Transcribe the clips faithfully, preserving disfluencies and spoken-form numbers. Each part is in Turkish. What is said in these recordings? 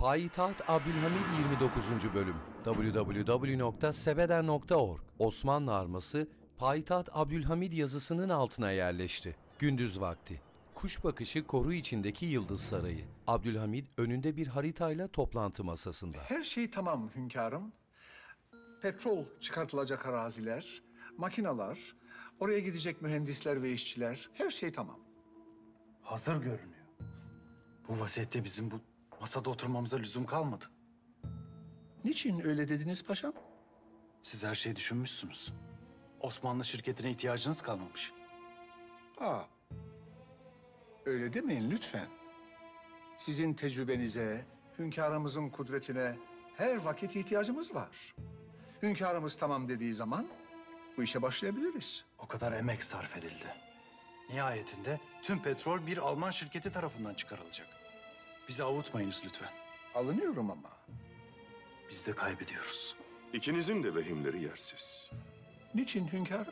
Payitaht Abdülhamid yirmi dokuzuncu Bölüm double-u double-u double-u nokta sebeden nokta org Osmanlı arması Payitaht Abdülhamid yazısının altına yerleşti. Gündüz vakti. Kuş bakışı koru içindeki Yıldız Sarayı. Abdülhamid önünde bir haritayla toplantı masasında. Her şey tamam hünkârım. Petrol çıkartılacak araziler, makinalar, oraya gidecek mühendisler ve işçiler, her şey tamam. Hazır görünüyor. Bu vaziyette bizim bu masada oturmamıza lüzum kalmadı. Niçin öyle dediniz paşam? Siz her şeyi düşünmüşsünüz. Osmanlı şirketine ihtiyacınız kalmamış. Aa, öyle demeyin lütfen. Sizin tecrübenize, hünkârımızın kudretine her vakit ihtiyacımız var. Hünkârımız tamam dediği zaman bu işe başlayabiliriz. O kadar emek sarf edildi. Nihayetinde tüm petrol bir Alman şirketi tarafından çıkarılacak. Bizi avutmayınız lütfen. Alınıyorum ama. Biz de kaybediyoruz. İkinizin de vehimleri yersiz. Niçin hünkârım?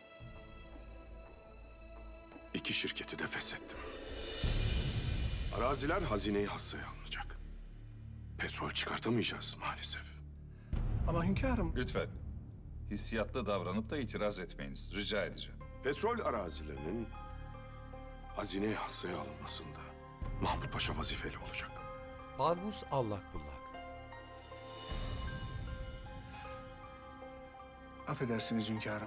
İki şirketi de feshettim. Araziler hazine-i hassaya alınacak. Petrol çıkartamayacağız maalesef. Ama hünkârım... Lütfen. Hissiyatlı davranıp da itiraz etmeyiniz. Rica edeceğim. Petrol arazilerinin hazine-i hassaya alınmasında Mahmut Paşa vazifeli olacak. Barbus allak bullak. Affedersiniz hünkârım.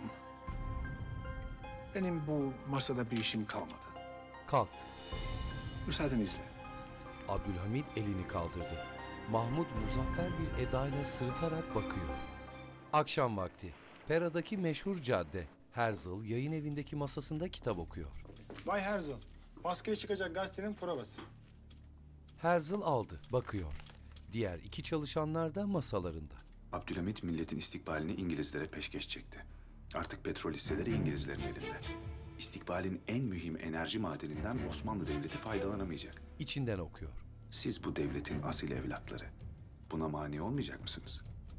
Benim bu masada bir işim kalmadı. Kalktı. Müsaadenizle. Abdülhamid elini kaldırdı. Mahmud muzaffer bir edayla sırıtarak bakıyor. Akşam vakti. Pera'daki meşhur cadde. Herzl yayın evindeki masasında kitap okuyor. Bay Herzl, baskıya çıkacak gazetenin provası. Herzl aldı, bakıyor. Diğer iki çalışanlar da masalarında. Abdülhamid milletin istikbalini İngilizlere peşkeş çekti. Artık petrol hisseleri İngilizlerin elinde. İstikbalin en mühim enerji madeninden Osmanlı Devleti faydalanamayacak. İçinden okuyor. Siz bu devletin asil evlatları. Buna mani olmayacak mısınız?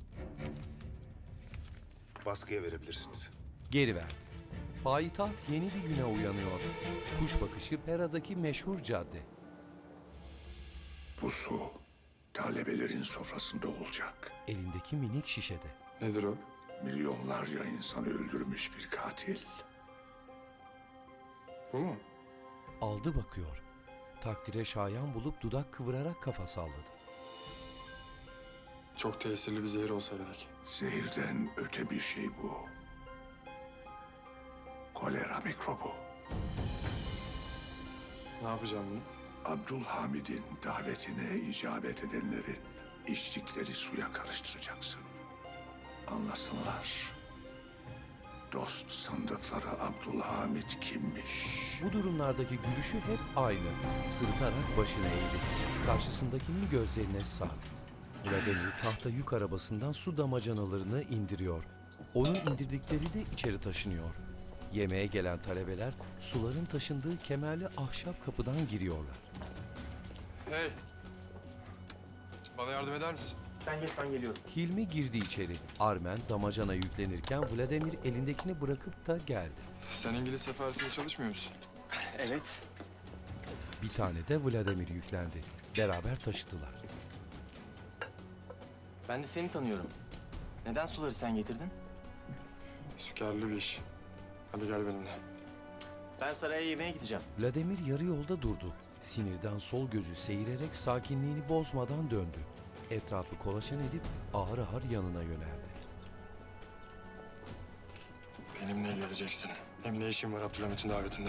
Baskıya verebilirsiniz. Geri verdi. Payitaht yeni bir güne uyanıyor. Kuş bakışı Pera'daki meşhur cadde. Bu su talebelerin sofrasında olacak. Elindeki minik şişede. Nedir o? Milyonlarca insanı öldürmüş bir katil. Bu mu? Aldı bakıyor. Takdire şayan bulup dudak kıvırarak kafa salladı. Çok tesirli bir zehir olsa gerek. Zehirden öte bir şey bu. Kolera mikrobu. Ne yapacağım bunu? Abdülhamid'in davetine icabet edenlerin içtikleri suya karıştıracaksın. Anlasınlar. Dost sandıkları Abdülhamid kimmiş? Bu durumlardaki gülüşü hep aynı. Sırıtarak başını eğdi. Karşısındakinin gözlerine sabit. Vladimir tahta yük arabasından su damacanalarını indiriyor. Onun indirdikleri de içeri taşınıyor. Yemeğe gelen talebeler suların taşındığı kemerli ahşap kapıdan giriyorlar. Hey! Bana yardım eder misin? Sen geç, ben geliyorum. Hilmi girdi içeri. Armen damacana yüklenirken Vladimir elindekini bırakıp da geldi. Sen İngiliz sefaretinde çalışmıyor musun? Evet. Bir tane de Vladimir yüklendi. Beraber taşıdılar. Ben de seni tanıyorum. Neden suları sen getirdin? Sükarlı bir iş. Hadi gel benimle. Ben saraya yemeğe gideceğim. Vladimir yarı yolda durdu. Sinirden sol gözü seyirerek sakinliğini bozmadan döndü. Etrafı kolaçan edip ağır ağır yanına yöneldi. Benimle geleceksin. Hem ne işin var Abdülhamit'in davetinde?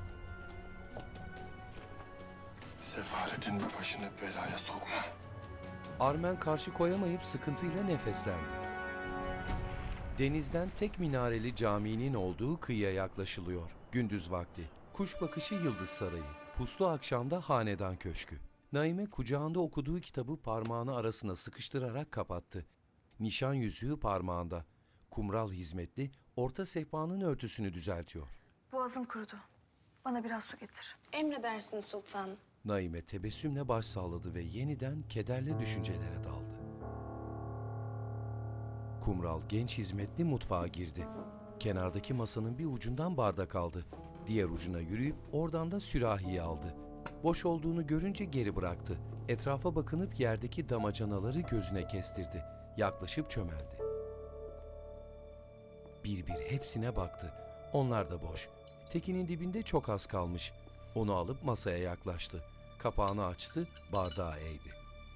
Sefaretin başını belaya sokma. Armen karşı koyamayıp sıkıntıyla nefeslendi. Denizden tek minareli caminin olduğu kıyıya yaklaşılıyor. Gündüz vakti. Kuş bakışı Yıldız Sarayı. Puslu akşamda hanedan köşkü. Naime kucağında okuduğu kitabı parmağını arasına sıkıştırarak kapattı. Nişan yüzüğü parmağında. Kumral hizmetli orta sehpanın örtüsünü düzeltiyor. Boğazım kurudu. Bana biraz su getir. Emredersiniz sultanım. Naime tebessümle baş salladı ve yeniden kederli düşüncelere daldı. Kumral genç hizmetli mutfağa girdi. Kenardaki masanın bir ucundan bardak aldı. Diğer ucuna yürüyüp oradan da sürahiyi aldı. Boş olduğunu görünce geri bıraktı. Etrafa bakınıp yerdeki damacanaları gözüne kestirdi. Yaklaşıp çömeldi. Bir bir hepsine baktı. Onlar da boş. Tekinin dibinde çok az kalmış. Onu alıp masaya yaklaştı. Kapağını açtı, bardağı eğdi.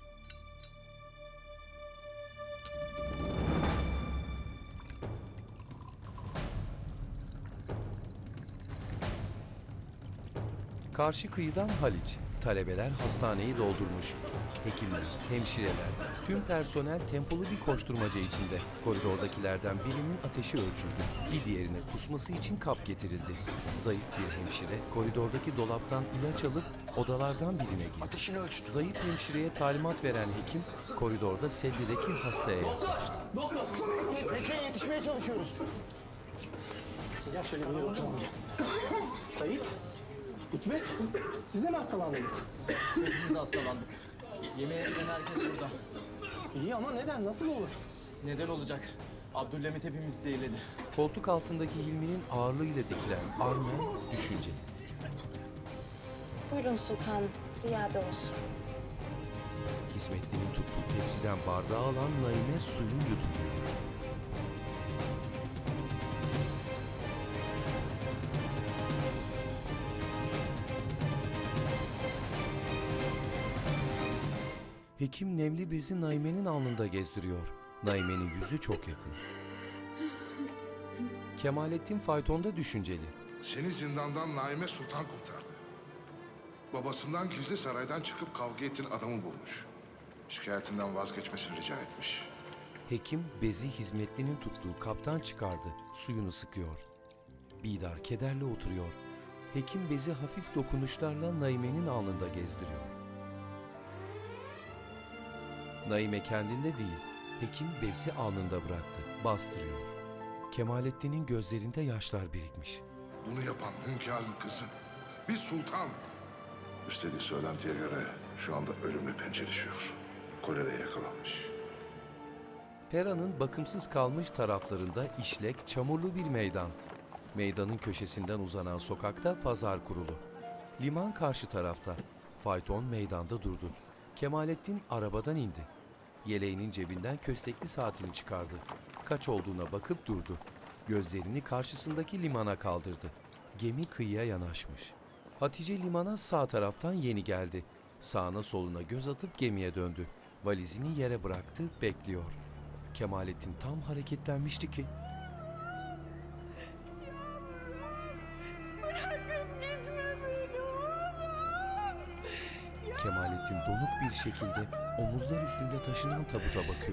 Karşı kıyıdan Haliç. Talebeler hastaneyi doldurmuş. Hekimler, hemşireler, tüm personel tempolu bir koşturmaca içinde. Koridordakilerden birinin ateşi ölçüldü. Bir diğerine kusması için kap getirildi. Zayıf bir hemşire koridordaki dolaptan ilaç alıp odalardan birine girdi. Ateşini ölçtü. Zayıf hemşireye talimat veren hekim koridorda sedyedeki hastaya yaklaştı. Doktor, Bekir'e yetişmeye çalışıyoruz. Gel şöyle bir oturalım. Sait, Hikmet, siz de mi hastalandınız? Hepimiz hastalandık. Yemeğe giden herkes burada. İyi ama neden, nasıl olur? Neden olacak? Abdülhamit hepimizi zehirledi. Koltuk altındaki Hilmi'nin ağırlığıyla dikilen Armen düşünceli. Buyurun sultanım, ziyade olsun. Hizmetlinin tuttuğu tepsiden bardağı alan Naime suyu yudumluyor. Hekim nemli bezi Naime'nin alnında gezdiriyor. Naime'nin yüzü çok yakın. Kemalettin faytonda düşünceli. Seni zindandan Naime Sultan kurtardı. Babasından gizli saraydan çıkıp kavga ettiğin adamı bulmuş. Şikayetinden vazgeçmesini rica etmiş. Hekim bezi hizmetlinin tuttuğu kaptan çıkardı. Suyunu sıkıyor. Bidar kederle oturuyor. Hekim bezi hafif dokunuşlarla Naime'nin alnında gezdiriyor. Naime kendinde değil. Hekim bezi alnında bıraktı. Bastırıyor. Kemalettin'in gözlerinde yaşlar birikmiş. Bunu yapan hünkârın kızı. Bir sultan. Üstelik söylentiye göre şu anda ölümle pençeleşiyor. Koleraya yakalanmış. Pera'nın bakımsız kalmış taraflarında işlek, çamurlu bir meydan. Meydanın köşesinden uzanan sokakta pazar kurulu. Liman karşı tarafta. Fayton meydanda durdu. Kemalettin arabadan indi. Yeleğinin cebinden köstekli saatini çıkardı. Kaç olduğuna bakıp durdu. Gözlerini karşısındaki limana kaldırdı. Gemi kıyıya yanaşmış. Hatice limana sağ taraftan yeni geldi. Sağına soluna göz atıp gemiye döndü. Valizini yere bıraktı, bekliyor. Kemalettin tam hareketlenmişti ki... Kemalettin donuk bir şekilde omuzlar üstünde taşınan tabuta bakıyor.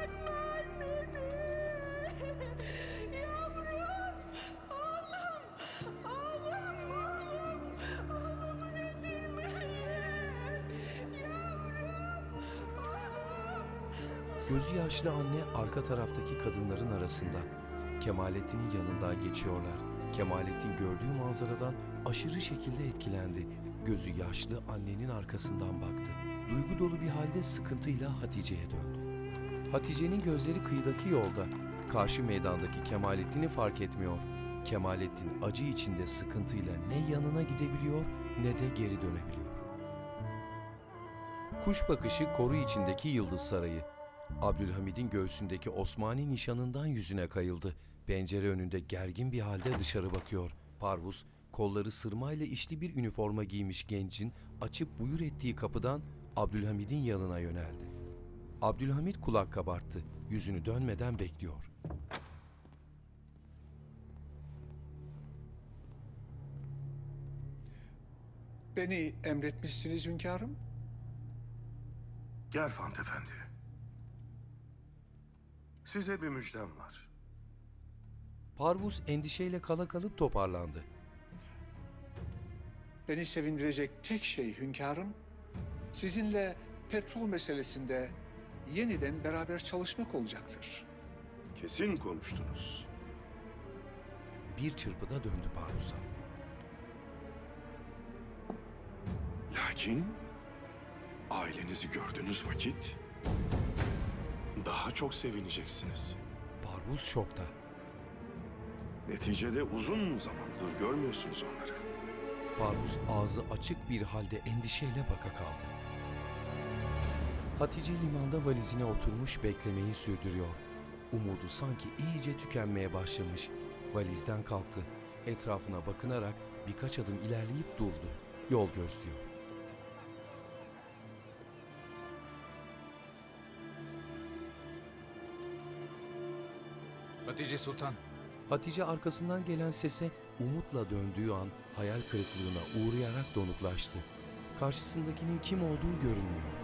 Gözü yaşlı anne arka taraftaki kadınların arasında. Kemalettin'in yanından geçiyorlar. Kemalettin gördüğü manzaradan aşırı şekilde etkilendi. Gözü yaşlı annenin arkasından baktı. Duygu dolu bir halde sıkıntıyla Hatice'ye döndü. Hatice'nin gözleri kıyıdaki yolda. Karşı meydandaki Kemalettin'i fark etmiyor. Kemalettin acı içinde sıkıntıyla ne yanına gidebiliyor ne de geri dönebiliyor. Kuş bakışı koru içindeki Yıldız Sarayı. Abdülhamid'in göğsündeki Osmani nişanından yüzüne kayıldı. Pencere önünde gergin bir halde dışarı bakıyor. Parvus, kolları sırmayla işli bir üniforma giymiş gencin açıp buyur ettiği kapıdan Abdülhamid'in yanına yöneldi. Abdülhamid kulak kabarttı. Yüzünü dönmeden bekliyor. Beni emretmişsiniz hünkârım. Gerfant Efendi. Size bir müjdem var. Parvus endişeyle kala kalıp toparlandı. Beni sevindirecek tek şey hünkârım, sizinle petrol meselesinde yeniden beraber çalışmak olacaktır. Kesin konuştunuz. Bir çırpıda döndü Parvus'a. Lakin ailenizi gördüğünüz vakit daha çok sevineceksiniz. Parvus şokta. Neticede uzun zamandır görmüyorsunuz onları. Parvus ağzı açık bir halde endişeyle baka kaldı. Hatice limanda valizine oturmuş beklemeyi sürdürüyor. Umudu sanki iyice tükenmeye başlamış. Valizden kalktı. Etrafına bakınarak birkaç adım ilerleyip durdu. Yol gözlüyor. Hatice Sultan. Hatice arkasından gelen sese umutla döndüğü an hayal kırıklığına uğrayarak donuklaştı. Karşısındakinin kim olduğu görünmüyor.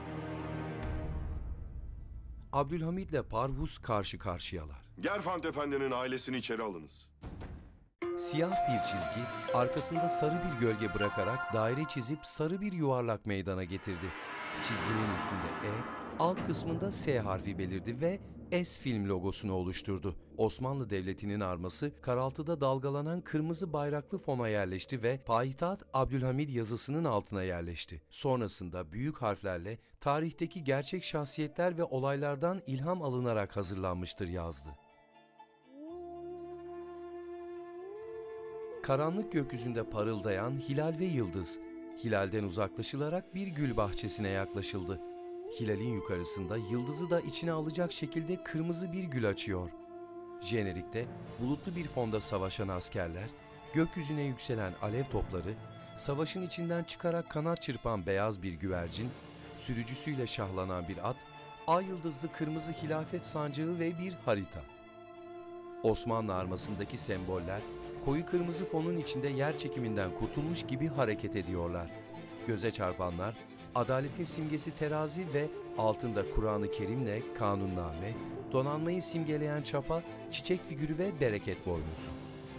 Abdülhamid'le Parvus karşı karşıyalar. Gerfant Efendi'nin ailesini içeri alınız. Siyah bir çizgi arkasında sarı bir gölge bırakarak daire çizip sarı bir yuvarlak meydana getirdi. Çizginin üstünde E, alt kısmında S harfi belirdi ve S Film logosunu oluşturdu. Osmanlı Devleti'nin arması karaltıda dalgalanan kırmızı bayraklı fona yerleşti ve Payitaht Abdülhamid yazısının altına yerleşti. Sonrasında büyük harflerle tarihteki gerçek şahsiyetler ve olaylardan ilham alınarak hazırlanmıştır yazdı. Karanlık gökyüzünde parıldayan hilal ve yıldız, hilalden uzaklaşılarak bir gül bahçesine yaklaşıldı. Hilalin yukarısında yıldızı da içine alacak şekilde kırmızı bir gül açıyor. Jenerikte bulutlu bir fonda savaşan askerler, gökyüzüne yükselen alev topları, savaşın içinden çıkarak kanat çırpan beyaz bir güvercin, sürücüsüyle şahlanan bir at, ay yıldızlı kırmızı hilafet sancağı ve bir harita. Osmanlı armasındaki semboller, koyu kırmızı fonun içinde yer çekiminden kurtulmuş gibi hareket ediyorlar. Göze çarpanlar, adaletin simgesi terazi ve altında Kur'an-ı Kerim'le kanunname, donanmayı simgeleyen çapa, çiçek figürü ve bereket boynuzu.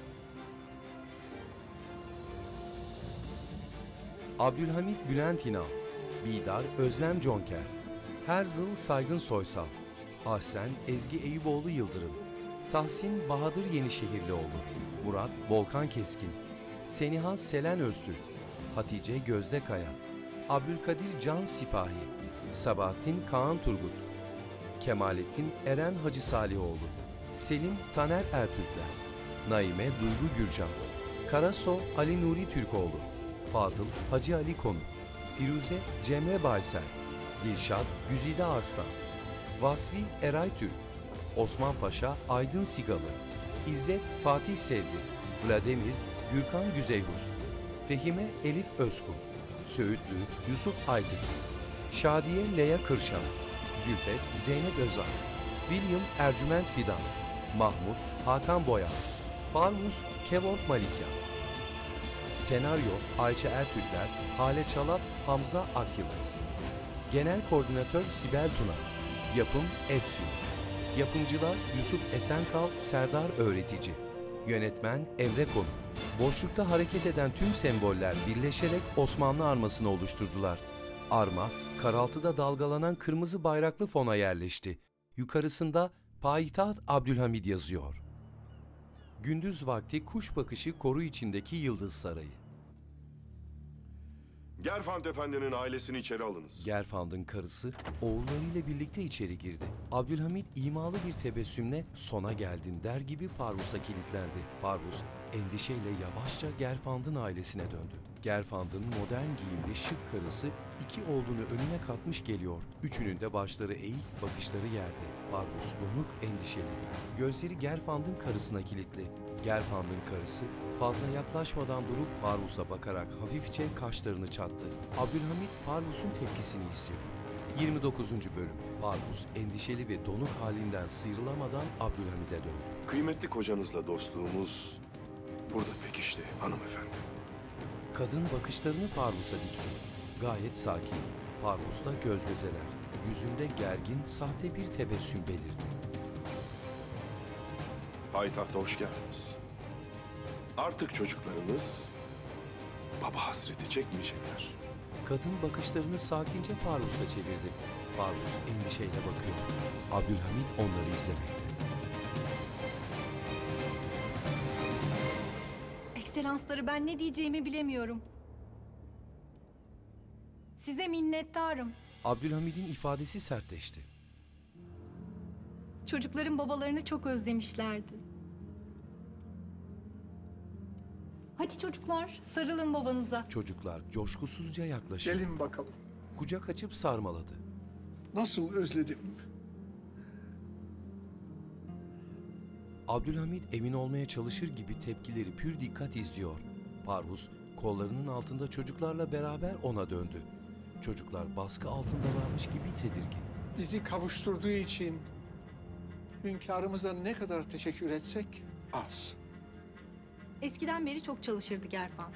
Abdülhamid Bülent İnal, Bidar Özlem Conker, Herzl Saygın Soysal, Ahsen Ezgi Eyüboğlu Yıldırım, Tahsin Bahadır Yenişehirlioğlu, Murat Volkan Keskin, Seniha Selen Öztürk, Hatice Gözde Kaya, Abdülkadir Can Sipahi, Sabahattin Kaan Turgut, Kemalettin Eren Hacı Salihoğlu, Selim Taner Ertürkler, Naime Duygu Gürcan, Karaso Ali Nuri Türkoğlu, Fadıl Hacı Ali Konuk, Firuze Cemre Baysel, Dilşad Güzide Arslan, Vasfi Eray Türk, Osman Paşa Aydın Sigalı, İzzet Fatih Sevdi, Vladimir Gürkan Güzeyhus, Fehime Elif Özkul, Söğütlü Yusuf Aydın, Şadiye Leya Kırşan, Zülfet Zeynep Özal, William Ercüment Fidan, Mahmut Hakan Boyan, Parvus Kevont Malikya. Senaryo Ayça Ertürkler, Hale Çalap, Hamza Akyıldız. Genel Koordinatör Sibel Tuna. Yapım Esfil. Yapımcılar Yusuf Esenkal, Serdar Öğretici. Yönetmen Emre Konuk. Boşlukta hareket eden tüm semboller birleşerek Osmanlı armasını oluşturdular. Arma, karaltıda dalgalanan kırmızı bayraklı fona yerleşti. Yukarısında Payitaht Abdülhamid yazıyor. Gündüz vakti kuş bakışı koru içindeki Yıldız Sarayı. Gerfant Efendi'nin ailesini içeri alınız. Gerfand'ın karısı oğullarıyla birlikte içeri girdi. Abdülhamid imalı bir tebessümle sona geldin der gibi Parvus'a kilitlendi. Parvus endişeyle yavaşça Gerfand'ın ailesine döndü. Gerfand'ın modern giyimli şık karısı iki oğlunu önüne katmış geliyor. Üçünün de başları eğik, bakışları yerde. Parvus donuk, endişeli. Gözleri Gerfand'ın karısına kilitli. Gerfand'ın karısı fazla yaklaşmadan durup Parvus'a bakarak hafifçe kaşlarını çattı. Abdülhamid Parvus'un tepkisini istiyor. yirmi dokuzuncu bölüm. Parvus endişeli ve donuk halinden sıyrılamadan Abdülhamid'e döndü. Kıymetli kocanızla dostluğumuz burada pekişti hanımefendi. Kadın bakışlarını Parvus'a dikti. Gayet sakin. Parvus'la göz gözeler. Yüzünde gergin, sahte bir tebessüm belirdi. Payitahta hoş geldiniz. Artık çocuklarınız baba hasreti çekmeyecekler. Kadın bakışlarını sakince Parvus'a çevirdi. Parvus endişeyle bakıyor. Abdülhamid onları izlemekte. Ekselansları, ben ne diyeceğimi bilemiyorum. Size minnettarım. Abdülhamid'in ifadesi sertleşti. Çocukların babalarını çok özlemişlerdi. Hadi çocuklar, sarılın babanıza. Çocuklar coşkusuzca yaklaşıyor. Gelin bakalım. Kucak açıp sarmaladı. nasıl özledim. Abdülhamit emin olmaya çalışır gibi tepkileri pür dikkat izliyor. Parvus kollarının altında çocuklarla beraber ona döndü. Çocuklar baskı altındalarmış gibi tedirgin. Bizi kavuşturduğu için hünkârımıza ne kadar teşekkür etsek az. Eskiden beri çok çalışırdı Gerfant.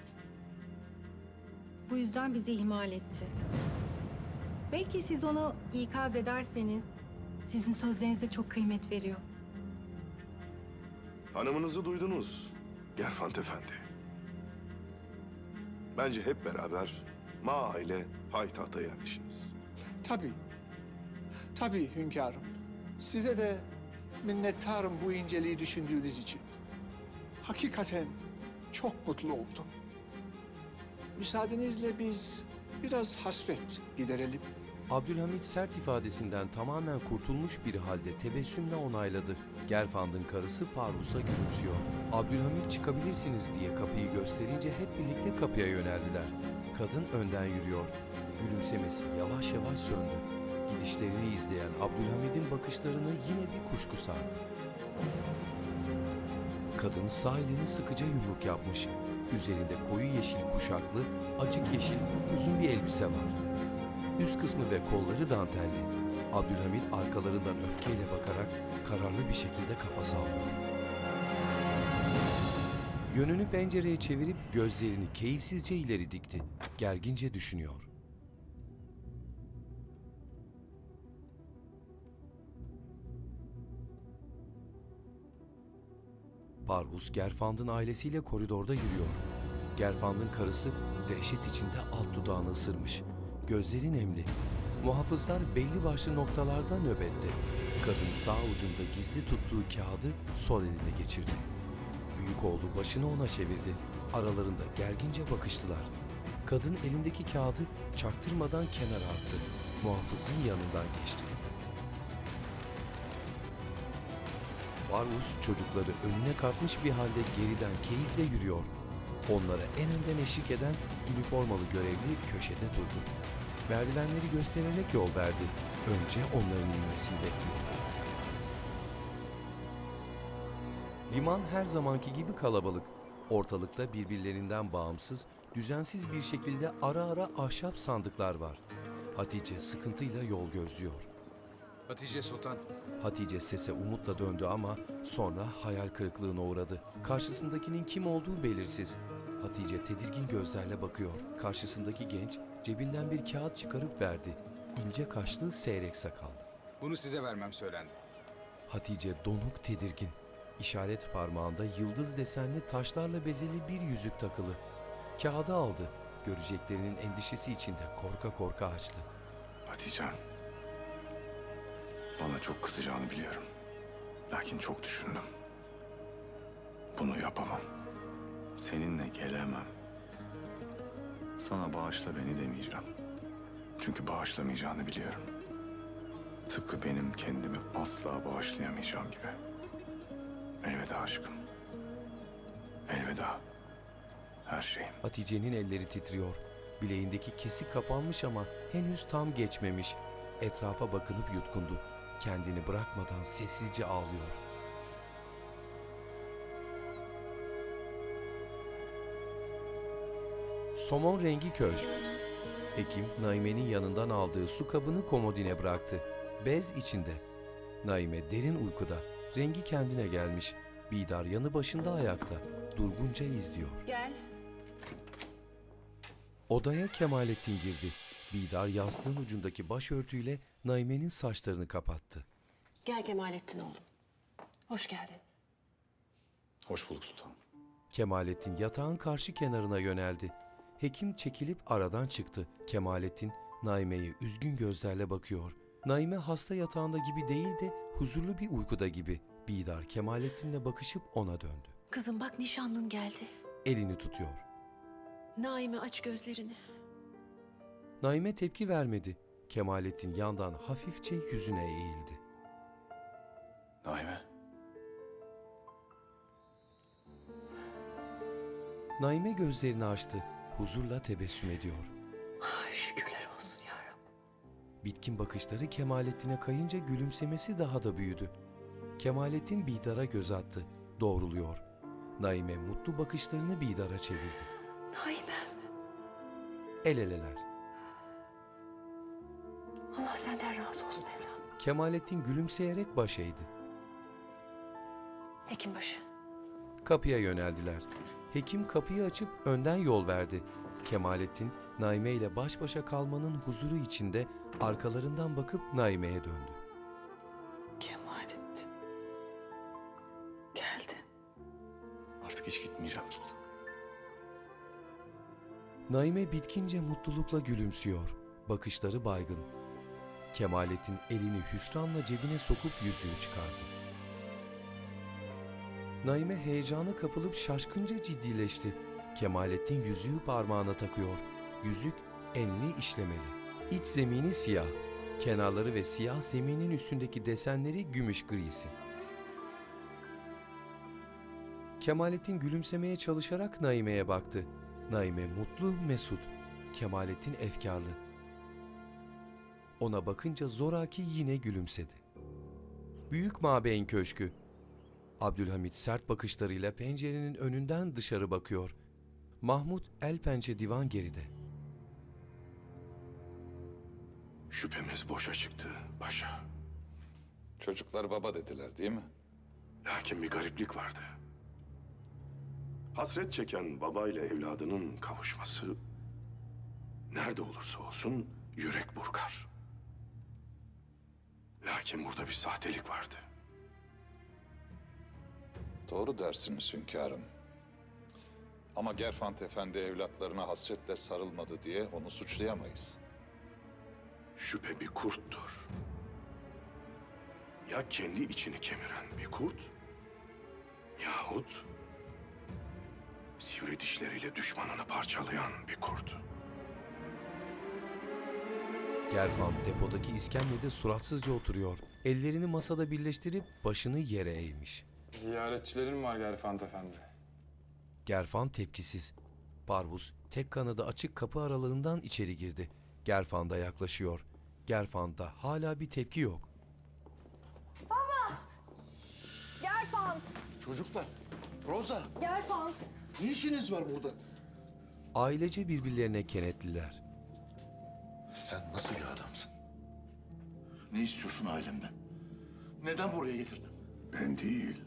Bu yüzden bizi ihmal etti. Belki siz onu ikaz ederseniz sizin sözlerinize çok kıymet veriyor. Hanımınızı duydunuz Gerfant Efendi. Bence hep beraber Ma ile payitahta yerleşiniz. Tabii. Tabii hünkârım. Size de minnettarım bu inceliği düşündüğünüz için. Hakikaten çok mutlu oldum. Müsaadenizle biz biraz hasret giderelim. Abdülhamit sert ifadesinden tamamen kurtulmuş bir halde tebessümle onayladı. Gerfand'ın karısı Parvus'a gülümsüyor. Abdülhamit çıkabilirsiniz diye kapıyı gösterince hep birlikte kapıya yöneldiler. Kadın önden yürüyor. Gülümsemesi yavaş yavaş söndü. Gidişlerini izleyen Abdülhamid'in bakışlarını yine bir kuşku sardı. Kadın sağ elini sıkıca yumruk yapmış. Üzerinde koyu yeşil kuşaklı, açık yeşil uzun bir elbise var. Üst kısmı ve kolları dantelli. Abdülhamid arkalarından öfkeyle bakarak kararlı bir şekilde kafa sallıyor. Yönünü pencereye çevirip gözlerini keyifsizce ileri dikti. Gergince düşünüyor. Parvus, Gerfand'ın ailesiyle koridorda yürüyor. Gerfand'ın karısı dehşet içinde alt dudağını ısırmış. Gözleri nemli. Muhafızlar belli başlı noktalarda nöbette. Kadın sağ ucunda gizli tuttuğu kağıdı sol eline geçirdi. Büyük oğlu başını ona çevirdi. Aralarında gergince bakıştılar. Kadın elindeki kağıdı çaktırmadan kenara attı. Muhafızın yanından geçti. Parvus çocukları önüne katmış bir halde geriden keyifle yürüyor. Onlara en önden eşlik eden üniformalı görevli köşede durdu. Merdivenleri göstererek yol verdi. Önce onların inmesini bekliyor. Liman her zamanki gibi kalabalık. Ortalıkta birbirlerinden bağımsız, düzensiz bir şekilde ara ara ahşap sandıklar var. Hatice sıkıntıyla yol gözlüyor. Hatice Sultan. Hatice sese umutla döndü ama sonra hayal kırıklığına uğradı. Karşısındakinin kim olduğu belirsiz. Hatice tedirgin gözlerle bakıyor. Karşısındaki genç cebinden bir kağıt çıkarıp verdi. İnce kaşlı, seyrek sakal. Bunu size vermem söylendi. Hatice donuk, tedirgin. İşaret parmağında yıldız desenli taşlarla bezeli bir yüzük takılı. Kağıdı aldı. Göreceklerinin endişesi içinde korka korka açtı. Hatice'm, bana çok kızacağını biliyorum. Lakin çok düşündüm. Bunu yapamam. Seninle gelemem. Sana bağışla beni demeyeceğim. Çünkü bağışlamayacağını biliyorum. Tıpkı benim kendimi asla bağışlayamayacağım gibi. Elveda aşkım. Elveda. Her şeyim. Hatice'nin elleri titriyor. Bileğindeki kesik kapanmış ama henüz tam geçmemiş. Etrafa bakınıp yutkundu. Kendini bırakmadan sessizce ağlıyor. Somon rengi köşk. Hekim, Naime'nin yanından aldığı su kabını komodine bıraktı. Bez içinde. Naime derin uykuda. Rengi kendine gelmiş. Bidar yanı başında ayakta. Durgunca izliyor. Gel. Odaya Kemalettin girdi. Bidar yastığın ucundaki başörtüyle Naime'nin saçlarını kapattı. Gel Kemalettin oğlum. Hoş geldin. Hoş bulduk sultanım. Kemalettin yatağın karşı kenarına yöneldi. Hekim çekilip aradan çıktı. Kemalettin Naime'ye üzgün gözlerle bakıyor. Naime hasta yatağında gibi değil de huzurlu bir uykuda gibi. Bidar Kemalettin'le bakışıp ona döndü. Kızım bak nişanlın geldi. Elini tutuyor. Naime aç gözlerini. Naime tepki vermedi. Kemalettin yandan hafifçe yüzüne eğildi. Naime. Naime gözlerini açtı. Huzurla tebessüm ediyor. Ay, şükürler olsun ya Rabbi. Bitkin bakışları Kemalettin'e kayınca gülümsemesi daha da büyüdü. Kemalettin Bidar'a göz attı, doğruluyor. Naime mutlu bakışlarını Bidar'a çevirdi. Naimem. El eleler. Allah senden razı olsun evladım. Kemalettin gülümseyerek baş eğdi. Hekimbaşı. Kapıya yöneldiler. Hekim kapıyı açıp önden yol verdi. Kemalettin, Naime ile baş başa kalmanın huzuru içinde arkalarından bakıp Naime'ye döndü. Kemalettin. Geldin. Artık hiç gitmeyeceğim sultan. Naime bitkince mutlulukla gülümsüyor. Bakışları baygın. Kemalettin elini hüsranla cebine sokup yüzüğü çıkardı. Naime heyecana kapılıp şaşkınca ciddileşti. Kemalettin yüzüğü parmağına takıyor. Yüzük enli işlemeli. İç zemini siyah. Kenarları ve siyah zeminin üstündeki desenleri gümüş grisi. Kemalettin gülümsemeye çalışarak Naime'ye baktı. Naime mutlu, mesut. Kemalettin efkarlı. Ona bakınca zoraki yine gülümsedi. Büyük Mabeyn Köşkü. Abdülhamit sert bakışlarıyla pencerenin önünden dışarı bakıyor. Mahmut el pençe divan geride. Şüphemiz boşa çıktı paşa. Çocuklar baba dediler değil mi? Lakin bir gariplik vardı. Hasret çeken babayla evladının kavuşması nerede olursa olsun yürek burkar. Lakin burada bir sahtelik vardı. Doğru dersiniz hünkârım. Ama Gerfant Efendi evlatlarına hasretle sarılmadı diye onu suçlayamayız. Şüphe bir kurttur. Ya kendi içini kemiren bir kurt, yahut sivri dişleriyle düşmanını parçalayan bir kurt. Gerfant depodaki iskemlede suratsızca oturuyor. Ellerini masada birleştirip başını yere eğmiş. Ziyaretçilerin var Gerfant Efendi. Gerfant tepkisiz. Parvus tek kanadı açık kapı aralığından içeri girdi. Gerfant'a yaklaşıyor. Gerfant'ta hala bir tepki yok. Baba! Gerfant! Çocuklar, Roza, Gerfant! ne işiniz var burada? Ailece birbirlerine kenetliler. Sen nasıl bir adamsın? Ne istiyorsun ailemden? Neden buraya getirdin? Ben değil.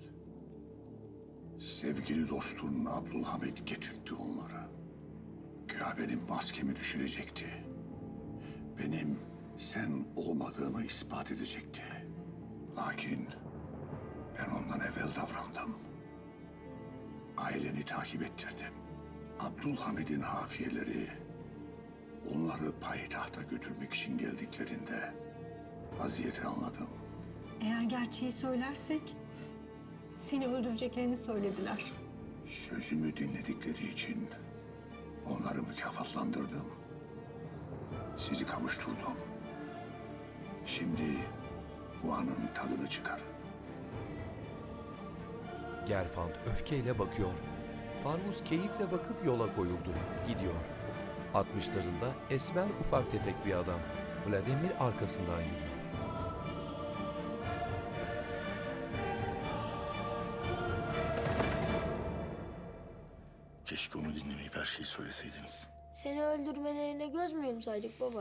Sevgili dostun Abdülhamit getirtti onları. Güya benim maskemi düşürecekti. Benim sen olmadığımı ispat edecekti. Lakin ben ondan evvel davrandım. Aileni takip ettirdim. Abdülhamid'in hafiyeleri onları payitahta götürmek için geldiklerinde vaziyeti anladım. Eğer gerçeği söylersek seni öldüreceklerini söylediler. Sözümü dinledikleri için onları mükafatlandırdım. Sizi kavuşturdum. Şimdi bu anın tadını çıkarın. Gerfant öfkeyle bakıyor. Parvus keyifle bakıp yola koyuldu. Gidiyor. Altmışlarında esmer ufak tefek bir adam. Vladimir arkasından yürüyor. Keşke onu dinlemeyip her şeyi söyleseydiniz. Seni öldürmelerine göz mü yumsaydık baba?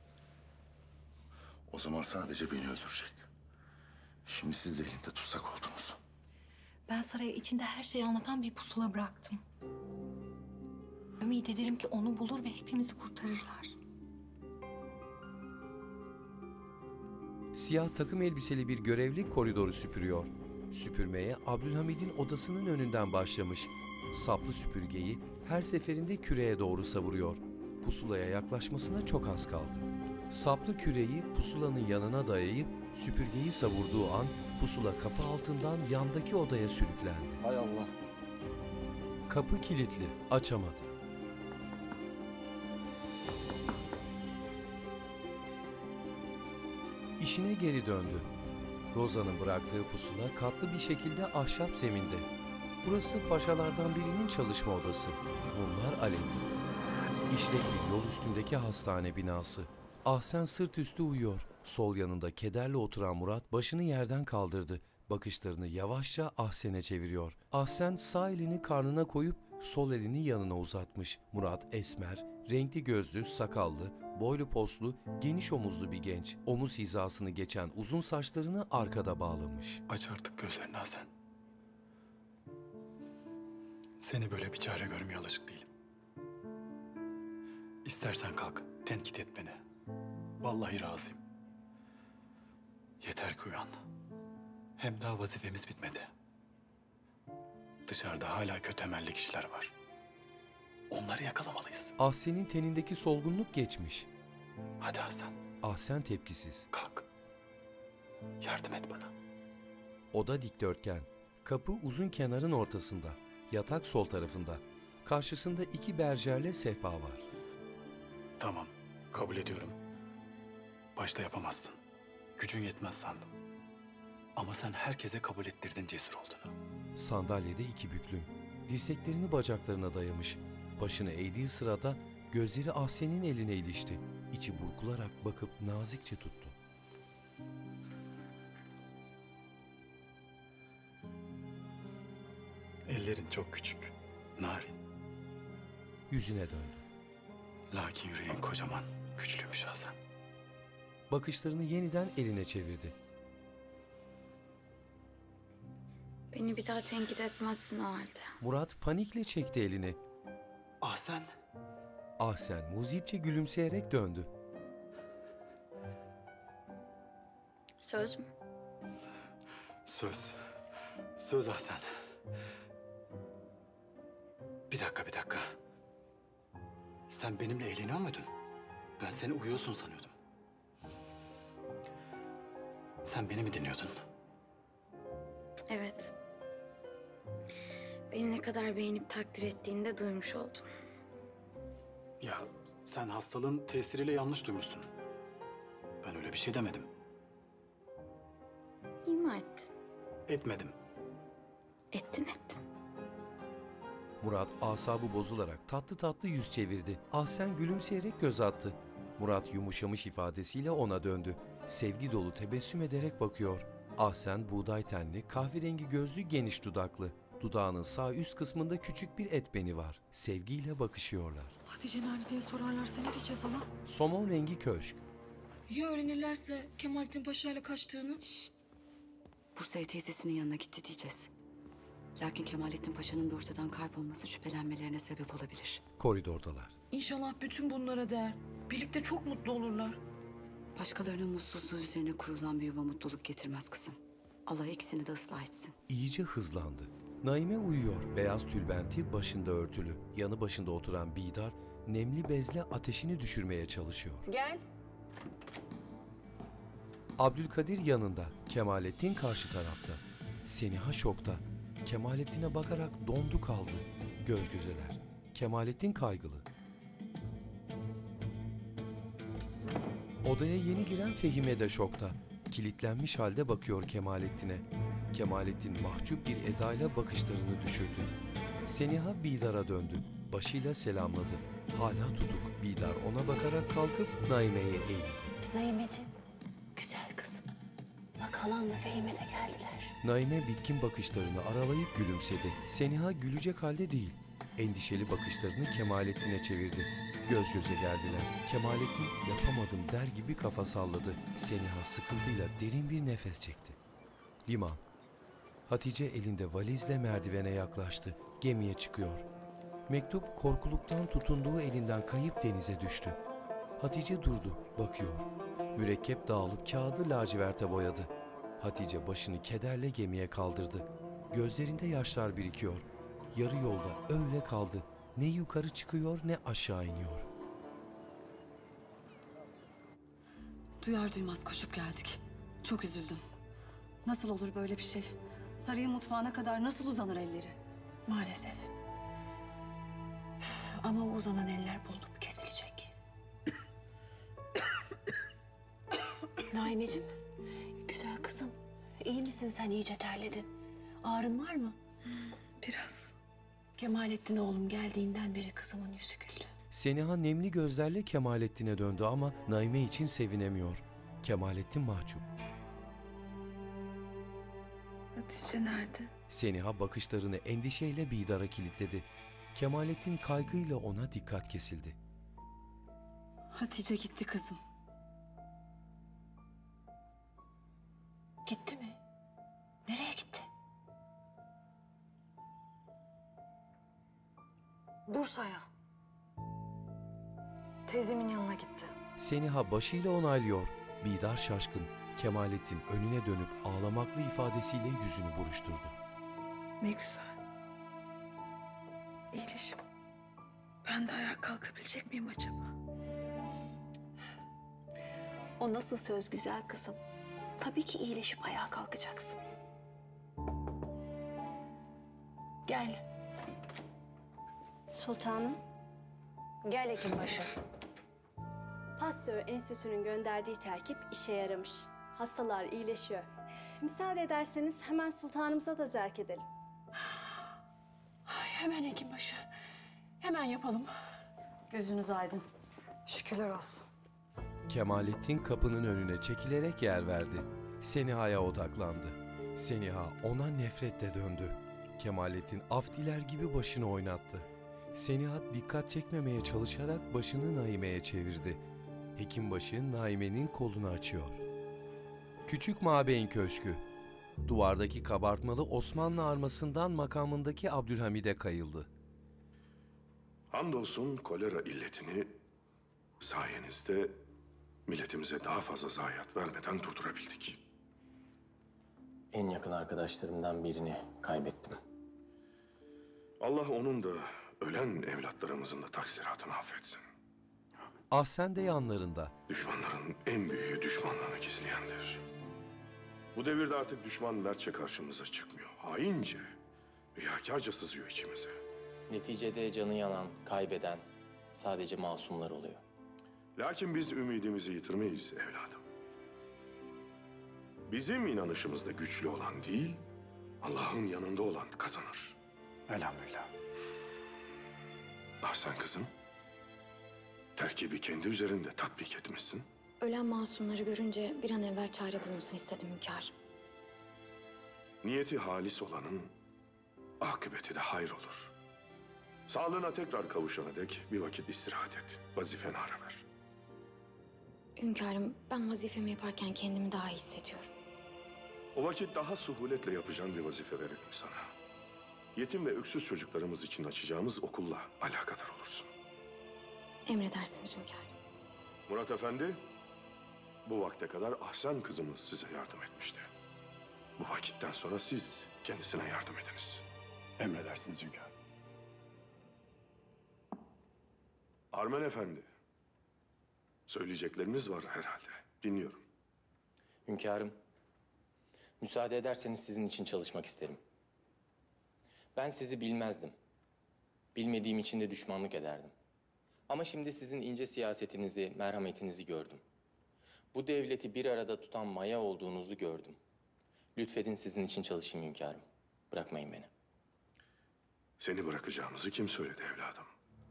O zaman sadece beni öldürecek. Şimdi siz de elinde tutsak oldunuz. Ben saraya içinde her şeyi anlatan bir pusula bıraktım. Ümit ederim ki onu bulur ve hepimizi kurtarırlar. Siyah takım elbiseli bir görevli koridoru süpürüyor. Süpürmeye Abdülhamid'in odasının önünden başlamış. Saplı süpürgeyi her seferinde küreye doğru savuruyor. Pusulaya yaklaşmasına çok az kaldı. Saplı küreyi pusulanın yanına dayayıp süpürgeyi savurduğu an pusula kapı altından yandaki odaya sürüklendi. Hay Allah. Kapı kilitli, açamadı. İşine geri döndü. Roza'nın bıraktığı pusula katlı bir şekilde ahşap zeminde. Burası paşalardan birinin çalışma odası. Bunlar alevli. İşlek bir yol üstündeki hastane binası. Ahsen sırt üstü uyuyor. Sol yanında kederle oturan Murat başını yerden kaldırdı. Bakışlarını yavaşça Ahsen'e çeviriyor. Ahsen sağ elini karnına koyup sol elini yanına uzatmış. Murat esmer, renkli gözlü, sakallı, boylu poslu, geniş omuzlu bir genç. Omuz hizasını geçen uzun saçlarını arkada bağlamış. Aç artık gözlerini Hasan. Seni böyle bir çare görmeye alışık değilim. İstersen kalk, tenkit et beni. Vallahi razıyım. Yeter ki uyan. Hem daha vazifemiz bitmedi. Dışarıda hala kötü emelli kişiler var. Onları yakalamalıyız. Ahsen'in tenindeki solgunluk geçmiş. Hadi Hasan. Ahsen tepkisiz. Kalk. Yardım et bana. Oda dikdörtgen. Kapı uzun kenarın ortasında. Yatak sol tarafında. Karşısında iki berjerle sehpa var. Tamam, kabul ediyorum. Başta yapamazsın. Gücün yetmez sandım. Ama sen herkese kabul ettirdin cesur olduğunu. Sandalyede iki büklüm. Dirseklerini bacaklarına dayamış. Başını eğdiği sırada gözleri Ahsen'in eline ilişti. İçi burkularak bakıp nazikçe tuttu. Ellerin çok küçük, narin. Yüzüne döndü. Lakin yüreğin kocaman, güçlüymüş Hasan. Bakışlarını yeniden eline çevirdi. Beni bir daha tenkit etmezsin o halde. Murat panikle çekti elini. Ahsen. Ahsen muzipçe gülümseyerek döndü. Söz mü? Söz. Söz Ahsen. Bir dakika, bir dakika. Sen benimle eğleniyor muydun? Ben seni uyuyorsun sanıyordum. Sen beni mi dinliyordun? Evet. Beni ne kadar beğenip takdir ettiğini de duymuş oldum. Ya sen hastalığın tesiriyle yanlış duymuşsun. Ben öyle bir şey demedim. İma ettin. Etmedim. Ettin ettin. Murat asabı bozularak tatlı tatlı yüz çevirdi. Ahsen gülümseyerek göz attı. Murat yumuşamış ifadesiyle ona döndü. Sevgi dolu tebessüm ederek bakıyor. Ahsen buğday tenli, kahverengi gözlü, geniş dudaklı. Dudağının sağ üst kısmında küçük bir et beni var. Sevgiyle bakışıyorlar. Hatice nerede diye sorarlarsa ne diyeceğiz hala? Somon rengi köşk. Ya öğrenirlerse Kemalettin Paşa ile kaçtığını? Bursa'ya teyzesinin yanına gitti diyeceğiz. Lakin Kemalettin Paşa'nın da ortadan kaybolması şüphelenmelerine sebep olabilir. Koridordalar. İnşallah bütün bunlara değer. Birlikte çok mutlu olurlar. Başkalarının mutsuzluğu üzerine kurulan bir yuva mutluluk getirmez kızım. Allah ikisini de ıslah etsin. İyice hızlandı. Naime uyuyor. Beyaz tülbenti başında örtülü. Yanı başında oturan Bidar nemli bezle ateşini düşürmeye çalışıyor. Gel. Abdülkadir yanında. Kemalettin karşı tarafta. Seniha şokta. Kemalettin'e bakarak dondu kaldı. Göz gözeler. Kemalettin kaygılı. Odaya yeni giren Fehime de şokta. Kilitlenmiş halde bakıyor Kemalettin'e. Kemalettin mahcup bir edayla bakışlarını düşürdü. Seniha Bidar'a döndü. Başıyla selamladı. Hala tutuk. Bidar ona bakarak kalkıp Naime'ye eğildi. Naimeciğim, güzel kızım. Bak halanla Fehime de geldiler. Naime bitkin bakışlarını aralayıp gülümsedi. Seniha gülecek halde değil. Endişeli bakışlarını Kemalettin'e çevirdi. Göz göze geldiler. Kemalettin yapamadım der gibi kafa salladı. Seniha sıkıntıyla derin bir nefes çekti. Liman. Hatice elinde valizle merdivene yaklaştı. Gemiye çıkıyor. Mektup korkuluktan tutunduğu elinden kayıp denize düştü. Hatice durdu, bakıyor. Mürekkep dağılıp kağıdı laciverte boyadı. Hatice başını kederle gemiye kaldırdı. Gözlerinde yaşlar birikiyor. Yarı yolda öyle kaldı. Ne yukarı çıkıyor ne aşağı iniyor. Duyar duymaz koşup geldik. Çok üzüldüm. Nasıl olur böyle bir şey? Sarayın mutfağına kadar nasıl uzanır elleri? Maalesef. Ama o uzanan eller bulunup kesilecek. Naimeciğim, güzel kızım. İyi misin sen? İyice terledin. Ağrın var mı? Biraz. Kemalettin oğlum geldiğinden beri kızımın yüzü güldü. Seniha nemli gözlerle Kemalettin'e döndü ama Naime için sevinemiyor. Kemalettin mahcup. Hatice nerede? Seniha bakışlarını endişeyle Bidar'a kilitledi. Kemalettin kaygıyla ona dikkat kesildi. Hatice gitti kızım. Gitti mi? Nereye gitti? Bursa'ya. Teyzemin yanına gitti. Seniha başıyla onaylıyor. Bidar şaşkın. Kemalettin önüne dönüp ağlamaklı ifadesiyle yüzünü buruşturdu. Ne güzel. İyileşim. Ben de ayağa kalkabilecek miyim acaba? O nasıl söz güzel kızım? Tabii ki iyileşip ayağa kalkacaksın. Gel. Sultanım. Gel Hekimbaşı. Pasteur Enstitüsü'nün gönderdiği terkip işe yaramış. Hastalar iyileşiyor. Müsaade ederseniz hemen sultanımıza da zerk edelim. Ay, hemen Hekimbaşı. Hemen yapalım. Gözünüz aydın. Şükürler olsun. Kemalettin kapının önüne çekilerek yer verdi. Seniha'ya odaklandı. Seniha ona nefretle döndü. Kemalettin af diler gibi başını oynattı. Seniha dikkat çekmemeye çalışarak başını Naime'ye çevirdi. Hekimbaşı Naime'nin kolunu açıyor. Küçük Mabeyn Köşkü. Duvardaki kabartmalı Osmanlı armasından makamındaki Abdülhamid'e kayıldı. Hamdolsun kolera illetini sayenizde milletimize daha fazla zayiat vermeden durdurabildik. En yakın arkadaşlarımdan birini kaybettim. Allah onun da ölen evlatlarımızın da taksiratını affetsin. Ahsen de yanlarında. Düşmanların en büyüğü düşmanlığını gizleyendir. Bu devirde artık düşman mertçe karşımıza çıkmıyor. Haince, riyakarca sızıyor içimize. Neticede canı yanan, kaybeden sadece masumlar oluyor. Lakin biz ümidimizi yitirmeyiz evladım. Bizim inanışımızda güçlü olan değil, Allah'ın yanında olan kazanır. Elhamdülillah. Ahsen kızım, terkibi kendi üzerinde tatbik etmişsin. Ölen masumları görünce bir an evvel çare bulunsun istedim hünkârım. Niyeti halis olanın akıbeti de hayır olur. Sağlığına tekrar kavuşana dek bir vakit istirahat et. Vazifene ara ver. Hünkârım, ben vazifemi yaparken kendimi daha iyi hissediyorum. O vakit daha suhuletle yapacağın bir vazife verelim sana. Yetim ve öksüz çocuklarımız için açacağımız okulla alakadar olursun. Emredersiniz hünkârım. Murat Efendi, bu vakte kadar Ahsen kızımız size yardım etmişti. Bu vakitten sonra siz kendisine yardım ediniz. Emredersiniz hünkârım. Armen Efendi, söyleyecekleriniz var herhalde. Dinliyorum. Hünkârım, müsaade ederseniz sizin için çalışmak isterim. Ben sizi bilmezdim. Bilmediğim için de düşmanlık ederdim. Ama şimdi sizin ince siyasetinizi, merhametinizi gördüm. Bu devleti bir arada tutan maya olduğunuzu gördüm. Lütfedin sizin için çalışayım hünkârım. Bırakmayın beni. Seni bırakacağımızı kim söyledi evladım?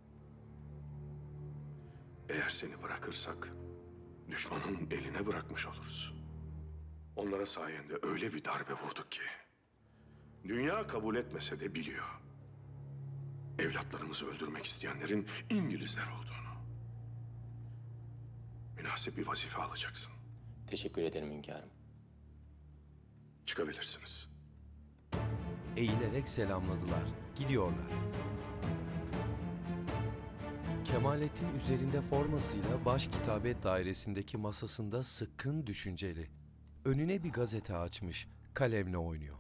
Eğer seni bırakırsak düşmanın eline bırakmış oluruz. Onlara sayende öyle bir darbe vurduk ki dünya kabul etmese de biliyor. Evlatlarımızı öldürmek isteyenlerin İngilizler olduğunu. Münasip bir vazife alacaksın. Teşekkür ederim hünkârım. Çıkabilirsiniz. Eğilerek selamladılar. Gidiyorlar. Kemalettin üzerinde formasıyla baş kitabet dairesindeki masasında sıkkın düşünceli. Önüne bir gazete açmış, kalemle oynuyor.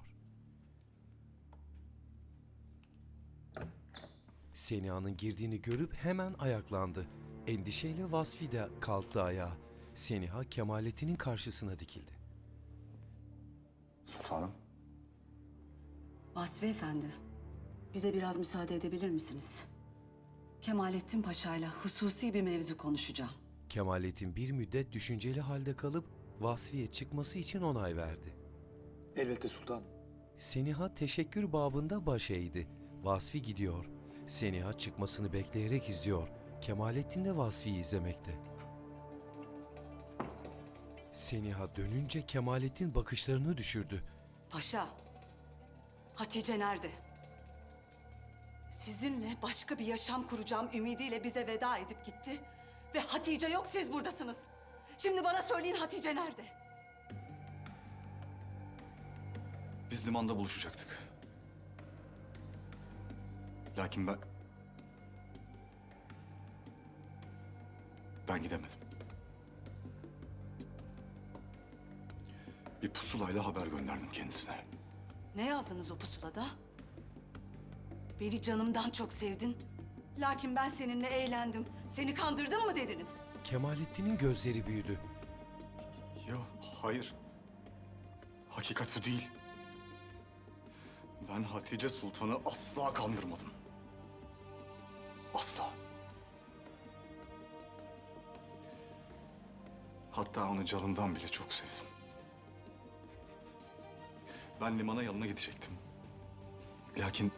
Seniha'nın girdiğini görüp hemen ayaklandı. Endişeyle Vasfi de kalktı ayağa. Seniha Kemalettin'in karşısına dikildi. Sultanım. Vasfi Efendi, bize biraz müsaade edebilir misiniz? Kemalettin Paşa'yla hususi bir mevzu konuşacağım. Kemalettin bir müddet düşünceli halde kalıp Vasfi'ye çıkması için onay verdi. Elbette sultan. Seniha teşekkür babında baş eğdi. Vasfi gidiyor. Seniha çıkmasını bekleyerek izliyor. Kemalettin de Vasfi'yi izlemekte. Seniha dönünce Kemalettin bakışlarını düşürdü. Paşa, Hatice nerede? Sizinle başka bir yaşam kuracağım ümidiyle bize veda edip gitti. Ve Hatice yok, siz buradasınız. Şimdi bana söyleyin, Hatice nerede? Biz limanda buluşacaktık. Lakin ben... Ben gidemedim. Bir pusulayla haber gönderdim kendisine. Ne yazdınız o pusulada? Beni canımdan çok sevdin. Lakin ben seninle eğlendim. Seni kandırdım mı dediniz? Kemalettin'in gözleri büyüdü. Yok, hayır. Hakikat bu değil. Ben Hatice Sultan'ı asla kandırmadım. Asla. Hatta onu canımdan bile çok sevdim. Ben limana yanına gidecektim. Lakin...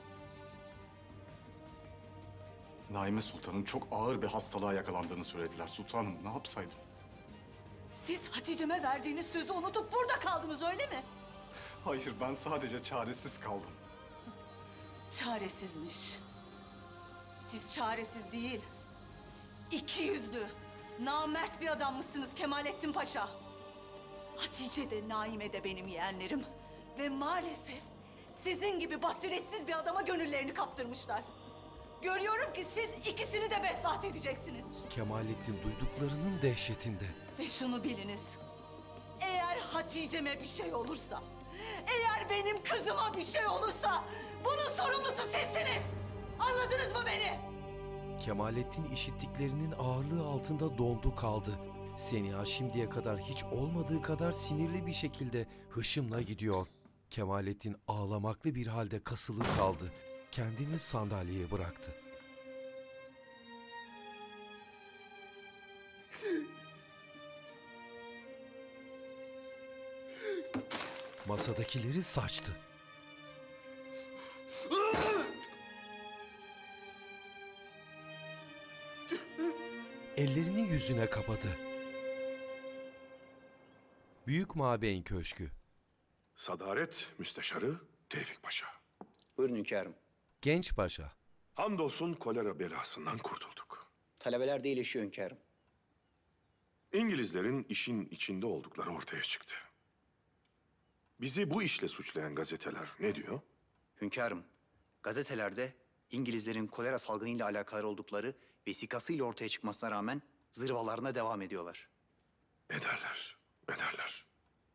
Naime Sultan'ın çok ağır bir hastalığa yakalandığını söylediler. Sultanım, ne yapsaydım? Siz Hatice'me verdiğiniz sözü unutup burada kaldınız, öyle mi? Hayır, ben sadece çaresiz kaldım. Çaresizmiş. Siz çaresiz değil, İki yüzlü, namert bir adammışsınız Kemalettin Paşa. Hatice de Naime de benim yeğenlerim. Ve maalesef sizin gibi basiretsiz bir adama gönüllerini kaptırmışlar. Görüyorum ki siz ikisini de bedbaht edeceksiniz. Kemalettin duyduklarının dehşetinde. Ve şunu biliniz. Eğer Hatice'me bir şey olursa, eğer benim kızıma bir şey olursa bunun sorumlusu sizsiniz. Anladınız mı beni? Kemalettin işittiklerinin ağırlığı altında dondu kaldı. Seniha şimdiye kadar hiç olmadığı kadar sinirli bir şekilde hışımla gidiyor. Kemalettin ağlamaklı bir halde kasılı kaldı. Kendini sandalyeye bıraktı. Masadakileri saçtı. Ellerini yüzüne kapadı. Büyük Mabeyn Köşkü. Sadaret Müsteşarı Tevfik Paşa. Buyurun hünkârım. Genç Paşa. Hamdolsun kolera belasından kurtulduk. Talebeler de iyileşiyor hünkârım. İngilizlerin işin içinde oldukları ortaya çıktı. Bizi bu işle suçlayan gazeteler ne diyor? Hünkârım, gazetelerde İngilizlerin kolera salgınıyla alakalı oldukları vesikasıyla ortaya çıkmasına rağmen zırvalarına devam ediyorlar. Ederler, ederler.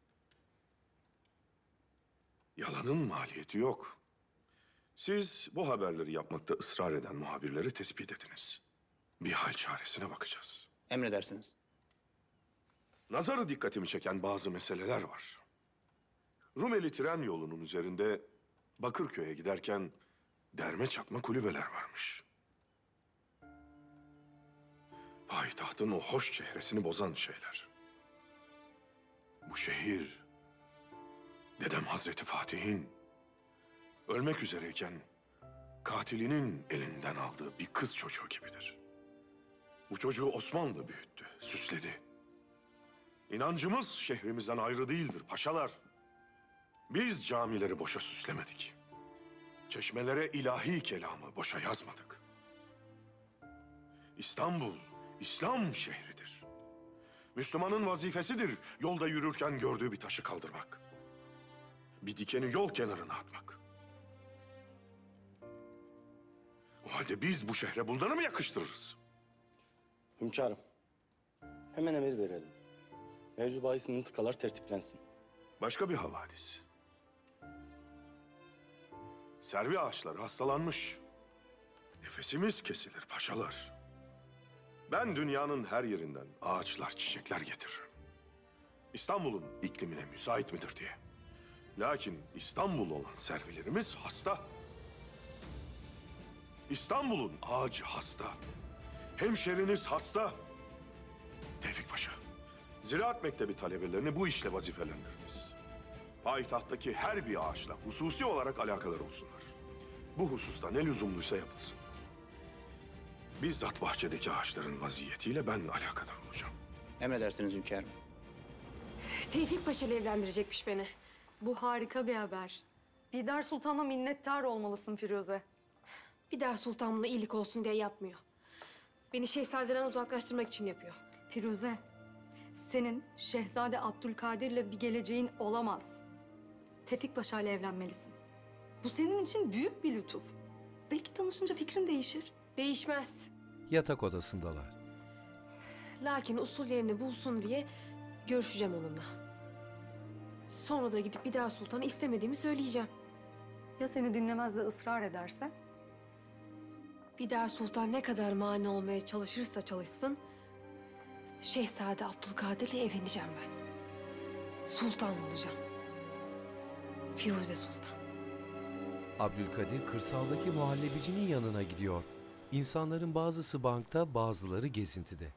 Yalanın maliyeti yok. Siz bu haberleri yapmakta ısrar eden muhabirleri tespit ediniz. Bir hal çaresine bakacağız. Emredersiniz. Nazarı dikkatimi çeken bazı meseleler var. Rumeli tren yolunun üzerinde Bakırköy'e giderken derme çatma kulübeler varmış. Payitahtın o hoş çehresini bozan şeyler. Bu şehir, dedem Hazreti Fatih'in ölmek üzereyken katilinin elinden aldığı bir kız çocuğu gibidir. Bu çocuğu Osmanlı büyüttü, süsledi. İnancımız şehrimizden ayrı değildir paşalar. Biz camileri boşa süslemedik. Çeşmelere ilahi kelamı boşa yazmadık. İstanbul, İslam şehridir. Müslümanın vazifesidir yolda yürürken gördüğü bir taşı kaldırmak. Bir dikeni yol kenarına atmak. O halde biz bu şehre bunları mı yakıştırırız? Hünkârım, hemen emir verelim. Mevzu bahis mıntıkalar tertiplensin. Başka bir havadis. Servi ağaçları hastalanmış. Nefesimiz kesilir paşalar. Ben dünyanın her yerinden ağaçlar, çiçekler getiririm. İstanbul'un iklimine müsait midir diye. Lakin İstanbul olan servilerimiz hasta. İstanbul'un ağacı hasta. Hemşeriniz hasta. Tevfik Paşa, Ziraat Mektebi talebelerini bu işle vazifelendiriniz. Payitahttaki her bir ağaçla hususi olarak alakalar olsunlar. Bu hususta ne lüzumluysa yapılsın. bizzat bahçedeki ağaçların vaziyetiyle ben alakadar olacağım. Emredersiniz hünkârım. Tevfik Paşa ile evlendirecekmiş beni. Bu harika bir haber. Bidar Sultan'a minnettar olmalısın Firuze. Bidar Sultan buna iyilik olsun diye yapmıyor. Beni şehzadeden uzaklaştırmak için yapıyor. Firuze, senin Şehzade Abdülkadir'le bir geleceğin olamaz. Tevfik Paşa ile evlenmelisin. Bu senin için büyük bir lütuf. Belki tanışınca fikrin değişir. Değişmez. Yatak odasındalar. Lakin usullerini bulsun diye görüşeceğim onunla. Sonra da gidip Bidar Sultan'a istemediğimi söyleyeceğim. Ya seni dinlemez de ısrar ederse? Bidar Sultan ne kadar mani olmaya çalışırsa çalışsın, Şehzade Abdülkadir'le evleneceğim ben. Sultan olacağım. Firuze Sultan. Abdülkadir kırsaldaki muhallebicinin yanına gidiyor. İnsanların bazısı bankta, bazıları gezintide.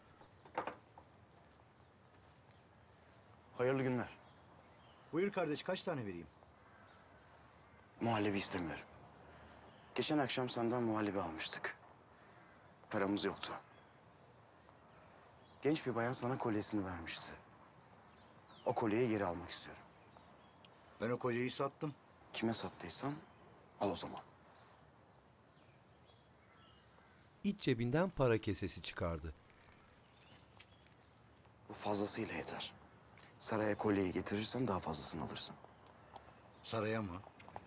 Hayırlı günler. Buyur kardeş, kaç tane vereyim? Muhallebi istemiyorum. Geçen akşam senden muhallebi almıştık. Paramız yoktu. Genç bir bayan sana kolyesini vermişti. O kolyeyi geri almak istiyorum. Ben o kolyeyi sattım. Kime sattıysan al o zaman. İç cebinden para kesesi çıkardı. Bu fazlasıyla yeter. Saraya kolyeyi getirirsen daha fazlasını alırsın. Saraya mı?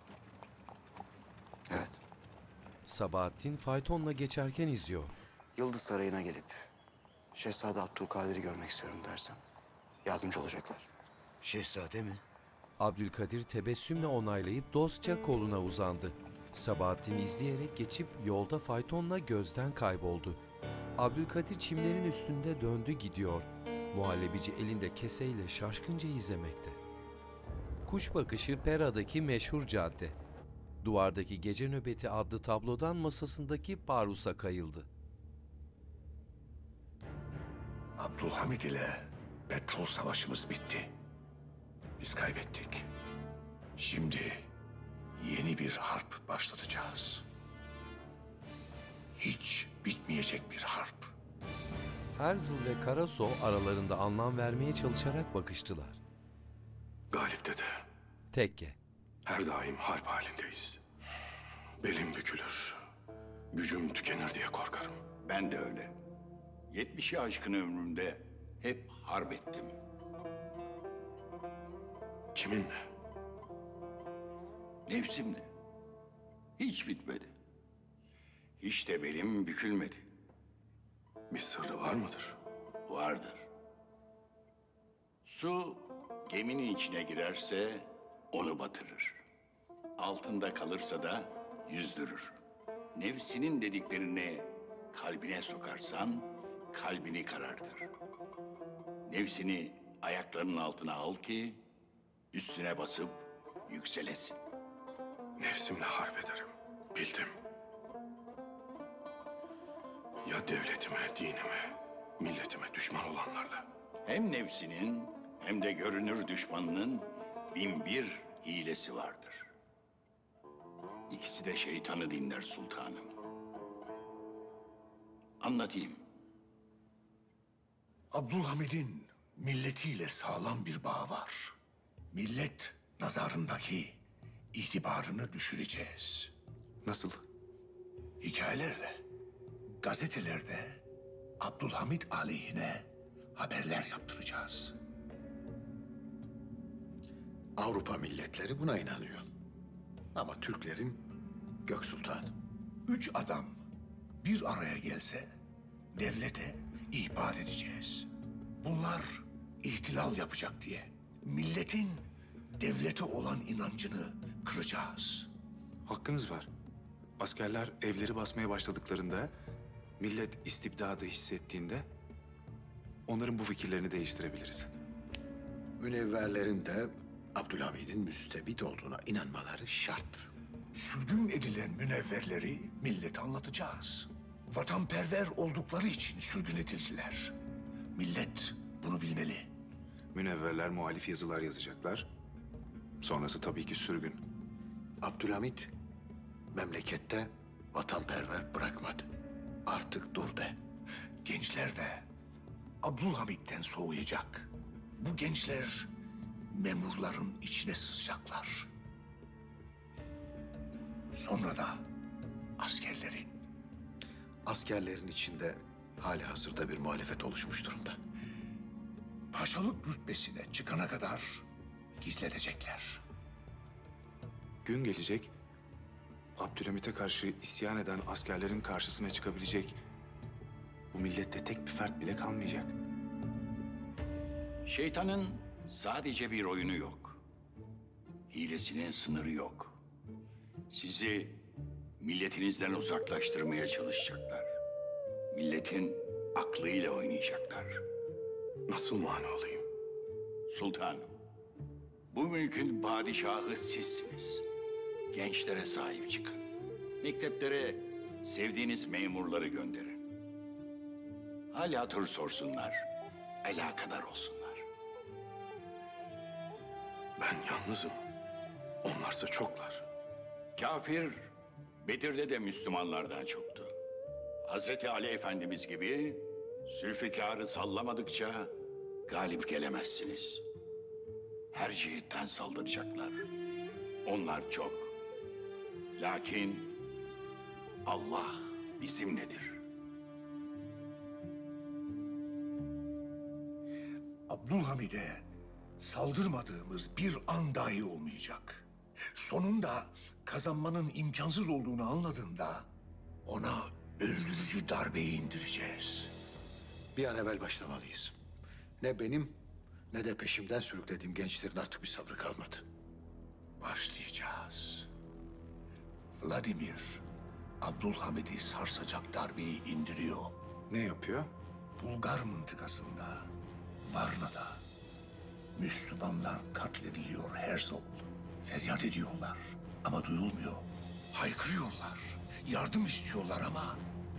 Evet. Sabahattin faytonla geçerken izliyor. Yıldız Sarayı'na gelip Şehzade Abdülkadir'i görmek istiyorum dersen yardımcı olacaklar. Şehzade mi? Abdülkadir tebessümle onaylayıp dostça koluna uzandı. Sabahattin izleyerek geçip yolda faytonla gözden kayboldu. Abdülkadir çimlerin üstünde döndü gidiyor. Muhallebici elinde keseyle şaşkınca izlemekte. Kuş bakışı Pera'daki meşhur cadde. Duvardaki Gece Nöbeti adlı tablodan masasındaki parusa kayıldı. Abdülhamid ile petrol savaşımız bitti. Biz kaybettik. Şimdi yeni bir harp başlatacağız. Hiç bitmeyecek bir harp. Herzl ve Karaso aralarında anlam vermeye çalışarak bakıştılar. Galip dede, Tekke. her daim harp halindeyiz. Belim bükülür, gücüm tükenir diye korkarım. Ben de öyle. Yetmişi aşkın ömrümde hep harp ettim. Kiminle? Nefsimle. Hiç bitmedi. Hiç de belim bükülmedi. Bir sırrı var mıdır? Vardır. Su geminin içine girerse onu batırır. Altında kalırsa da yüzdürür. Nefsinin dediklerini kalbine sokarsan kalbini karartır. Nefsini ayaklarının altına al ki üstüne basıp yükselesin. Nefsimle harp ederim. Bildim. Ya devletime, dinime, milletime düşman olanlarla? Hem nefsinin hem de görünür düşmanının bin bir hilesi vardır. İkisi de şeytanı dinler sultanım. Anlatayım. Abdülhamid'in milletiyle sağlam bir bağı var. Millet nazarındaki itibarını düşüreceğiz. Nasıl? Hikayelerle, gazetelerde Abdülhamid aleyhine haberler yaptıracağız. Avrupa milletleri buna inanıyor. Ama Türklerin Gök Sultanı. Üç adam bir araya gelse devlete ihbar edeceğiz. Bunlar ihtilal yapacak diye milletin devlete olan inancını kıracağız. Hakkınız var. Askerler evleri basmaya başladıklarında, millet istibdadı hissettiğinde onların bu fikirlerini değiştirebiliriz. Münevverlerin de Abdülhamid'in müstebit olduğuna inanmaları şart. Sürgün edilen münevverleri millete anlatacağız. Vatanperver oldukları için sürgün edildiler. Millet bunu bilmeli. Münevverler muhalif yazılar yazacaklar. Sonrası tabii ki sürgün. Abdülhamid memlekette vatanperver bırakmadı. Artık dur de. Gençler de Abdülhamit'ten soğuyacak. Bu gençler memurların içine sızacaklar. Sonra da askerlerin. Askerlerin içinde hali hazırda bir muhalefet oluşmuş durumda. Paşalık rütbesine çıkana kadar gizlenecekler. Gün gelecek, Abdülhamit'e karşı isyan eden askerlerin karşısına çıkabilecek bu millette tek bir fert bile kalmayacak. Şeytanın sadece bir oyunu yok. Hilesinin sınırı yok. Sizi milletinizden uzaklaştırmaya çalışacaklar. Milletin aklıyla oynayacaklar. Nasıl mani olayım? Sultanım, bu mülkün padişahı sizsiniz. Gençlere sahip çıkın. Mekteplere sevdiğiniz memurları gönderin. Hal hatır sorsunlar, alakadar olsunlar. Ben yalnızım. Onlarsa çoklar. Kafir, Bedir'de de Müslümanlardan çoktu. Hazreti Ali Efendimiz gibi Zülfikar'ı sallamadıkça galip gelemezsiniz. Her cihetten saldıracaklar. Onlar çok. Lakin Allah bizimledir. Abdülhamid'e saldırmadığımız bir an dahi olmayacak. Sonunda kazanmanın imkansız olduğunu anladığında ona öldürücü darbeyi indireceğiz. Bir an evvel başlamalıyız. Ne benim ne de peşimden sürüklediğim gençlerin artık bir sabrı kalmadı. Başlayacağız. Vladimir, Abdülhamid'i sarsacak darbeyi indiriyor. Ne yapıyor? Bulgar mıntıkasında, Varna'da Müslümanlar katlediliyor Herzog. Feryat ediyorlar ama duyulmuyor. Haykırıyorlar, yardım istiyorlar ama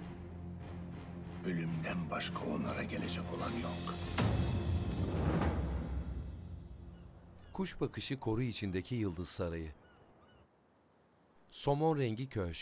ölümden başka onlara gelecek olan yok. Kuş bakışı koru içindeki Yıldız Sarayı. Somon rengi köşk.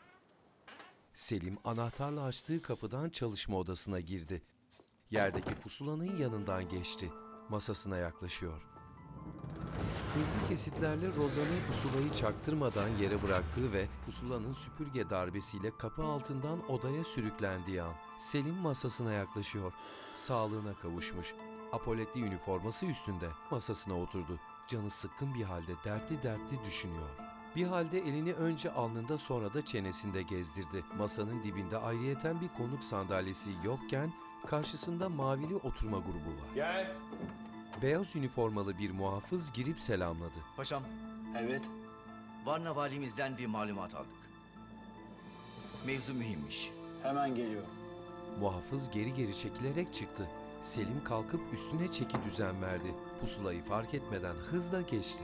Selim anahtarla açtığı kapıdan çalışma odasına girdi. Yerdeki pusulanın yanından geçti. Masasına yaklaşıyor. Hızlı kesitlerle Rozan'ın pusulayı çaktırmadan yere bıraktığı ve pusulanın süpürge darbesiyle kapı altından odaya sürüklendiği an Selim masasına yaklaşıyor. Sağlığına kavuşmuş. Apoletli üniforması üstünde masasına oturdu. Canı sıkkın bir halde dertli dertli düşünüyor. Bir halde elini önce alnında sonra da çenesinde gezdirdi. Masanın dibinde ayrıyeten bir konuk sandalyesi yokken karşısında mavili oturma grubu var. Gel. Beyaz üniformalı bir muhafız girip selamladı. Paşam. Evet. Varna valimizden bir malumat aldık. Mevzu mühimmiş. Hemen geliyorum. Muhafız geri geri çekilerek çıktı. Selim kalkıp üstüne çeki düzen verdi. Pusulayı fark etmeden hızla geçti.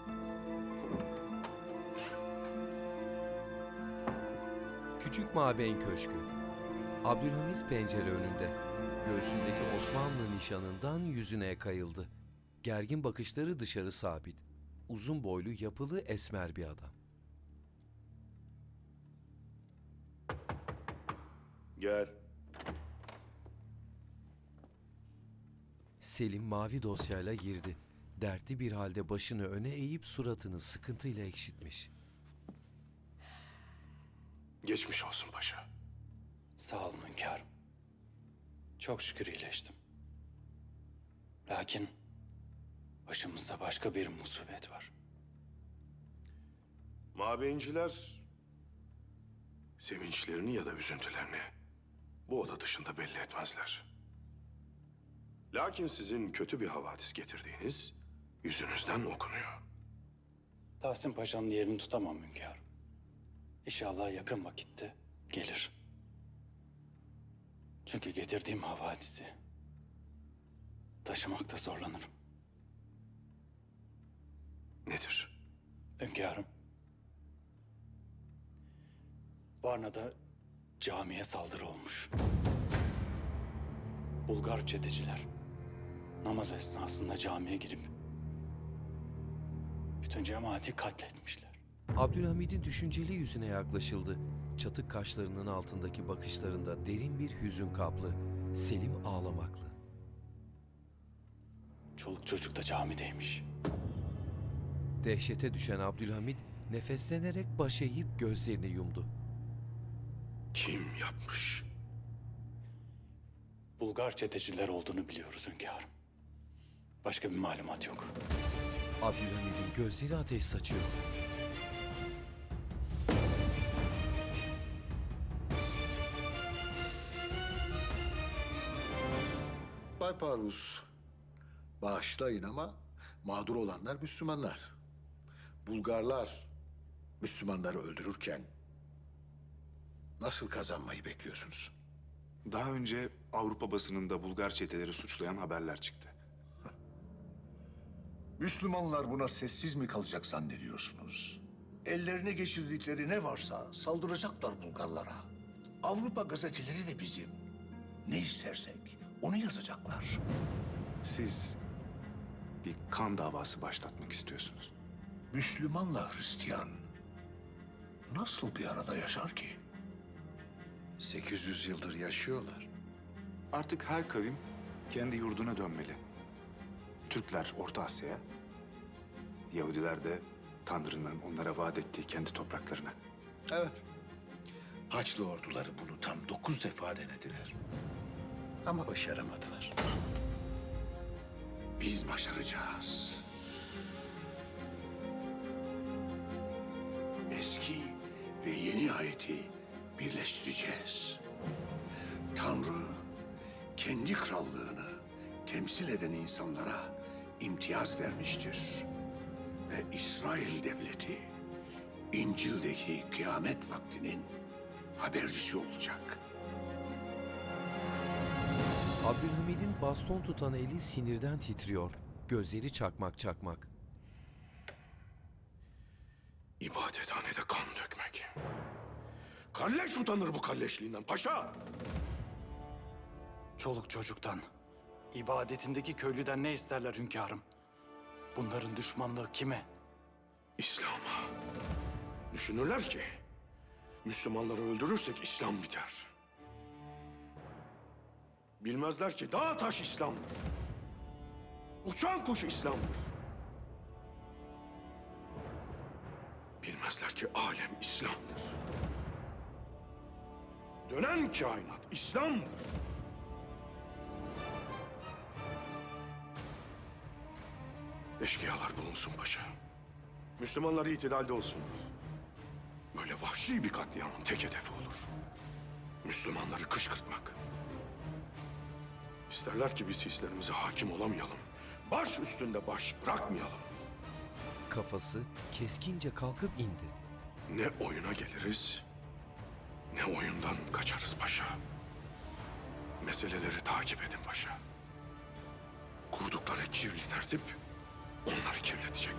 Küçük Mabeyn Köşkü. Abdülhamit pencere önünde. Göğsündeki Osmanlı nişanından yüzüne kayıldı. Gergin bakışları dışarı sabit. Uzun boylu, yapılı, esmer bir adam. Gel. Selim mavi dosyayla girdi. Dertli bir halde başını öne eğip suratını sıkıntıyla ekşitmiş. Geçmiş olsun paşa. Sağ olun hünkârım. Çok şükür iyileştim. Lakin başımızda başka bir musibet var. Mabeyinciler sevinçlerini ya da üzüntülerini bu oda dışında belli etmezler. Lakin sizin kötü bir havadis getirdiğiniz yüzünüzden okunuyor. Tahsin Paşa'nın yerini tutamam hünkârım. İnşallah yakın vakitte gelir. Çünkü getirdiğim havadisi taşımakta zorlanırım. Nedir? Hünkârım, Varna'da camiye saldırı olmuş. Bulgar çeteciler namaz esnasında camiye girip bütün cemaati katletmişler. Abdülhamid'in düşünceli yüzüne yaklaşıldı. Çatık kaşlarının altındaki bakışlarında derin bir hüzün kaplı. Selim ağlamaklı. Çoluk çocuk da camideymiş. Dehşete düşen Abdülhamit nefeslenerek baş eğip gözlerini yumdu. Kim yapmış? Bulgar çeteciler olduğunu biliyoruz hünkârım. Başka bir malumat yok. Abdülhamid'in gözleri ateş saçıyor. Bay Parvus, bağışlayın ama mağdur olanlar Müslümanlar. Bulgarlar Müslümanları öldürürken nasıl kazanmayı bekliyorsunuz? Daha önce Avrupa basınında Bulgar çeteleri suçlayan haberler çıktı. Müslümanlar buna sessiz mi kalacak zannediyorsunuz? Ellerine geçirdikleri ne varsa saldıracaklar Bulgarlara. Avrupa gazeteleri de bizim. Ne istersek onu yazacaklar. Siz bir kan davası başlatmak istiyorsunuz. Müslümanla Hristiyan nasıl bir arada yaşar ki? sekiz yüz yıldır yaşıyorlar. Artık her kavim kendi yurduna dönmeli. Türkler Orta Asya'ya, Yahudiler de Tanrı'nın onlara vaat ettiği kendi topraklarına. Evet. Haçlı orduları bunu tam dokuz defa denediler. Ama başaramadılar. Biz başaracağız. Eski ve yeni ayeti birleştireceğiz. Tanrı kendi krallığını temsil eden insanlara imtiyaz vermiştir. Ve İsrail devleti İncil'deki kıyamet vaktinin habercisi olacak. Abdülhamid'in baston tutan eli sinirden titriyor. Gözleri çakmak çakmak. İbadethanede kan dökmek. Kalleş utanır bu kalleşliğinden paşa. Çoluk çocuktan, ibadetindeki köylüden ne isterler hünkârım? Bunların düşmanlığı kime? İslam'a. Düşünürler ki Müslümanları öldürürsek İslam biter. Bilmezler ki dağ taş İslam'dır. Uçan kuş İslam'dır. Bilmezler ki alem İslam'dır. Dönen kainat İslam'dır. Eşkıyalar bulunsun paşa. Müslümanlar itidalde olsunlar. Böyle vahşi bir katliamın tek hedefi olur. Müslümanları kışkırtmak. İsterler ki biz hislerimize hakim olamayalım. Baş üstünde baş bırakmayalım. Kafası keskince kalkıp indi. Ne oyuna geliriz, ne oyundan kaçarız paşa. Meseleleri takip edin paşa. Kurdukları kirli tertip onları kirletecek.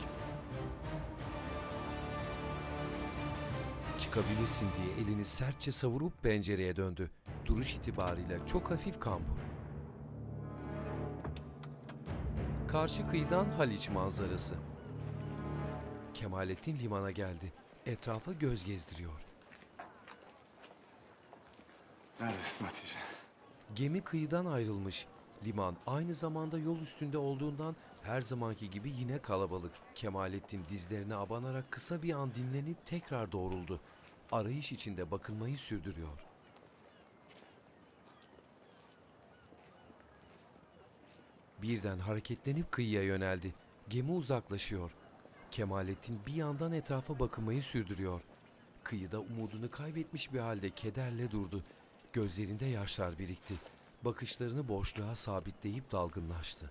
Çıkabilirsin diye elini sertçe savurup pencereye döndü. Duruş itibariyle çok hafif kambur. Karşı kıyıdan Haliç manzarası. Kemalettin limana geldi. Etrafa göz gezdiriyor. Neredesin Hatice? Gemi kıyıdan ayrılmış. Liman aynı zamanda yol üstünde olduğundan her zamanki gibi yine kalabalık. Kemalettin dizlerine abanarak kısa bir an dinlenip tekrar doğruldu. Arayış içinde bakılmayı sürdürüyor. Birden hareketlenip kıyıya yöneldi. Gemi uzaklaşıyor. Kemalettin bir yandan etrafa bakınmayı sürdürüyor. Kıyıda umudunu kaybetmiş bir halde kederle durdu. Gözlerinde yaşlar birikti. Bakışlarını boşluğa sabitleyip dalgınlaştı.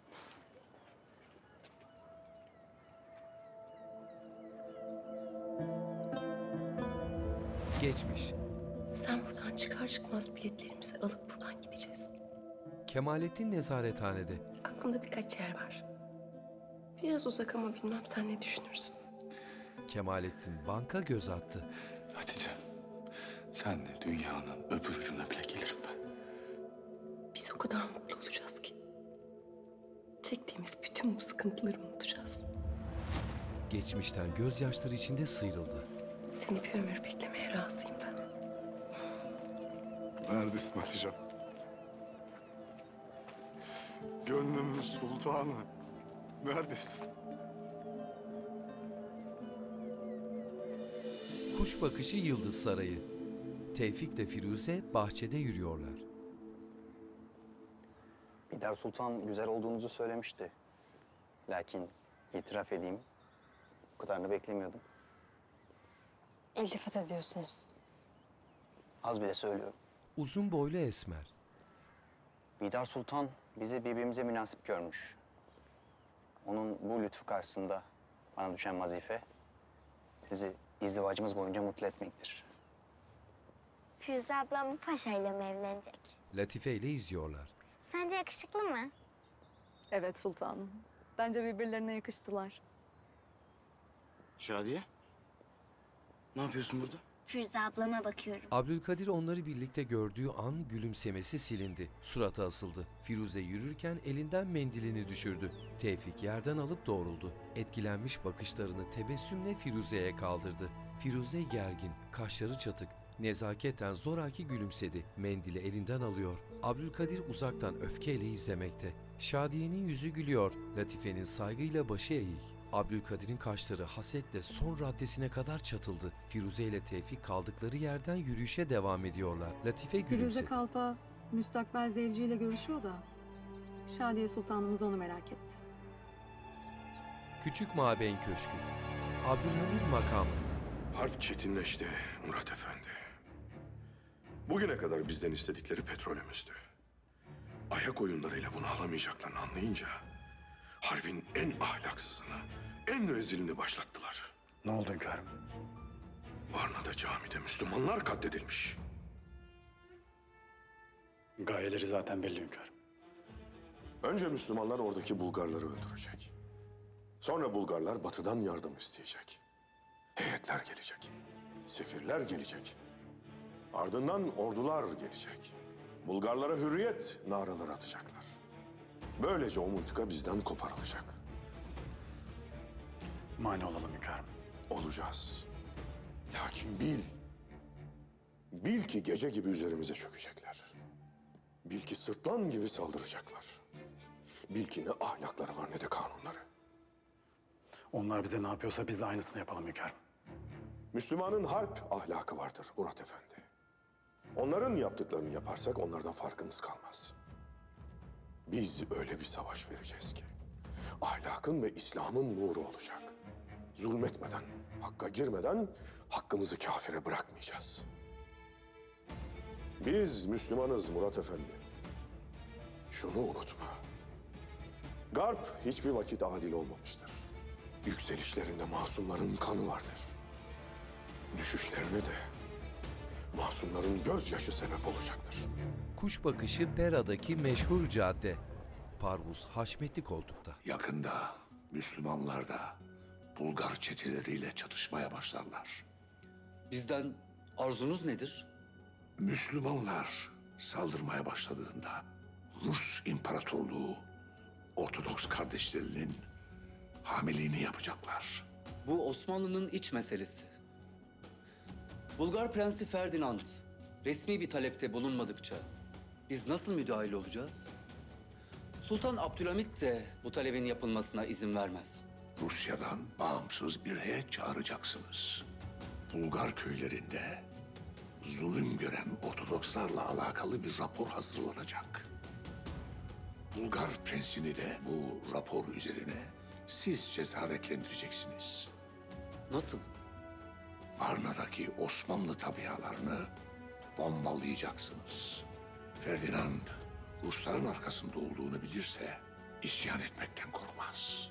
Geçmiş. Sen buradan çıkar çıkmaz biletlerimizi alıp buradan gideceğiz. Kemalettin nezarethanede. Aklımda birkaç yer var. Biraz uzak ama bilmem sen ne düşünürsün. Kemalettin banka göz attı. Hatice, senle dünyanın öbür ucuna bile gelirim ben. Biz o kadar mutlu olacağız ki. Çektiğimiz bütün bu sıkıntıları unutacağız. Geçmişten gözyaşları içinde sıyrıldı. Seni bir ömür beklemeye razıyım ben. Neredesin Hatice'm? Gönlümün sultanı. Neredesin? Kuş bakışı Yıldız Sarayı. Tevfik ile Firuze bahçede yürüyorlar. Bidar Sultan güzel olduğunuzu söylemişti. Lakin itiraf edeyim, bu kadarını beklemiyordum. İltifat ediyorsunuz. Az bile söylüyorum. Uzun boylu esmer. Bidar Sultan bizi birbirimize münasip görmüş. Onun bu lütfu karşısında bana düşen vazife sizi izdivacımız boyunca mutlu etmektir. Firuze ablam bu paşayla mı evlenecek? Latife ile izliyorlar. Sence yakışıklı mı? Evet sultanım. Bence birbirlerine yakıştılar. Şadiye, ne yapıyorsun burada? Firuze ablama bakıyorum. Abdülkadir onları birlikte gördüğü an gülümsemesi silindi. Suratı asıldı. Firuze yürürken elinden mendilini düşürdü. Tevfik yerden alıp doğruldu. Etkilenmiş bakışlarını tebessümle Firuze'ye kaldırdı. Firuze gergin, kaşları çatık. Nezaketen zoraki gülümsedi. Mendili elinden alıyor. Abdülkadir uzaktan öfkeyle izlemekte. Şadiye'nin yüzü gülüyor. Latife'nin saygıyla başı eğik. Abdülkadir'in kaşları hasetle son raddesine kadar çatıldı. Firuze ile Tevfik kaldıkları yerden yürüyüşe devam ediyorlar. Latife gülümsedi. Firuze Kalfa müstakbel zevciyle görüşüyor da Şadiye Sultanımız onu merak etti. Küçük Mabeyn Köşkü. Abdülhamid makamında. Harp çetinleşti Murat Efendi. Bugüne kadar bizden istedikleri petrolümüzdü. Ayak oyunlarıyla bunu alamayacaklarını anlayınca harbin en ahlaksızını, en rezilini başlattılar. Ne oldu hünkârım? Varna'da camide Müslümanlar katledilmiş. Gayeleri zaten belli hünkârım. Önce Müslümanlar oradaki Bulgarları öldürecek. Sonra Bulgarlar batıdan yardım isteyecek. Heyetler gelecek. Sefirler gelecek. Ardından ordular gelecek. Bulgarlara hürriyet naraları atacaklar. Böylece o mıntıka bizden koparılacak. Mani olalım hünkârım. Olacağız. Lakin bil. Bil ki gece gibi üzerimize çökecekler. Bil ki sırtlan gibi saldıracaklar. Bil ki ne ahlakları var ne de kanunları. Onlar bize ne yapıyorsa biz de aynısını yapalım hünkârım. Müslümanın harp ahlakı vardır Murat Efendi. Onların yaptıklarını yaparsak onlardan farkımız kalmaz. Biz öyle bir savaş vereceğiz ki ahlakın ve İslam'ın nuru olacak. Zulmetmeden, hakka girmeden hakkımızı kafire bırakmayacağız. Biz Müslümanız Murat Efendi. Şunu unutma. Garp hiçbir vakit adil olmamıştır. Yükselişlerinde masumların kanı vardır. Düşüşlerine de masumların gözyaşı sebep olacaktır. Kuş bakışı Bera'daki meşhur cadde. Parvuz Haşmetli koltukta. Yakında Müslümanlar da Bulgar çeteleriyle çatışmaya başlarlar. Bizden arzunuz nedir? Müslümanlar saldırmaya başladığında Rus İmparatorluğu Ortodoks kardeşlerinin hamiliğini yapacaklar. Bu Osmanlı'nın iç meselesi. Bulgar Prensi Ferdinand resmi bir talepte bulunmadıkça biz nasıl müdahil olacağız? Sultan Abdülhamit de bu talebin yapılmasına izin vermez. Rusya'dan bağımsız bir heyet çağıracaksınız. Bulgar köylerinde zulüm gören Ortodokslarla alakalı bir rapor hazırlanacak. Bulgar prensini de bu rapor üzerine siz cesaretlendireceksiniz. Nasıl? Varna'daki Osmanlı tabialarını bombalayacaksınız. Ferdinand Rusların arkasında olduğunu bilirse isyan etmekten korkmaz.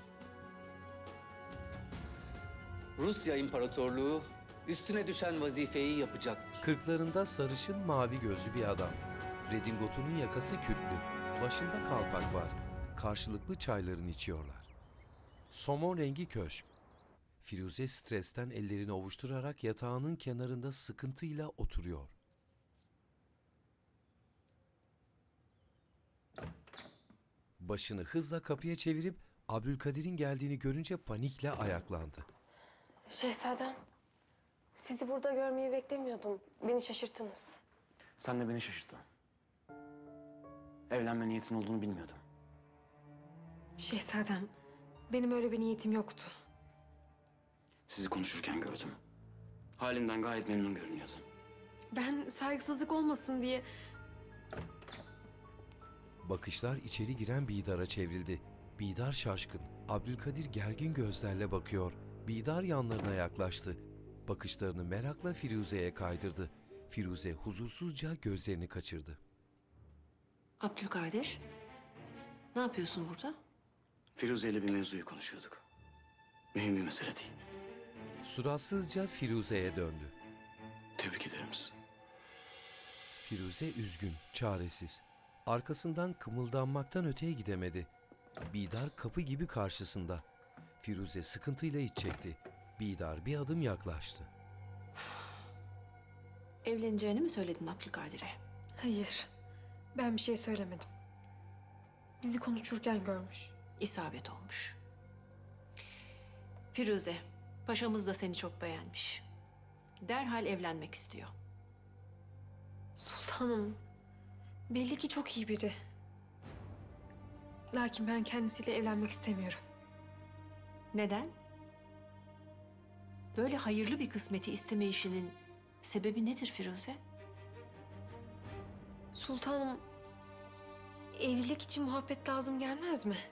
Rusya İmparatorluğu üstüne düşen vazifeyi yapacaktır. Kırklarında sarışın mavi gözlü bir adam. Redingotunun yakası kürklü. Başında kalpak var. Karşılıklı çaylarını içiyorlar. Somon rengi köşk. Firuze stresten ellerini ovuşturarak yatağının kenarında sıkıntıyla oturuyor. Başını hızla kapıya çevirip Abdülkadir'in geldiğini görünce panikle ayaklandı. Şehzadem, sizi burada görmeyi beklemiyordum. Beni şaşırttınız. Sen de beni şaşırttın. Evlenme niyetin olduğunu bilmiyordum. Şehzadem, benim öyle bir niyetim yoktu. Sizi konuşurken gördüm. Halinden gayet memnun görünüyordun. Ben saygısızlık olmasın diye... Bakışlar içeri giren Bidar'a çevrildi. Bidar şaşkın. Abdülkadir gergin gözlerle bakıyor. Bidar yanlarına yaklaştı. Bakışlarını merakla Firuze'ye kaydırdı. Firuze huzursuzca gözlerini kaçırdı. Abdülkadir, ne yapıyorsun burada? Firuze ile bir mevzuyu konuşuyorduk. Mühim bir mesele değil. Suratsızca Firuze'ye döndü. Tebrik ederim sizi. Firuze üzgün, çaresiz. Arkasından kımıldanmaktan öteye gidemedi. Bidar kapı gibi karşısında. Firuze sıkıntıyla iç çekti. Bidar bir adım yaklaştı. Evleneceğini mi söyledin Abdülkadir'e? Hayır, ben bir şey söylemedim. Bizi konuşurken görmüş. İsabet olmuş. Firuze, paşamız da seni çok beğenmiş. Derhal evlenmek istiyor. Sultanım, belli ki çok iyi biri. Lakin ben kendisiyle evlenmek istemiyorum. Neden? Böyle hayırlı bir kısmeti istemeyişinin sebebi nedir Firuze? Sultanım, evlilik için muhabbet lazım gelmez mi?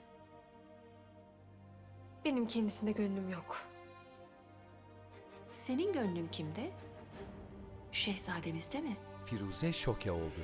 Benim kendisinde gönlüm yok. Senin gönlün kimde? Şehzademizde mi? Firuze şoke oldu.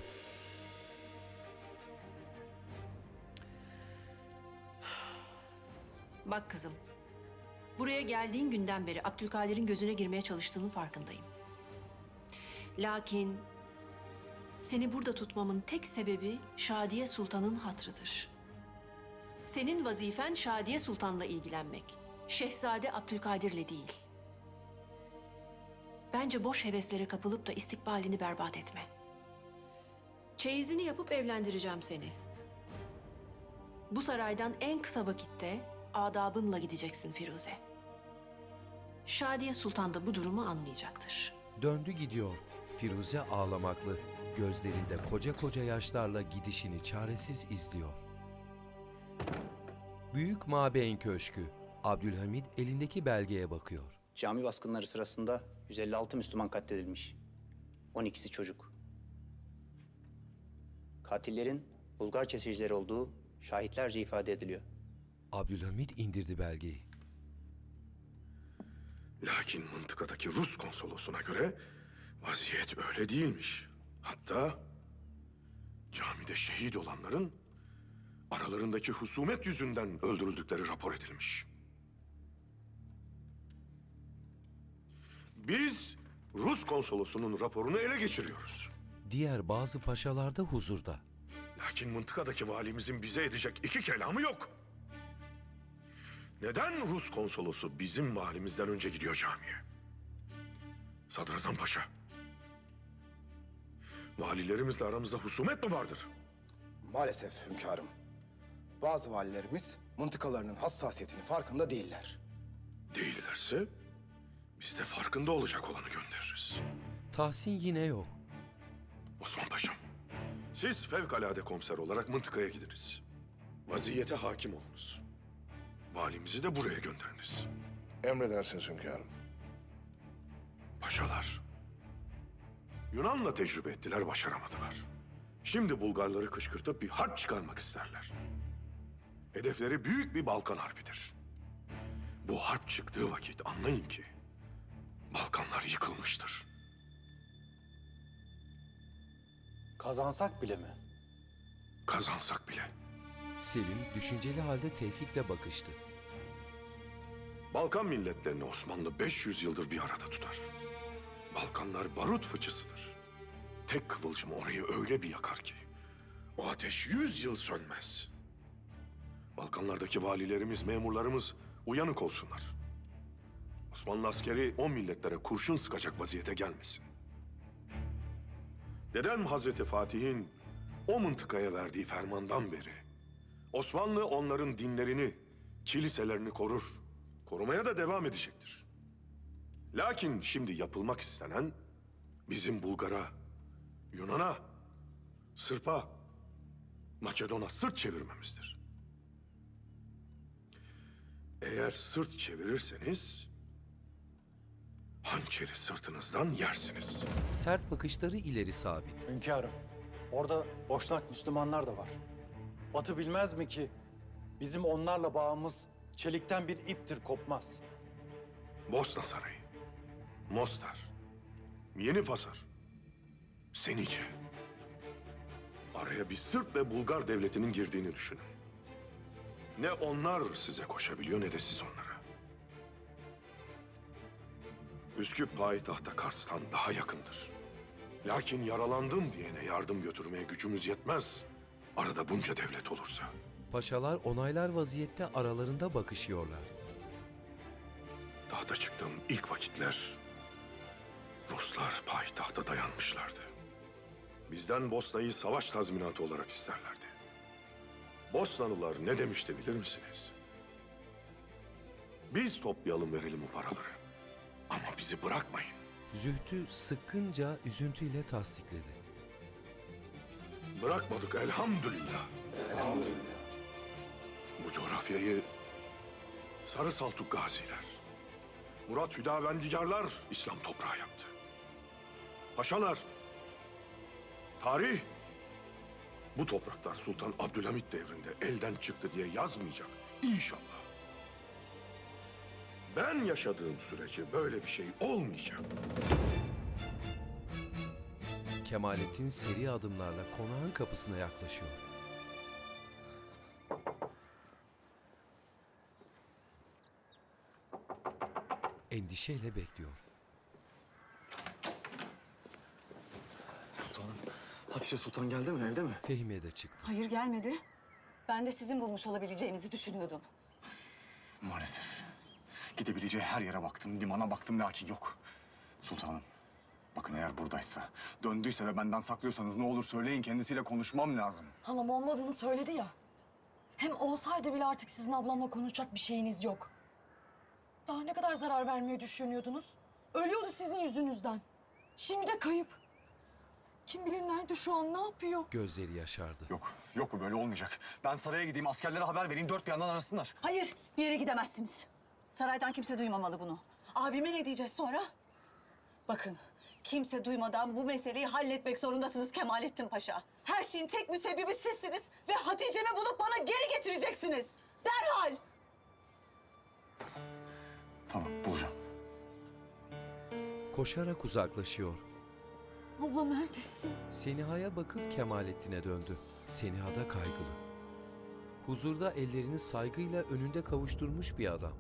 Bak kızım, buraya geldiğin günden beri Abdülkadir'in gözüne girmeye çalıştığının farkındayım. Lakin seni burada tutmamın tek sebebi Şadiye Sultan'ın hatrıdır. Senin vazifen Şadiye Sultan'la ilgilenmek, Şehzade Abdülkadir'le değil. Bence boş heveslere kapılıp da istikbalini berbat etme. Çeyizini yapıp evlendireceğim seni. Bu saraydan en kısa vakitte adabınla gideceksin Firuze. Şadiye Sultan da bu durumu anlayacaktır. Döndü gidiyor. Firuze ağlamaklı. Gözlerinde koca koca yaşlarla gidişini çaresiz izliyor. Büyük Mabeyn Köşkü. Abdülhamid elindeki belgeye bakıyor. Cami baskınları sırasında yüz elli altı Müslüman katledilmiş. on ikisi çocuk. Katillerin Bulgar kesicileri olduğu şahitlerce ifade ediliyor. Abdülhamid indirdi belgeyi. Lakin mıntıkadaki Rus konsolosuna göre vaziyet öyle değilmiş. Hatta camide şehit olanların aralarındaki husumet yüzünden öldürüldükleri rapor edilmiş. Biz Rus konsolosunun raporunu ele geçiriyoruz. Diğer bazı paşalar da huzurda. Lakin mıntıkadaki valimizin bize edecek iki kelamı yok. Neden Rus konsolosu bizim valimizden önce gidiyor camiye? Sadrazam Paşa. Valilerimizle aramızda husumet mi vardır? Maalesef hünkârım. Bazı valilerimiz mıntıkalarının hassasiyetinin farkında değiller. Değillerse biz de farkında olacak olanı göndeririz. Tahsin yine yok. Osman Paşam, siz fevkalade komiser olarak mıntıkaya gidiniz. Vaziyete hakim olunuz. Valimizi de buraya gönderiniz. Emredersiniz hünkârım. Paşalar, Yunan'la tecrübe ettiler, başaramadılar. Şimdi Bulgarları kışkırtıp bir harp çıkarmak isterler. Hedefleri büyük bir Balkan harbidir. Bu harp çıktığı vakit anlayın ki Balkanlar yıkılmıştır. Kazansak bile mi? Kazansak bile. Selim düşünceli halde Tevfik'le bakıştı. Balkan milletlerini Osmanlı beş yüz yıldır bir arada tutar. Balkanlar barut fıçısıdır. Tek kıvılcım orayı öyle bir yakar ki o ateş yüz yıl sönmez. Balkanlardaki valilerimiz, memurlarımız uyanık olsunlar. Osmanlı askeri o milletlere kurşun sıkacak vaziyete gelmesin. Dedem Hazreti Fatih'in o mıntıkaya verdiği fermandan beri Osmanlı onların dinlerini, kiliselerini korur. Korumaya da devam edecektir. Lakin şimdi yapılmak istenen bizim Bulgar'a Yunan'a, Sırp'a, Makedon'a sırt çevirmemizdir. Eğer sırt çevirirseniz hançeri sırtınızdan yersiniz. Sert bakışları ileri sabit. Hünkârım, orada Boşnak Müslümanlar da var. Batı bilmez mi ki bizim onlarla bağımız çelikten bir iptir, kopmaz. Bosna Sarayı, Mostar, Yeni Pazar, Senice. Araya bir Sırp ve Bulgar devletinin girdiğini düşünün. Ne onlar size koşabiliyor ne de siz onlara. Üsküp payitahta Kars'tan daha yakındır. Lakin yaralandım diyene yardım götürmeye gücümüz yetmez. Arada bunca devlet olursa. Paşalar onaylar vaziyette aralarında bakışıyorlar. Tahta çıktığım ilk vakitler Ruslar payitahta dayanmışlardı. Bizden Bosna'yı savaş tazminatı olarak isterlerdi. Bosnalılar ne demişti bilir misiniz? Biz toplayalım verelim o paraları. Ama bizi bırakmayın. Zühtü sıkkınca üzüntüyle tasdikledi. Bırakmadık elhamdülillah. Elhamdülillah. Bu coğrafyayı Sarı Saltuk gaziler, Murat Hüdavendigarlar İslam toprağı yaptı. Paşalar, tarih bu topraklar Sultan Abdülhamit devrinde elden çıktı diye yazmayacak inşallah. Ben yaşadığım sürece böyle bir şey olmayacak. Kemalettin seri adımlarla konağın kapısına yaklaşıyor. Endişeyle bekliyor. Sultanım, Hatice Sultan geldi mi, evde mi? Fehmiye de çıktı. Hayır gelmedi. Ben de sizin bulmuş olabileceğinizi düşünüyordum. Maalesef. Gidebileceği her yere baktım, limana baktım lakin yok. Sultanım, bakın eğer buradaysa, döndüyse ve benden saklıyorsanız ne olur söyleyin, kendisiyle konuşmam lazım. Halam olmadığını söyledi ya. Hem olsaydı bile artık sizin ablamla konuşacak bir şeyiniz yok. Daha ne kadar zarar vermeyi düşünüyordunuz? Ölüyordu sizin yüzünüzden. Şimdi de kayıp. Kim bilir nerede şu an, ne yapıyor? Gözleri yaşardı. Yok, yok bu böyle olmayacak. Ben saraya gideyim, askerlere haber vereyim, dört bir yandan arasınlar. Hayır, bir yere gidemezsiniz. Saraydan kimse duymamalı bunu. Abime ne diyeceğiz sonra? Bakın, kimse duymadan bu meseleyi halletmek zorundasınız Kemalettin Paşa. Her şeyin tek müsebbibi sizsiniz ve Hatice'mi bulup bana geri getireceksiniz. Derhal! Tamam, bulacağım. Koşarak uzaklaşıyor. Abla neredesin? Seniha'ya bakıp Kemalettin'e döndü. Seniha da kaygılı. Huzurda ellerini saygıyla önünde kavuşturmuş bir adam.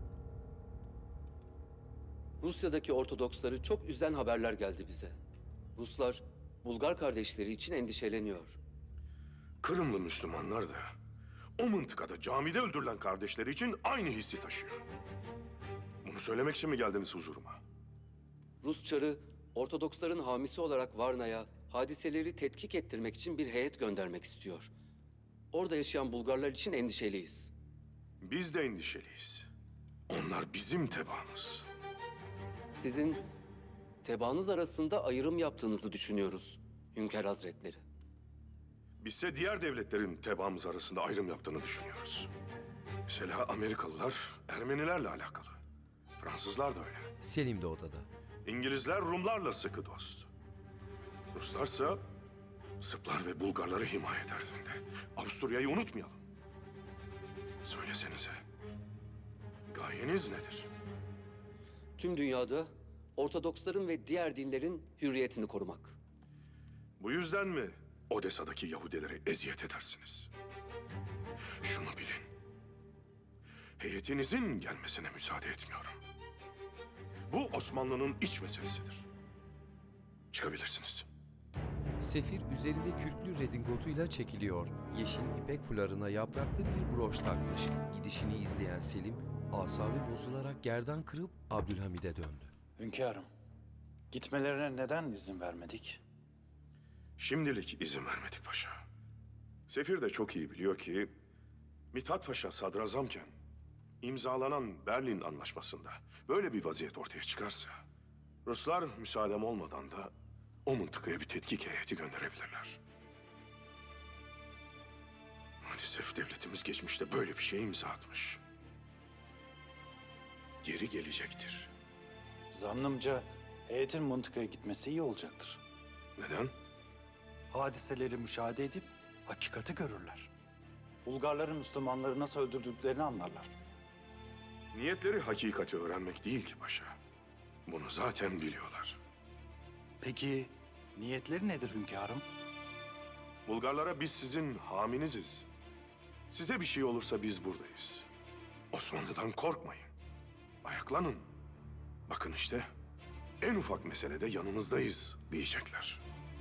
Rusya'daki Ortodoksları çok üzen haberler geldi bize. Ruslar Bulgar kardeşleri için endişeleniyor. Kırımlı Müslümanlar da o mıntıkada camide öldürülen kardeşleri için aynı hissi taşıyor. Bunu söylemek için mi geldiniz huzuruma? Rus çarı Ortodoksların hamisi olarak Varna'ya hadiseleri tetkik ettirmek için bir heyet göndermek istiyor. Orada yaşayan Bulgarlar için endişeliyiz. Biz de endişeliyiz. Onlar bizim tebaamız. Sizin tebaanız arasında ayrım yaptığınızı düşünüyoruz Hünkâr Hazretleri. Bizse diğer devletlerin tebaamız arasında ayrım yaptığını düşünüyoruz. Mesela Amerikalılar Ermenilerle alakalı. Fransızlar da öyle. Selim de odada. İngilizler Rumlarla sıkı dost. Ruslarsa Sırplar ve Bulgarları himaye derdinde. Avusturya'yı unutmayalım. Söylesenize, gayeniz nedir? Tüm dünyada Ortodoksların ve diğer dinlerin hürriyetini korumak. Bu yüzden mi Odessa'daki Yahudilere eziyet edersiniz? Şunu bilin. Heyetinizin gelmesine müsaade etmiyorum. Bu Osmanlı'nın iç meselesidir. Çıkabilirsiniz. Sefir üzerinde kürklü redingotuyla çekiliyor. Yeşil ipek fularına yapraklı bir broş takmış. Gidişini izleyen Selim, asabı bozularak gerdan kırıp Abdülhamid'e döndü. Hünkârım, gitmelerine neden izin vermedik? Şimdilik izin vermedik paşa. Sefir de çok iyi biliyor ki Mithat Paşa sadrazamken imzalanan Berlin Anlaşması'nda böyle bir vaziyet ortaya çıkarsa Ruslar müsaadem olmadan da o mıntıkaya bir tetkik heyeti gönderebilirler. Maalesef devletimiz geçmişte böyle bir şeye imza atmış. Geri gelecektir. Zannımca heyetin mıntıkaya gitmesi iyi olacaktır. Neden? Hadiseleri müşahede edip hakikati görürler. Bulgarların Müslümanları nasıl öldürdüklerini anlarlar. Niyetleri hakikati öğrenmek değil ki paşa. Bunu zaten biliyorlar. Peki niyetleri nedir hünkârım? Bulgarlara biz sizin haminiziz. Size bir şey olursa biz buradayız. Osmanlı'dan korkmayın. Ayaklanın. Bakın işte en ufak meselede yanınızdayız diyecekler.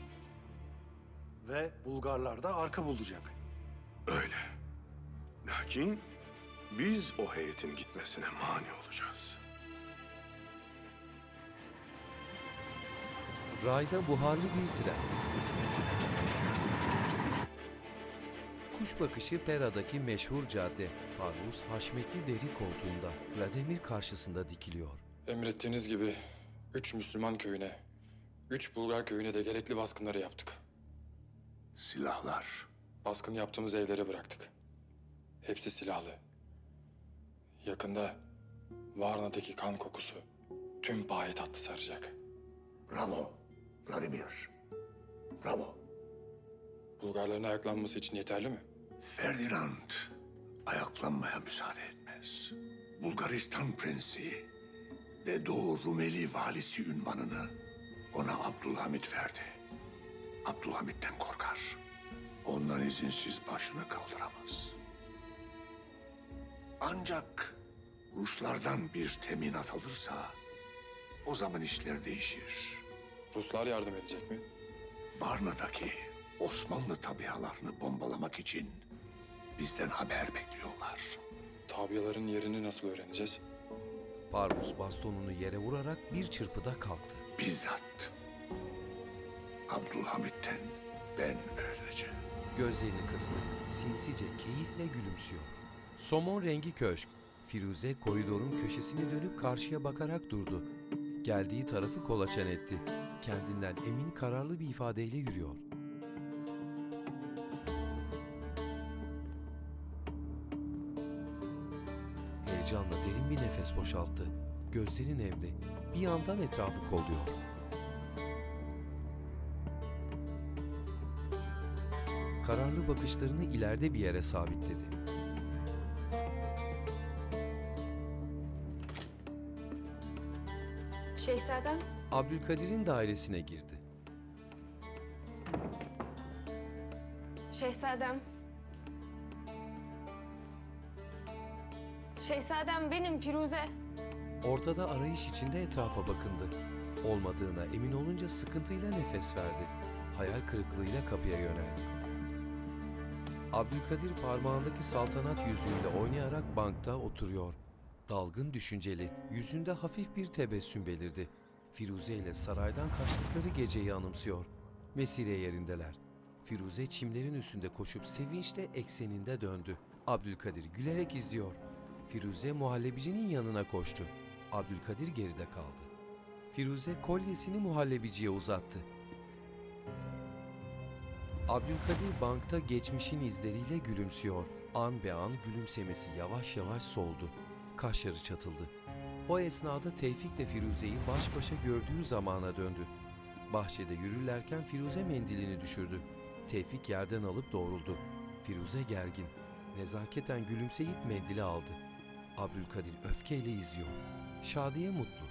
Ve Bulgarlar da arka bulacak. Öyle. Lakin biz o heyetin gitmesine mani olacağız. Rayda buharlı bir tren. Kuş bakışı Pera'daki meşhur cadde, Parvus haşmetli deri koltuğunda Vladimir karşısında dikiliyor. Emrettiğiniz gibi üç Müslüman köyüne, üç Bulgar köyüne de gerekli baskınları yaptık. Silahlar. Baskın yaptığımız evlere bıraktık. Hepsi silahlı. Yakında Varna'daki kan kokusu tüm payitahtı saracak. Bravo Vladimir. Bravo. Bulgarların ayaklanması için yeterli mi? Ferdinand ayaklanmaya müsaade etmez. Bulgaristan prensi ve Doğu Rumeli valisi ünvanını ona Abdülhamit verdi. Abdülhamit'ten korkar. Ondan izinsiz başını kaldıramaz. Ancak Ruslardan bir teminat alırsa o zaman işler değişir. Ruslar yardım edecek mi? Varna'daki Osmanlı tabialarını bombalamak için bizden haber bekliyorlar. Tabiaların yerini nasıl öğreneceğiz? Parvus bastonunu yere vurarak bir çırpıda kalktı. Bizzat Abdülhamit'ten ben öğreneceğim. Gözlerini kıstı, sinsice keyifle gülümsüyor. Somon rengi köşk, Firuze koridorun köşesini dönüp karşıya bakarak durdu. Geldiği tarafı kolaçan etti. Kendinden emin, kararlı bir ifadeyle yürüyor. Heyecanla derin bir nefes boşalttı. Gözleri nemli, bir yandan etrafı kolluyor. Kararlı bakışlarını ileride bir yere sabitledi. Şehzadem, Abdülkadir'in dairesine girdi. şehzadem. Şehzadem benim Firuze. Ortada arayış içinde etrafa bakındı. Olmadığına emin olunca sıkıntıyla nefes verdi. Hayal kırıklığıyla kapıya yöneldi. Abdülkadir parmağındaki saltanat yüzüğüyle oynayarak bankta oturuyor. Dalgın düşünceli, yüzünde hafif bir tebessüm belirdi. Firuze ile saraydan kaçtıkları geceyi anımsıyor. Mesire yerindeler. Firuze çimlerin üstünde koşup sevinçle ekseninde döndü. Abdülkadir gülerek izliyor. Firuze muhallebicinin yanına koştu. Abdülkadir geride kaldı. Firuze kolyesini muhallebiciye uzattı. Abdülkadir bankta geçmişin izleriyle gülümsüyor. An be an gülümsemesi yavaş yavaş soldu. Kaşları çatıldı. O esnada Tevfik de Firuze'yi baş başa gördüğü zamana döndü. Bahçede yürürlerken Firuze mendilini düşürdü. Tevfik yerden alıp doğruldu. Firuze gergin. Nezaketen gülümseyip mendili aldı. Abdülkadir öfkeyle izliyor. Şadiye mutlu.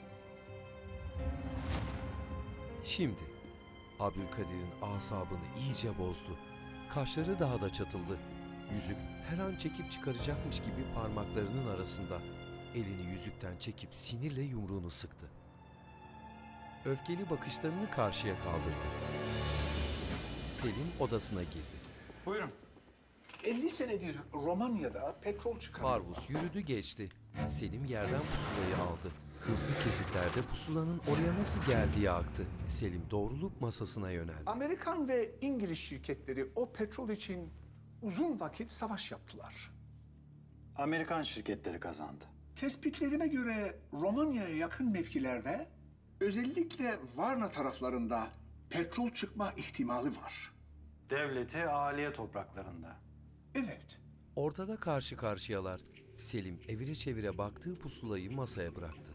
Şimdi Abdülkadir'in asabını iyice bozdu. Kaşları daha da çatıldı. Yüzük her an çekip çıkaracakmış gibi parmaklarının arasında. Elini yüzükten çekip sinirle yumruğunu sıktı. Öfkeli bakışlarını karşıya kaldırdı. Selim odasına girdi. Buyurun. elli senedir Romanya'da petrol çıkarıyor. Parvus yürüdü geçti. Selim yerden pusulayı aldı. Hızlı kesitlerde pusulanın oraya nasıl geldiği aktı. Selim doğrulup masasına yöneldi. Amerikan ve İngiliz şirketleri o petrol için uzun vakit savaş yaptılar. Amerikan şirketleri kazandı. Tespitlerime göre Romanya'ya yakın mevkilerde, özellikle Varna taraflarında petrol çıkma ihtimali var. Devleti Aliye topraklarında. Evet. Ortada karşı karşıyalar. Selim evire çevire baktığı pusulayı masaya bıraktı.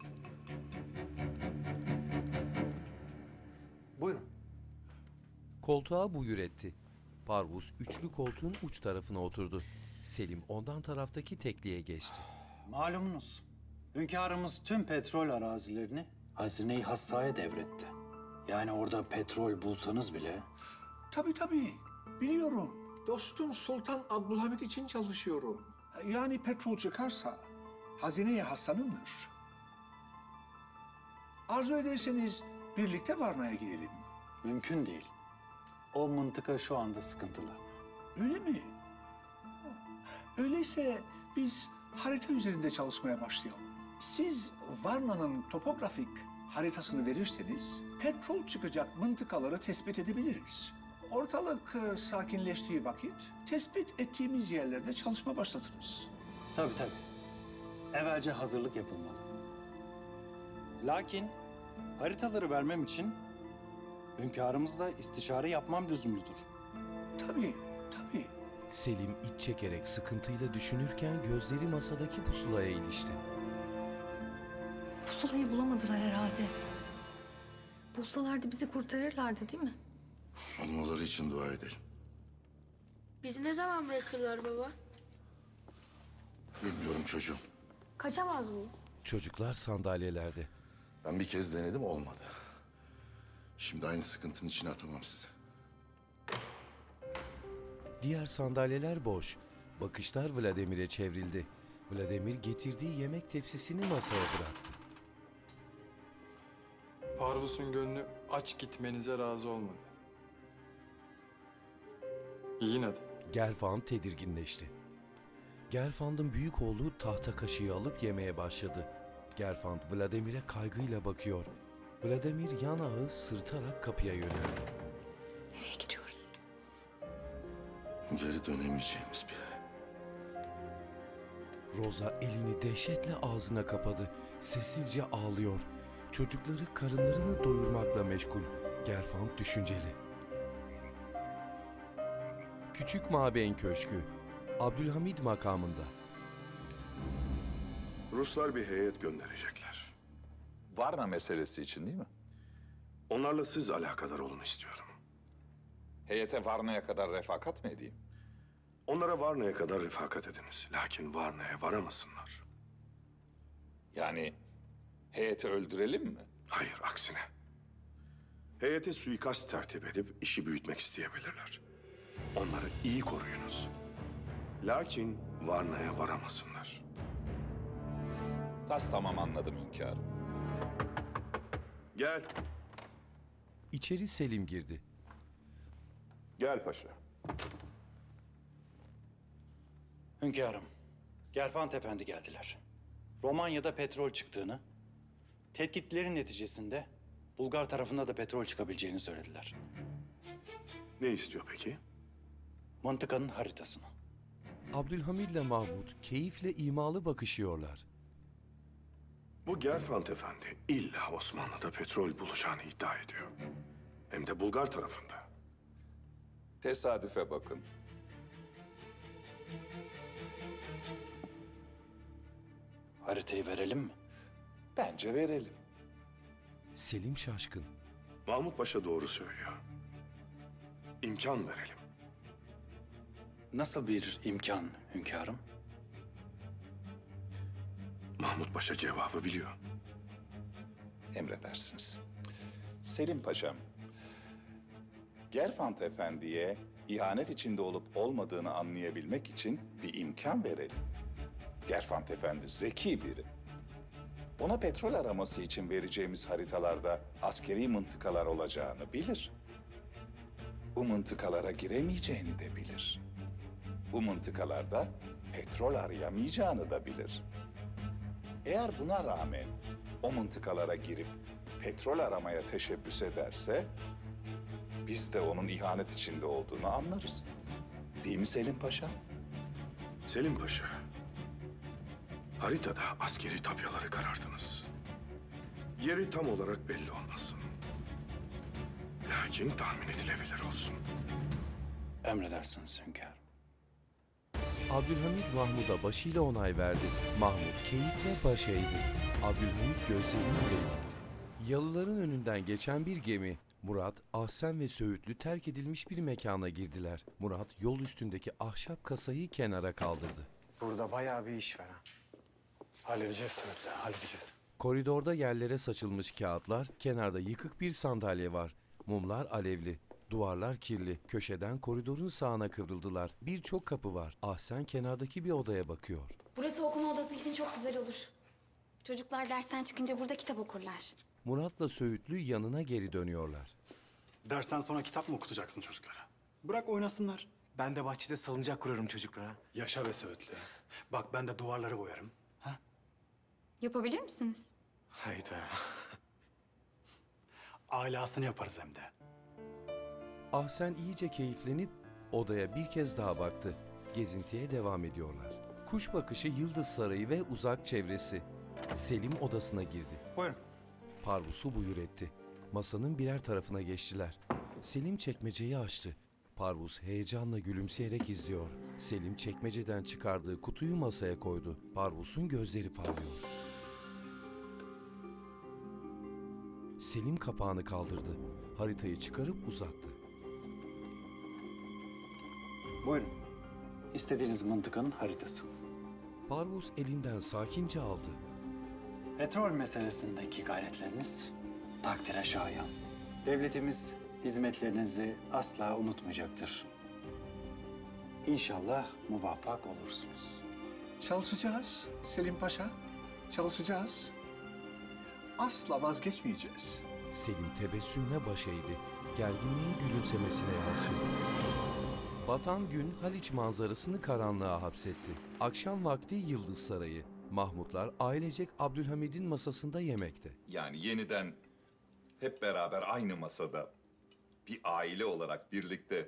Buyurun. Koltuğa buyur etti. Parvus üçlü koltuğun uç tarafına oturdu. Selim ondan taraftaki tekliğe geçti. Malumunuz, hünkârımız tüm petrol arazilerini Hazine-i Hassa'ya devretti. Yani orada petrol bulsanız bile... Tabii tabii, biliyorum. Dostum Sultan Abdülhamit için çalışıyorum. Yani petrol çıkarsa Hazine-i Hasan'ındır. Arzu ederseniz birlikte Varna'ya gidelim. Mümkün değil. O mıntıka şu anda sıkıntılı. Öyle mi? Öyleyse biz harita üzerinde çalışmaya başlayalım. Siz Varna'nın topografik haritasını verirseniz petrol çıkacak mıntıkaları tespit edebiliriz. Ortalık e, sakinleştiği vakit tespit ettiğimiz yerlerde çalışma başlatırız. Tabii tabii. Evvelce hazırlık yapılmalı. Lakin haritaları vermem için hünkârımızla istişare yapmam lüzumludur. Tabii, tabii. Selim iç çekerek sıkıntıyla düşünürken gözleri masadaki pusulaya ilişti. Pusulayı bulamadılar herhalde. Bulsalardı bizi kurtarırlardı değil mi? Olmaları için dua edelim. Bizi ne zaman bırakırlar baba? Bilmiyorum çocuğum. Kaçamaz mıyız? Çocuklar sandalyelerde. Ben bir kez denedim, olmadı. Şimdi aynı sıkıntının içine atamam sizi. Diğer sandalyeler boş. Bakışlar Vladimir'e çevrildi. Vladimir getirdiği yemek tepsisini masaya bıraktı. Parvus'un gönlü aç gitmenize razı olmadı. Yiyin hadi. Gelfand tedirginleşti. Gelfand'ın büyük oğlu tahta kaşığı alıp yemeye başladı. Gelfand Vladimir'e kaygıyla bakıyor. Vladimir yan ağız sırtarak kapıya yöneldi. Nereye gidiyoruz? Geri dönemeyeceğimiz bir yere. Roza elini dehşetle ağzına kapadı. Sessizce ağlıyor. Çocukları karınlarını doyurmakla meşgul. Gelfand düşünceli. Küçük Mabeyn Köşkü. Abdülhamid makamında. Ruslar bir heyet gönderecekler. Varna meselesi için değil mi? Onlarla siz alakadar olun istiyorum. Heyete Varna'ya kadar refakat mı edeyim? Onlara Varna'ya kadar refakat ediniz. Lakin Varna'ya varamasınlar. Yani heyeti öldürelim mi? Hayır, aksine. Heyete suikast tertip edip işi büyütmek isteyebilirler. Onları iyi koruyunuz. Lakin Varna'ya varamasınlar. Tas tamam, anladım hünkârım. Gel. İçeri Selim girdi. Gel paşa. Hünkârım, Gerfant Efendi geldiler. Romanya'da petrol çıktığını, tetkiklerin neticesinde Bulgar tarafında da petrol çıkabileceğini söylediler. Ne istiyor peki? Mıntıkanın haritasını. Abdülhamid ile Mahmut keyifle imalı bakışıyorlar. Bu Gerfant Efendi illa Osmanlı'da petrol bulacağını iddia ediyor. Hem de Bulgar tarafında. Tesadüfe bakın. Haritayı verelim mi? Bence verelim. Selim şaşkın. Mahmut Paşa doğru söylüyor. İmkan verelim. Nasıl bir imkan hünkârım? Mahmut Paşa cevabı biliyor. Emredersiniz. Selim Paşam, Gerfant Efendi'ye ihanet içinde olup olmadığını anlayabilmek için bir imkan verelim. Gerfant Efendi zeki biri. Ona petrol araması için vereceğimiz haritalarda askeri mıntıkalar olacağını bilir. Bu mıntıkalara giremeyeceğini de bilir. Bu mıntıkalarda petrol arayamayacağını da bilir. Eğer buna rağmen o mıntıkalara girip petrol aramaya teşebbüs ederse, biz de onun ihanet içinde olduğunu anlarız. Değil mi Selim Paşa? Selim Paşa, haritada askeri tabyaları karardınız. Yeri tam olarak belli olmasın. Lakin tahmin edilebilir olsun. Emredersiniz hünkârım. Abdülhamit Mahmud'a başıyla onay verdi. Mahmud keyifle baş eğdi. Abdülhamit gözlerini ileri dikti. Yalıların önünden geçen bir gemi, Murat, Ahsen ve Söğütlü terk edilmiş bir mekana girdiler. Murat yol üstündeki ahşap kasayı kenara kaldırdı. Burada bayağı bir iş var ha. Halledeceğiz Söğütlü, halledeceğiz. Koridorda yerlere saçılmış kağıtlar, kenarda yıkık bir sandalye var. Mumlar alevli, duvarlar kirli. Köşeden koridorun sağına kıvrıldılar. Birçok kapı var. Ahsen kenardaki bir odaya bakıyor. Burası okuma odası için çok güzel olur. Çocuklar dersten çıkınca burada kitap okurlar. Murat'la Söğütlü yanına geri dönüyorlar. Dersten sonra kitap mı okutacaksın çocuklara? Bırak oynasınlar. Ben de bahçede salıncak kurarım çocuklara. Yaşa be Söğütlü. Bak ben de duvarları boyarım. Yapabilir misiniz? Hayda. Alasını yaparız hem de. Ahsen iyice keyiflenip odaya bir kez daha baktı. Gezintiye devam ediyorlar. Kuş bakışı Yıldız Sarayı ve uzak çevresi. Selim odasına girdi. Buyurun. Parvus'u buyur etti. Masanın birer tarafına geçtiler. Selim çekmeceyi açtı. Parvus heyecanla gülümseyerek izliyor. Selim çekmeceden çıkardığı kutuyu masaya koydu. Parvus'un gözleri parlıyor. Selim kapağını kaldırdı. Haritayı çıkarıp uzattı. Buyurun. İstediğiniz mıntıkanın haritası. Parvus elinden sakince aldı. Petrol meselesindeki gayretleriniz takdire şayan. Devletimiz hizmetlerinizi asla unutmayacaktır. İnşallah muvaffak olursunuz. Çalışacağız Selim Paşa, çalışacağız. Asla vazgeçmeyeceğiz. Selim tebessümle baş eğdi. Gerginliği gülümsemesine yansıyor. Batan gün Haliç manzarasını karanlığa hapsetti. Akşam vakti Yıldız Sarayı. Mahmutlar ailecek Abdülhamid'in masasında yemekte. Yani yeniden hep beraber aynı masada bir aile olarak birlikte,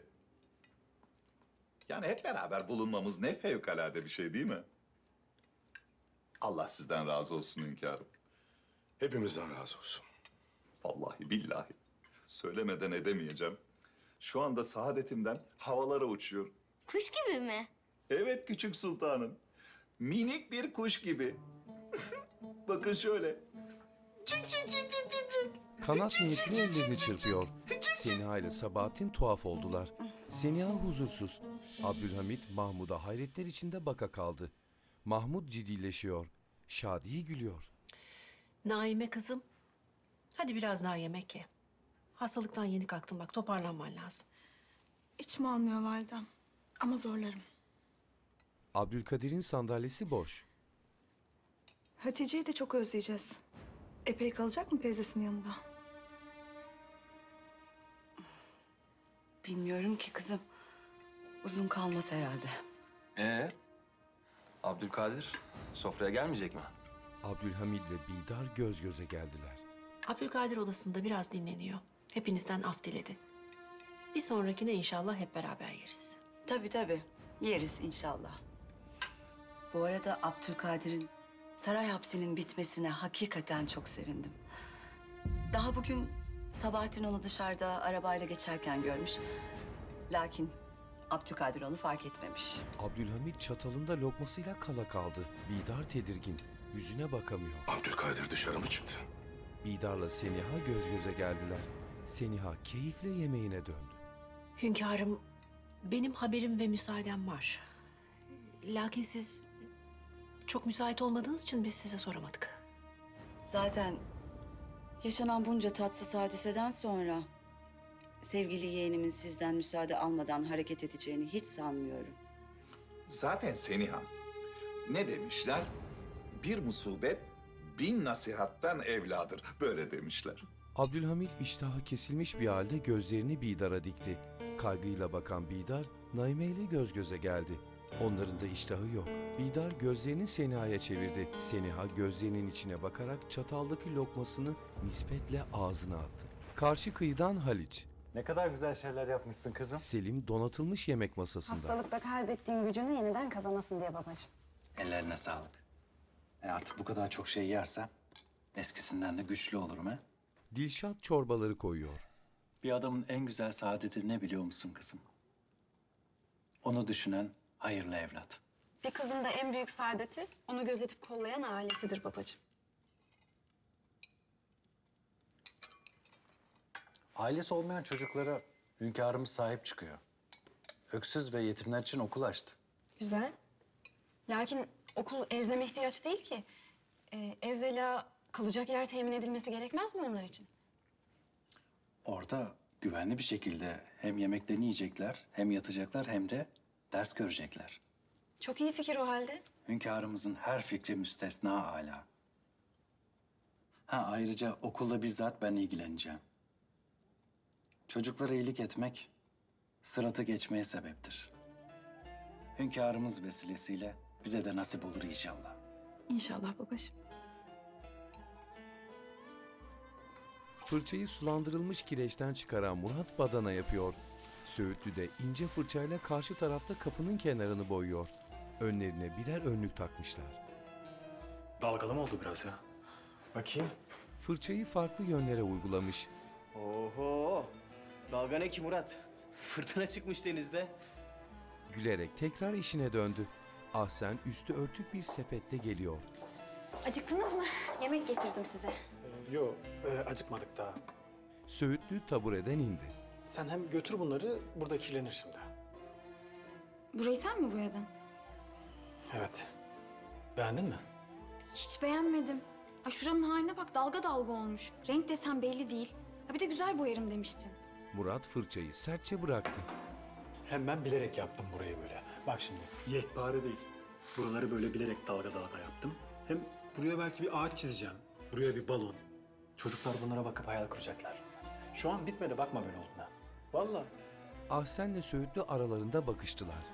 yani hep beraber bulunmamız ne fevkalade bir şey değil mi? Allah sizden razı olsun hünkârım. Hepimizden razı olsun. Vallahi billahi söylemeden edemeyeceğim. Şu anda saadetimden havalara uçuyorum. Kuş gibi mi? Evet küçük sultanım. Minik bir kuş gibi. Bakın şöyle. Çık çık çık çık çık çık. Kanat niyetine ellerini çırpıyor. Seniha ile Sabahattin tuhaf oldular. Seniha huzursuz. Abdülhamit Mahmud'a hayretler içinde baka kaldı. Mahmud ciddileşiyor. Şadiye gülüyor. Naime kızım, hadi biraz daha yemek ye. Hastalıktan yeni kalktın bak, toparlanman lazım. İçim almıyor validem ama zorlarım. Abdülkadir'in sandalyesi boş. Hatice'yi de çok özleyeceğiz. Epey kalacak mı teyzesinin yanında? Bilmiyorum ki kızım. Uzun kalmaz herhalde. Ee, Abdülkadir sofraya gelmeyecek mi? Abdülhamid'le Bidar göz göze geldiler. Abdülkadir odasında biraz dinleniyor. Hepinizden af diledi. Bir sonrakine inşallah hep beraber yeriz. Tabii tabii. Yeriz inşallah. Bu arada Abdülkadir'in saray hapsinin bitmesine hakikaten çok sevindim. Daha bugün Sabahattin onu dışarıda arabayla geçerken görmüş. Lakin Abdülkadir onu fark etmemiş. Abdülhamid çatalında lokmasıyla kala kaldı. Bidar tedirgin. Yüzüne bakamıyor. Abdülkadir dışarı mı çıktı? Bidar'la Seniha göz göze geldiler. Seniha keyifle yemeğine döndü. Hünkârım, benim haberim ve müsaadem var. Lakin siz çok müsait olmadığınız için biz size soramadık. Zaten yaşanan bunca tatsız hadiseden sonra sevgili yeğenimin sizden müsaade almadan hareket edeceğini hiç sanmıyorum. Zaten Seniha, ne demişler? Bir musibet bin nasihattan evladır. Böyle demişler. Abdülhamid iştahı kesilmiş bir halde gözlerini Bidar'a dikti. Kaygıyla bakan Bidar, Naime ile göz göze geldi. Onların da iştahı yok. Bidar gözlerini Seniha'ya çevirdi. Seniha gözlerinin içine bakarak çataldaki lokmasını nispetle ağzına attı. Karşı kıyıdan Haliç. Ne kadar güzel şeyler yapmışsın kızım. Selim donatılmış yemek masasında. Hastalıkta kaybettiğin gücünü yeniden kazanasın diye babacığım. Ellerine sağlık. E artık bu kadar çok şey yersem eskisinden de güçlü olurum ha. Dilşat çorbaları koyuyor. Bir adamın en güzel saadeti ne biliyor musun kızım? Onu düşünen hayırlı evlat. Bir kızın da en büyük saadeti onu gözetip kollayan ailesidir babacığım. Ailesi olmayan çocuklara hünkârımız sahip çıkıyor. Öksüz ve yetimler için okul açtı. Güzel. Lakin okul elzeme ihtiyaç değil ki. Ee, evvela kalacak yer temin edilmesi gerekmez mi onlar için? Orada güvenli bir şekilde hem yemeklerini yiyecekler, hem yatacaklar, hem de ders görecekler. Çok iyi fikir o halde. Hünkârımızın her fikri müstesna âlâ. Ha ayrıca okulda bizzat ben ilgileneceğim. Çocuklara iyilik etmek, sıratı geçmeye sebeptir. Hünkârımız vesilesiyle bize de nasip olur inşallah. İnşallah babacığım. Fırçayı sulandırılmış kireçten çıkaran Murat badana yapıyor. Söğütlü de ince fırçayla karşı tarafta kapının kenarını boyuyor. Önlerine birer önlük takmışlar. Dalgalı mı oldu biraz ya? Bakayım. Fırçayı farklı yönlere uygulamış. Oho! Dalga ne ki Murat? Fırtına çıkmış denizde. Gülerek tekrar işine döndü. Ahsen üstü örtük bir sepetle geliyor. Acıktınız mı? Yemek getirdim size. Yok, e, acıkmadık daha. Söğütlü tabureden indi. Sen hem götür bunları, burada kirlenir şimdi. Burayı sen mi boyadın? Evet. Beğendin mi? Hiç beğenmedim. Ay şuranın haline bak, dalga dalga olmuş. Renk desen belli değil. Ha bir de güzel boyarım demiştin. Murat fırçayı sertçe bıraktı. Hem ben bilerek yaptım burayı böyle. Bak şimdi, yekpare değil. Buraları böyle bilerek dalga dalga yaptım. Hem buraya belki bir ağaç çizeceğim. Buraya bir balon. Çocuklar bunlara bakıp hayal kuracaklar. Şu an bitmedi, bakma böyle olduğuna. Vallahi. Ahsen'le Söğütlü aralarında bakıştılar.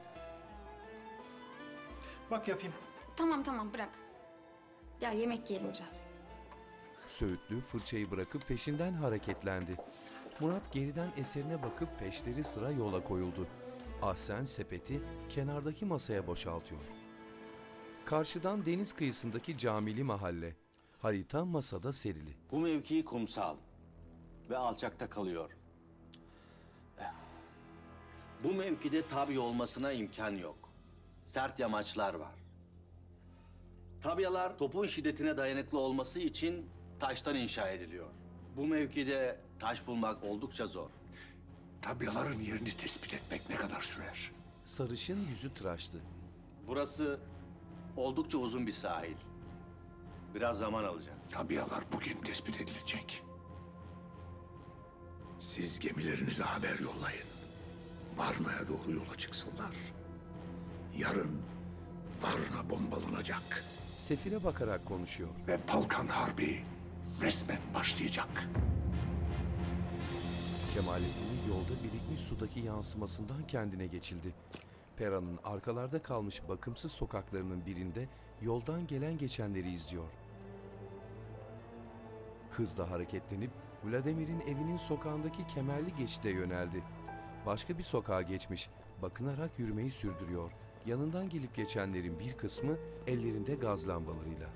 Bak yapayım. Tamam tamam bırak. Gel yemek yiyelim biraz. Söğütlü fırçayı bırakıp peşinden hareketlendi. Murat geriden eserine bakıp peşleri sıra yola koyuldu. Ahsen sepeti kenardaki masaya boşaltıyor. Karşıdan deniz kıyısındaki camili mahalle. Harita masada serili. Bu mevki kumsal ve alçakta kalıyor. Bu mevkide tabi olmasına imkan yok. Sert yamaçlar var. Tabyalar topun şiddetine dayanıklı olması için taştan inşa ediliyor. Bu mevkide taş bulmak oldukça zor. Tabyaların yerini tespit etmek ne kadar sürer? Sarışın yüzü tıraştı. Burası oldukça uzun bir sahil. Biraz zaman alacak. Tabyalar bugün tespit edilecek. Siz gemilerinize haber yollayın. Varna'ya doğru yola çıksınlar. Yarın Varna bombalanacak. Sefire bakarak konuşuyor. Ve Balkan Harbi resmen başlayacak. Kemalettin'in yolda birikmiş sudaki yansımasından kendine geçildi. Pera'nın arkalarda kalmış bakımsız sokaklarının birinde yoldan gelen geçenleri izliyor. Hızla hareketlenip Vladimir'in evinin sokağındaki kemerli geçide yöneldi. Başka bir sokağa geçmiş, bakınarak yürümeyi sürdürüyor. Yanından gelip geçenlerin bir kısmı ellerinde gaz lambalarıyla.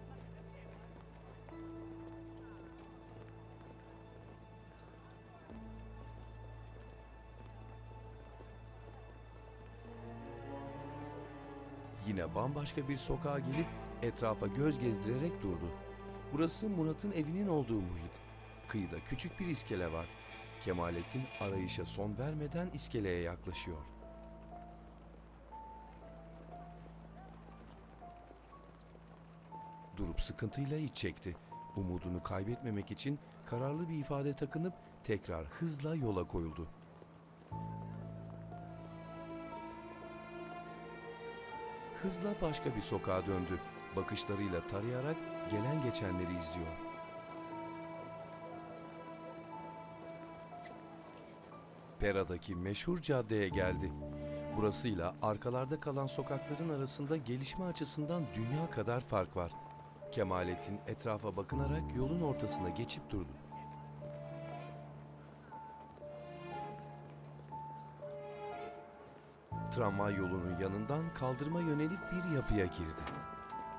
Yine bambaşka bir sokağa gelip etrafa göz gezdirerek durdu. Burası Murat'ın evinin olduğu muhit. Kıyıda küçük bir iskele var. Kemalettin arayışa son vermeden iskeleye yaklaşıyor. Durup sıkıntıyla iç çekti. Umudunu kaybetmemek için kararlı bir ifade takınıp tekrar hızla yola koyuldu. Hızla başka bir sokağa döndü. Bakışlarıyla tarayarak gelen geçenleri izliyor. Pera'daki meşhur caddeye geldi. Burasıyla arkalarda kalan sokakların arasında gelişme açısından dünya kadar fark var. Kemalettin etrafa bakınarak yolun ortasına geçip durdu. Tramvay yolunun yanından kaldırıma yönelik bir yapıya girdi.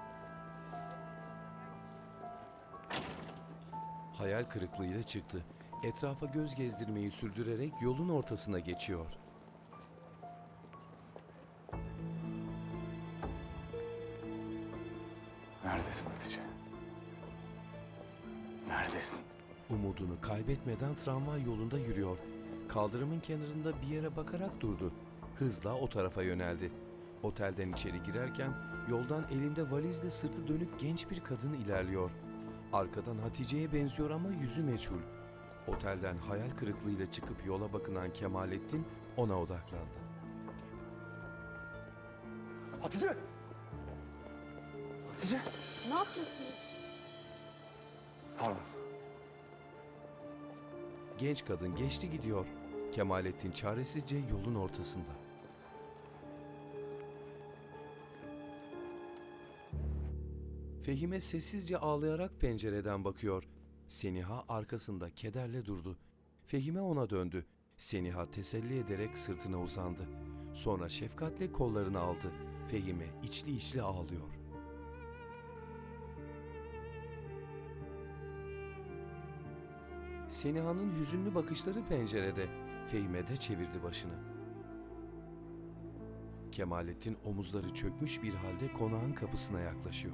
Hayal kırıklığıyla çıktı. Etrafa göz gezdirmeyi sürdürerek yolun ortasına geçiyor. Neredesin Hatice? Neredesin? Umudunu kaybetmeden tramvay yolunda yürüyor. Kaldırımın kenarında bir yere bakarak durdu. Hızla o tarafa yöneldi. Otelden içeri girerken yoldan elinde valizle sırtı dönük genç bir kadın ilerliyor. Arkadan Hatice'ye benziyor ama yüzü meçhul. Otelden hayal kırıklığıyla çıkıp yola bakınan Kemalettin ona odaklandı. Hatice! Hatice! Ne yapıyorsunuz? Pardon. Genç kadın geçti gidiyor. Kemalettin çaresizce yolun ortasında. Fehime sessizce ağlayarak pencereden bakıyor. Seniha arkasında kederle durdu. Fehime ona döndü. Seniha teselli ederek sırtına uzandı. Sonra şefkatle kollarını aldı. Fehime içli içli ağlıyor. Seniha'nın hüzünlü bakışları pencerede. Fehime de çevirdi başını. Kemalettin omuzları çökmüş bir halde konağın kapısına yaklaşıyor.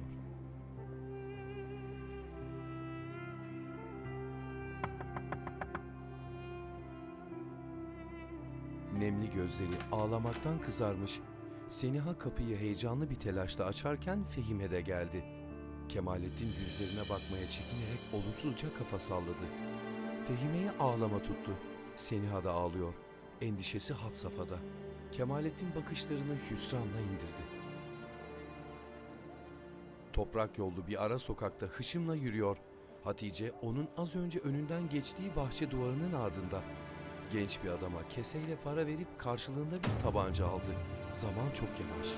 Nemli gözleri ağlamaktan kızarmış. Seniha kapıyı heyecanlı bir telaşla açarken Fehime de geldi. Kemalettin yüzlerine bakmaya çekinerek olumsuzca kafa salladı. Fehime'yi ağlama tuttu. Seniha da ağlıyor. Endişesi had safhada. Kemalettin bakışlarını hüsranla indirdi. Toprak yollu bir ara sokakta hışımla yürüyor. Hatice onun az önce önünden geçtiği bahçe duvarının ardında. Genç bir adama keseyle para verip karşılığında bir tabanca aldı. Zaman çok yavaş.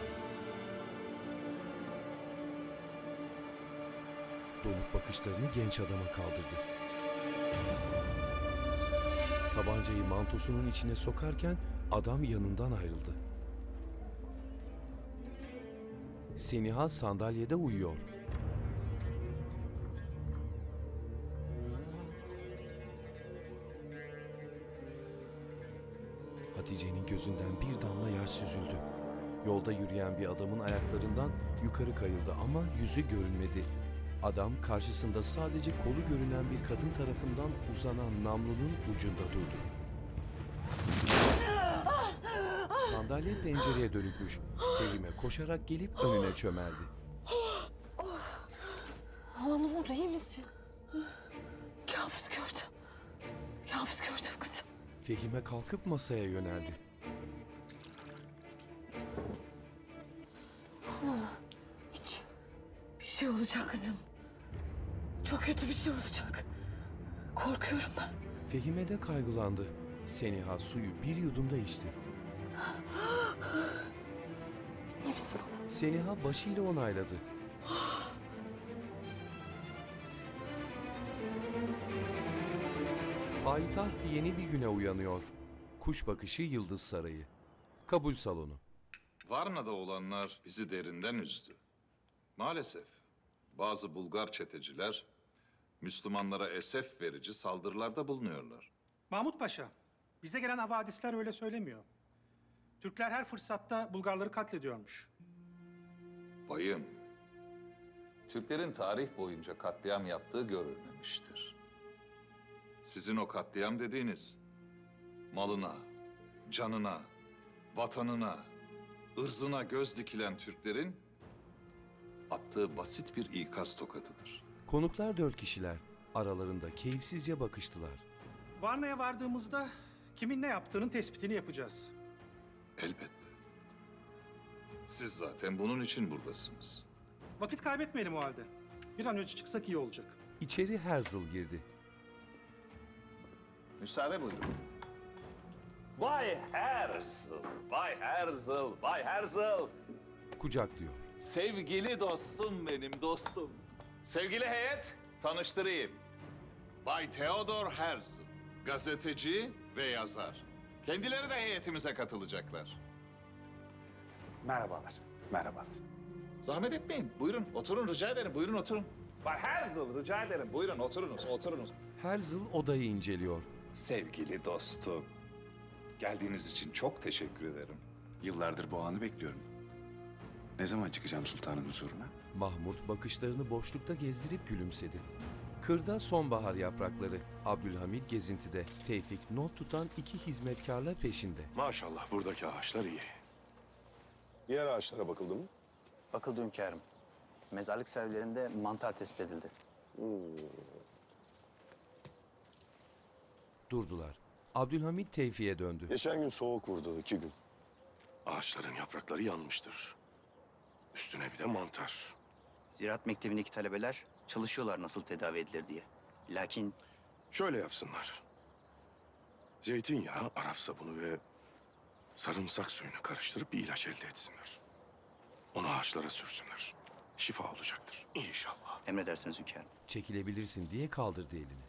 Donuk bakışlarını genç adama kaldırdı. Tabancayı mantosunun içine sokarken adam yanından ayrıldı. Seniha sandalyede uyuyor. Hatice'nin gözünden bir damla yaş süzüldü. Yolda yürüyen bir adamın ayaklarından yukarı kayıldı ama yüzü görünmedi. Adam karşısında sadece kolu görünen bir kadın tarafından uzanan namlunun ucunda durdu. Sandalye pencereye dönükmüş. Fehime koşarak gelip önüne çömeldi. Hala ne oldu, iyi misin? Kabus gördüm. Kabus gördüm kızım. Fehime kalkıp masaya yöneldi. Hala hiç bir şey olacak kızım. Çok kötü bir şey olacak. Korkuyorum ben. Fehime de kaygılandı. Seniha suyu bir yudumda içti. İyi misin? Seniha başıyla onayladı. Payitaht yeni bir güne uyanıyor. Kuş bakışı Yıldız Sarayı. Kabul salonu. Varna'da olanlar bizi derinden üzdü. Maalesef bazı Bulgar çeteciler Müslümanlara esef verici saldırılarda bulunuyorlar. Mahmut Paşa, bize gelen havadisler öyle söylemiyor. Türkler her fırsatta Bulgarları katlediyormuş. Bayım, Türklerin tarih boyunca katliam yaptığı görülmemiştir. Sizin o katliam dediğiniz malına, canına, vatanına, ırzına göz dikilen Türklerin attığı basit bir ikaz tokadıdır. Konuklar dört kişiler. Aralarında keyifsizce bakıştılar. Varna'ya vardığımızda kimin ne yaptığının tespitini yapacağız. Elbette. Siz zaten bunun için buradasınız. Vakit kaybetmeyelim o halde. Bir an önce çıksak iyi olacak. İçeri Herzl girdi. Müsaade buyurun. Vay Herzl, vay Herzl, vay Herzl. Kucaklıyor. Sevgili dostum benim, dostum. Sevgili heyet, tanıştırayım. Bay Theodor Herzl, gazeteci ve yazar. Kendileri de heyetimize katılacaklar. Merhabalar, merhabalar. Zahmet etmeyin, buyurun oturun rica ederim, buyurun oturun. Bay Herzl rica ederim. Buyurun oturunuz, oturunuz. Herzl odayı inceliyor. Sevgili dostum, geldiğiniz için çok teşekkür ederim. Yıllardır bu anı bekliyorum. Ne zaman çıkacağım sultanın huzuruna? Mahmut bakışlarını boşlukta gezdirip gülümsedi. Kırda sonbahar yaprakları. Abdülhamit gezintide. Tevfik not tutan iki hizmetkarla peşinde. Maşallah buradaki ağaçlar iyi. Diğer ağaçlara bakıldı mı? Bakıldı hünkârım. Mezarlık sevlerinde mantar tespit edildi. Durdular. Abdülhamit Tevfik'e döndü. Geçen gün soğuk vurdu, iki gün. Ağaçların yaprakları yanmıştır. Üstüne bir de mantar. Ziraat mektebindeki talebeler çalışıyorlar nasıl tedavi edilir diye. Lakin... Şöyle yapsınlar. Zeytinyağı, Arap sabunu ve sarımsak suyunu karıştırıp bir ilaç elde etsinler. Onu ağaçlara sürsünler. Şifa olacaktır İnşallah. Emredersiniz hünkârım. Çekilebilirsin diye kaldırdı elini.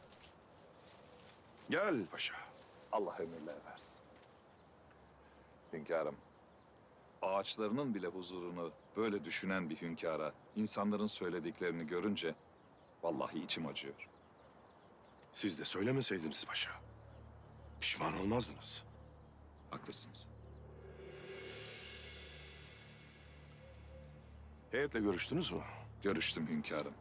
Gel paşa. Allah ömürler versin. Hünkârım, ağaçlarının bile huzurunu böyle düşünen bir hünkâra insanların söylediklerini görünce vallahi içim acıyor. Siz de söylemeseydiniz paşa. Pişman olmazdınız. Haklısınız. Heyetle görüştünüz mü? Görüştüm hünkârım.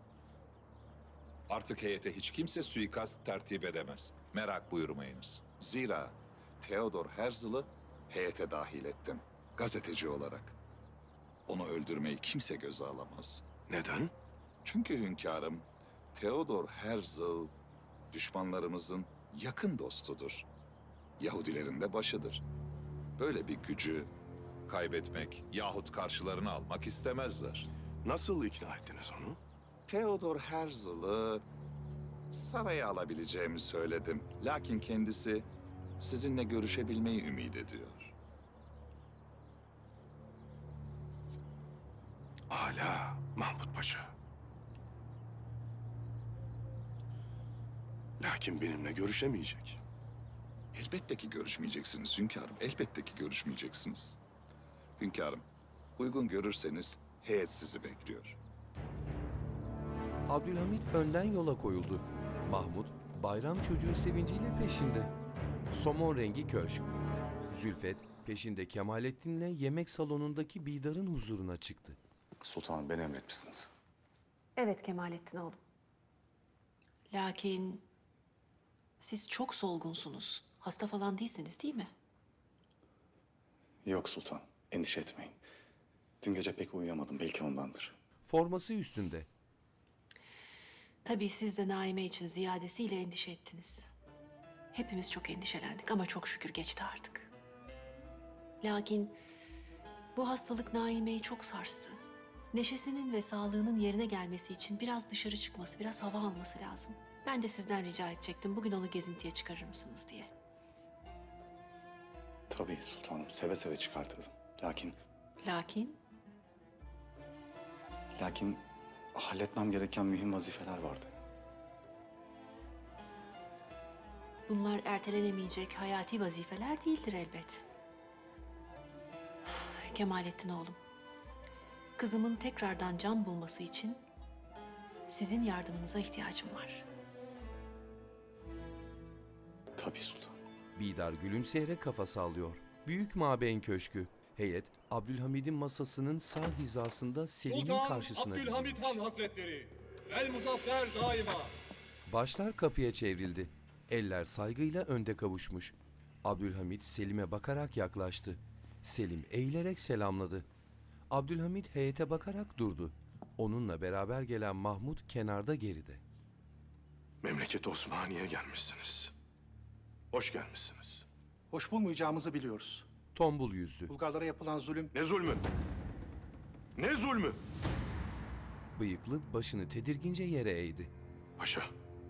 Artık heyete hiç kimse suikast tertip edemez. Merak buyurmayınız. Zira Theodor Herzl'ı heyete dahil ettim. Gazeteci olarak. Onu öldürmeyi kimse göze alamaz. Neden? Çünkü hünkârım, Theodor Herzl düşmanlarımızın yakın dostudur. Yahudilerin de başıdır. Böyle bir gücü kaybetmek yahut karşılarına almak istemezler. Nasıl ikna ettiniz onu? Theodor Herzl'ı saraya alabileceğimi söyledim. Lakin kendisi sizinle görüşebilmeyi ümit ediyor. Âlâ Mahmut Paşa. Lakin benimle görüşemeyecek. Elbette ki görüşmeyeceksiniz hünkârım. Elbette ki görüşmeyeceksiniz. Hünkârım, uygun görürseniz heyet sizi bekliyor. Abdülhamit önden yola koyuldu. Mahmut, bayram çocuğu sevinciyle peşinde. Somon rengi köşk. Zülfet, peşinde Kemalettin'le yemek salonundaki Bidar'ın huzuruna çıktı. Sultanım beni emretmişsiniz. Evet Kemalettin oğlum. Lakin siz çok solgunsunuz. Hasta falan değilsiniz değil mi? Yok sultan, endişe etmeyin. Dün gece pek uyuyamadım, belki ondandır. Forması üstünde. Tabii siz de Naime için ziyadesiyle endişe ettiniz. Hepimiz çok endişelendik ama çok şükür geçti artık. Lakin bu hastalık Naime'yi çok sarstı. Neşesinin ve sağlığının yerine gelmesi için biraz dışarı çıkması, biraz hava alması lazım. Ben de sizden rica edecektim, bugün onu gezintiye çıkarır mısınız diye. Tabii sultanım, seve seve çıkartırdım. Lakin, Lakin lakin halletmem gereken mühim vazifeler vardı. bunlar ertelenemeyecek hayati vazifeler değildir elbet. Kemalettin oğlum, kızımın tekrardan can bulması için sizin yardımınıza ihtiyacım var. Tabii sultan. Bidar gülümseyerek kafa sallıyor. Büyük Mabeyn Köşkü. Heyet, Abdülhamid'in masasının sağ hizasında Selim'in Sultan karşısına Abdülhamit dizilmiş. Han Hazretleri, el muzaffer daima. Başlar kapıya çevrildi. Eller saygıyla önde kavuşmuş. Abdülhamit Selim'e bakarak yaklaştı. Selim eğilerek selamladı. Abdülhamit heyete bakarak durdu. Onunla beraber gelen Mahmut kenarda geride. Memleket Osmaniye gelmişsiniz. Hoş gelmişsiniz. Hoş bulmayacağımızı biliyoruz. Tombul yüzlü. Bulgarlara yapılan zulüm... Ne zulmü? Ne zulmü? Bıyıklı başını tedirgince yere eğdi. Paşa.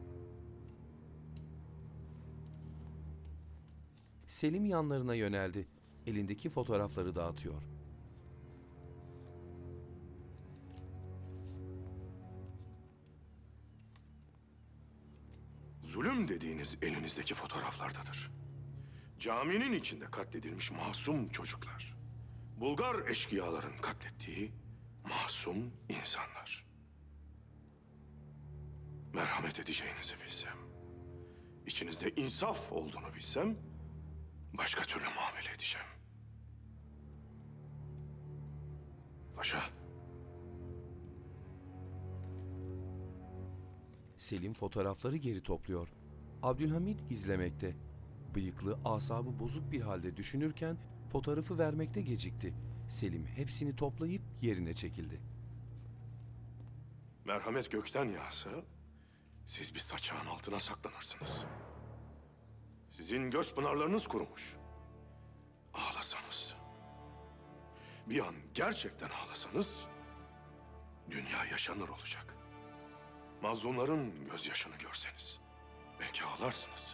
Selim yanlarına yöneldi. Elindeki fotoğrafları dağıtıyor. Zulüm dediğiniz elinizdeki fotoğraflardadır. Caminin içinde katledilmiş masum çocuklar. Bulgar eşkıyaların katlettiği masum insanlar. merhamet edeceğinizi bilsem, içinizde insaf olduğunu bilsem, başka türlü muamele edeceğim. Paşa. Selim fotoğrafları geri topluyor. Abdülhamid izlemekte. Bıyıklı asabı bozuk bir halde düşünürken fotoğrafı vermekte gecikti. Selim hepsini toplayıp yerine çekildi. Merhamet gökten yağsa, siz bir saçağın altına saklanırsınız. Sizin göz pınarlarınız kurumuş. Ağlasanız, bir an gerçekten ağlasanız, dünya yaşanır olacak. Mazlumların gözyaşını görseniz, belki ağlarsınız.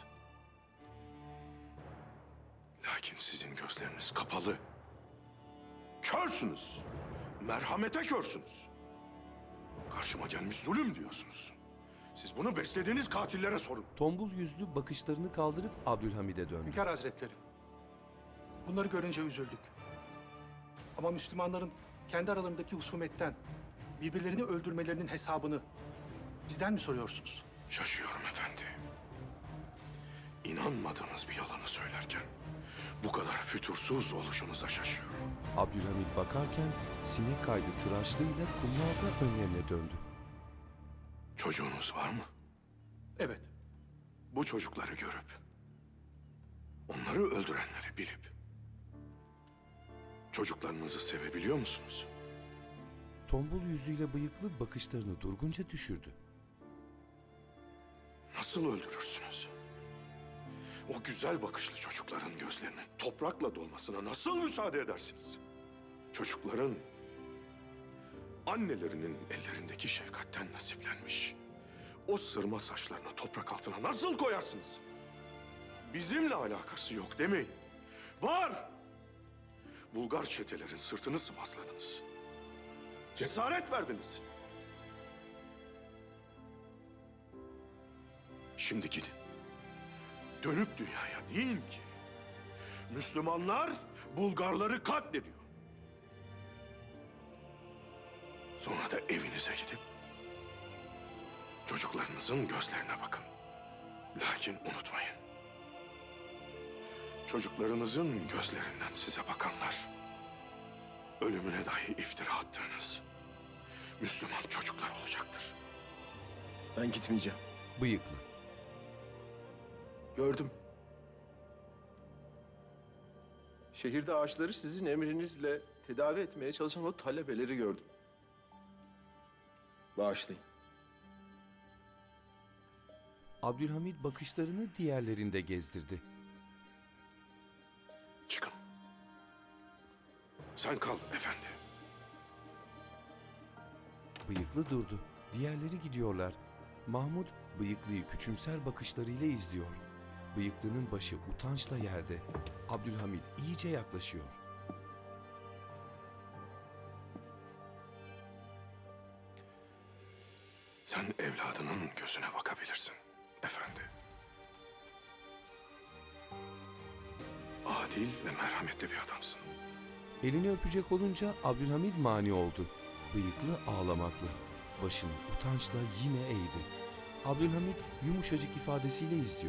Lakin sizin gözleriniz kapalı. Körsünüz. Merhamete körsünüz. Karşıma gelmiş zulüm diyorsunuz. Siz bunu beslediğiniz katillere sorun. Tombul yüzlü bakışlarını kaldırıp Abdülhamid'e döndü. Hünkâr Hazretleri, bunları görünce üzüldük. Ama Müslümanların kendi aralarındaki husumetten, birbirlerini öldürmelerinin hesabını bizden mi soruyorsunuz? Şaşıyorum efendi. İnanmadığınız bir yalanı söylerken bu kadar fütursuz oluşunuza şaşıyorum. Abdülhamid bakarken sinek kaydı tıraşlığıyla kumlarda önlerine döndü. Çocuğunuz var mı? Evet. Bu çocukları görüp, onları öldürenleri bilip, çocuklarınızı sevebiliyor musunuz? Tombul yüzlüyle bıyıklı bakışlarını durgunca düşürdü. Nasıl öldürürsünüz? O güzel bakışlı çocukların gözlerinin toprakla dolmasına nasıl müsaade edersiniz? Çocukların annelerinin ellerindeki şefkatten nasiplenmiş o sırma saçlarını toprak altına nasıl koyarsınız? Bizimle alakası yok demeyin. Var! Bulgar çetelerin sırtını sıvazladınız. Cesaret verdiniz. Şimdi gidin. Dönüp dünyaya deyin ki Müslümanlar Bulgarları katlediyor. Sonra da evinize gidip çocuklarınızın gözlerine bakın. Lakin unutmayın. Çocuklarınızın gözlerinden size bakanlar ölümüne dahi iftira attığınız Müslüman çocuklar olacaktır. Ben gitmeyeceğim. Bıyıklı. Gördüm. Şehirde ağaçları sizin emrinizle tedavi etmeye çalışan o talebeleri gördüm. Bağışlayın. Abdülhamid bakışlarını diğerlerinde gezdirdi. Çıkın. Sen kal efendi. Bıyıklı durdu. Diğerleri gidiyorlar. Mahmud bıyıklıyı küçümser bakışlarıyla izliyor. Bıyıklının başı utançla yerde. Abdülhamid iyice yaklaşıyor. Sen evladının gözüne bakabilirsin efendi. Adil ve merhametli bir adamsın. Elini öpecek olunca Abdülhamid mani oldu. Bıyıklı ağlamaklı. Başını utançla yine eğdi. Abdülhamid yumuşacık ifadesiyle izliyor.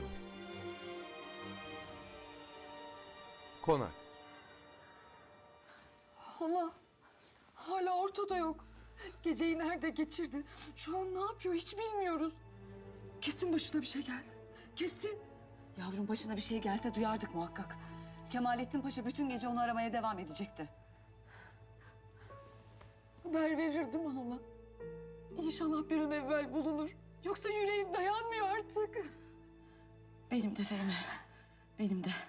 Konak. Hala, hala ortada yok. Geceyi nerede geçirdi? Şu an ne yapıyor hiç bilmiyoruz. Kesin başına bir şey geldi. Kesin. Yavrum başına bir şey gelse duyardık muhakkak. Kemalettin Paşa bütün gece onu aramaya devam edecekti. Haber verirdim hala. İnşallah bir an evvel bulunur. Yoksa yüreğim dayanmıyor artık. Benim de Fehmi, benim de.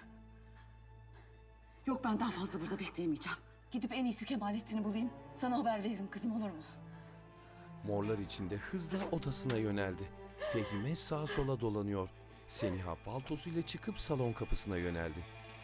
Yok ben daha fazla burada bekleyemeyeceğim. Gidip en iyisi Kemalettin'i bulayım. Sana haber veririm kızım olur mu? Morlar içinde hızla odasına yöneldi. Fehime sağa sola dolanıyor. Seniha paltosuyla çıkıp salon kapısına yöneldi.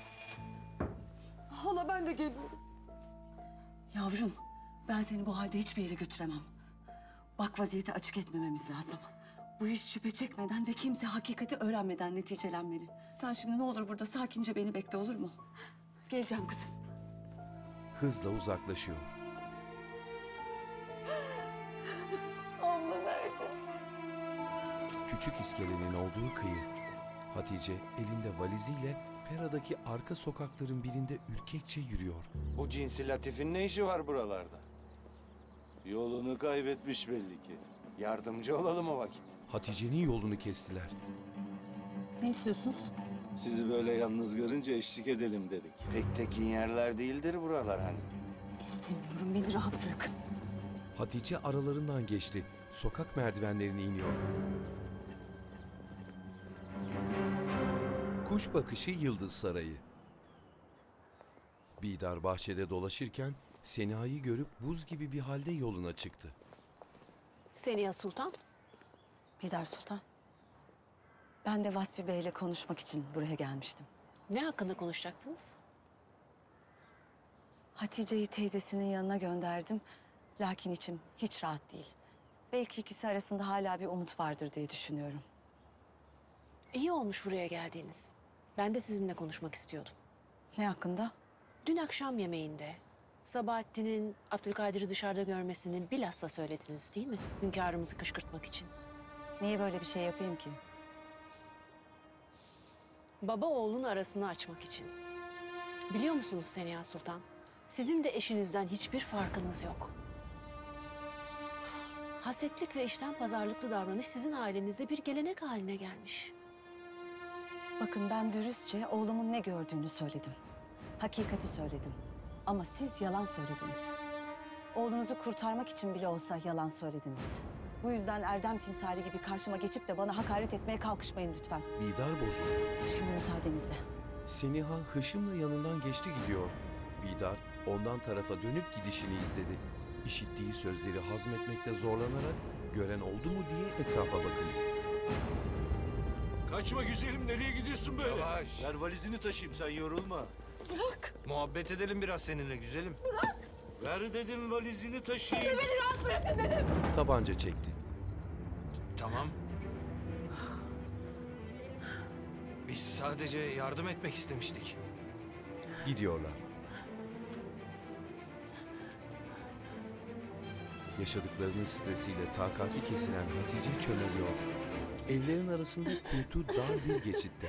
Hala ben de geliyorum. Yavrum ben seni bu halde hiçbir yere götüremem. Bak vaziyeti açık etmememiz lazım. Bu iş şüphe çekmeden ve kimse hakikati öğrenmeden neticelenmeli. Sen şimdi ne olur burada sakince beni bekle olur mu? Geleceğim kızım. Hızla uzaklaşıyor. Abla neredesin? küçük iskelenin olduğu kıyı. Hatice elinde valiziyle Pera'daki arka sokakların birinde ürkekçe yürüyor. Bu cinsi Latif'in ne işi var buralarda? Yolunu kaybetmiş belli ki. Yardımcı olalım o vakit. Hatice'nin yolunu kestiler. Ne istiyorsunuz? Sizi böyle yalnız görünce eşlik edelim dedik. Pek tekin yerler değildir buralar hani. İstemiyorum, beni rahat bırakın. Hatice aralarından geçti. Sokak merdivenlerini iniyor. Kuş bakışı Yıldız Sarayı. Bidar bahçede dolaşırken Sena'yı görüp buz gibi bir halde yoluna çıktı. Seniha Sultan. Bidar Sultan. Ben de Vasfi Bey'le konuşmak için buraya gelmiştim. Ne hakkında konuşacaktınız? Hatice'yi teyzesinin yanına gönderdim. Lakin içim hiç rahat değil. Belki ikisi arasında hala bir umut vardır diye düşünüyorum. İyi olmuş buraya geldiğiniz. Ben de sizinle konuşmak istiyordum. Ne hakkında? Dün akşam yemeğinde Sabahattin'in Abdülkadir'i dışarıda görmesini bilhassa söylediniz değil mi? Hünkârımızı kışkırtmak için. Niye böyle bir şey yapayım ki? Baba oğlun arasını açmak için. Biliyor musunuz Seniha Sultan? Sizin de eşinizden hiçbir farkınız yok. Hasetlik ve işten pazarlıklı davranış sizin ailenizde bir gelenek haline gelmiş. Bakın ben dürüstçe oğlumun ne gördüğünü söyledim. Hakikati söyledim. Ama siz yalan söylediniz. Oğlunuzu kurtarmak için bile olsa yalan söylediniz. Bu yüzden erdem timsali gibi karşıma geçip de bana hakaret etmeye kalkışmayın lütfen. Bidar bozuldu. Şimdi müsaadenizle. Seniha hışımla yanından geçti gidiyor. Bidar ondan tarafa dönüp gidişini izledi. İşittiği sözleri hazmetmekte zorlanarak gören oldu mu diye etrafa bakındı. Kaçma güzelim, nereye gidiyorsun böyle? Yavaş. Ver valizini taşıyayım, sen yorulma. Bırak. Muhabbet edelim biraz seninle güzelim. Bırak. Ver dedim valizini taşıyayım. Beni rahat bırakın dedim. Tabanca çekti. Tamam. Biz sadece yardım etmek istemiştik. Gidiyorlar. Yaşadıklarının stresiyle takati kesilen Hatice çömeliyor. Evlerin arasında kuytu dar bir geçitte.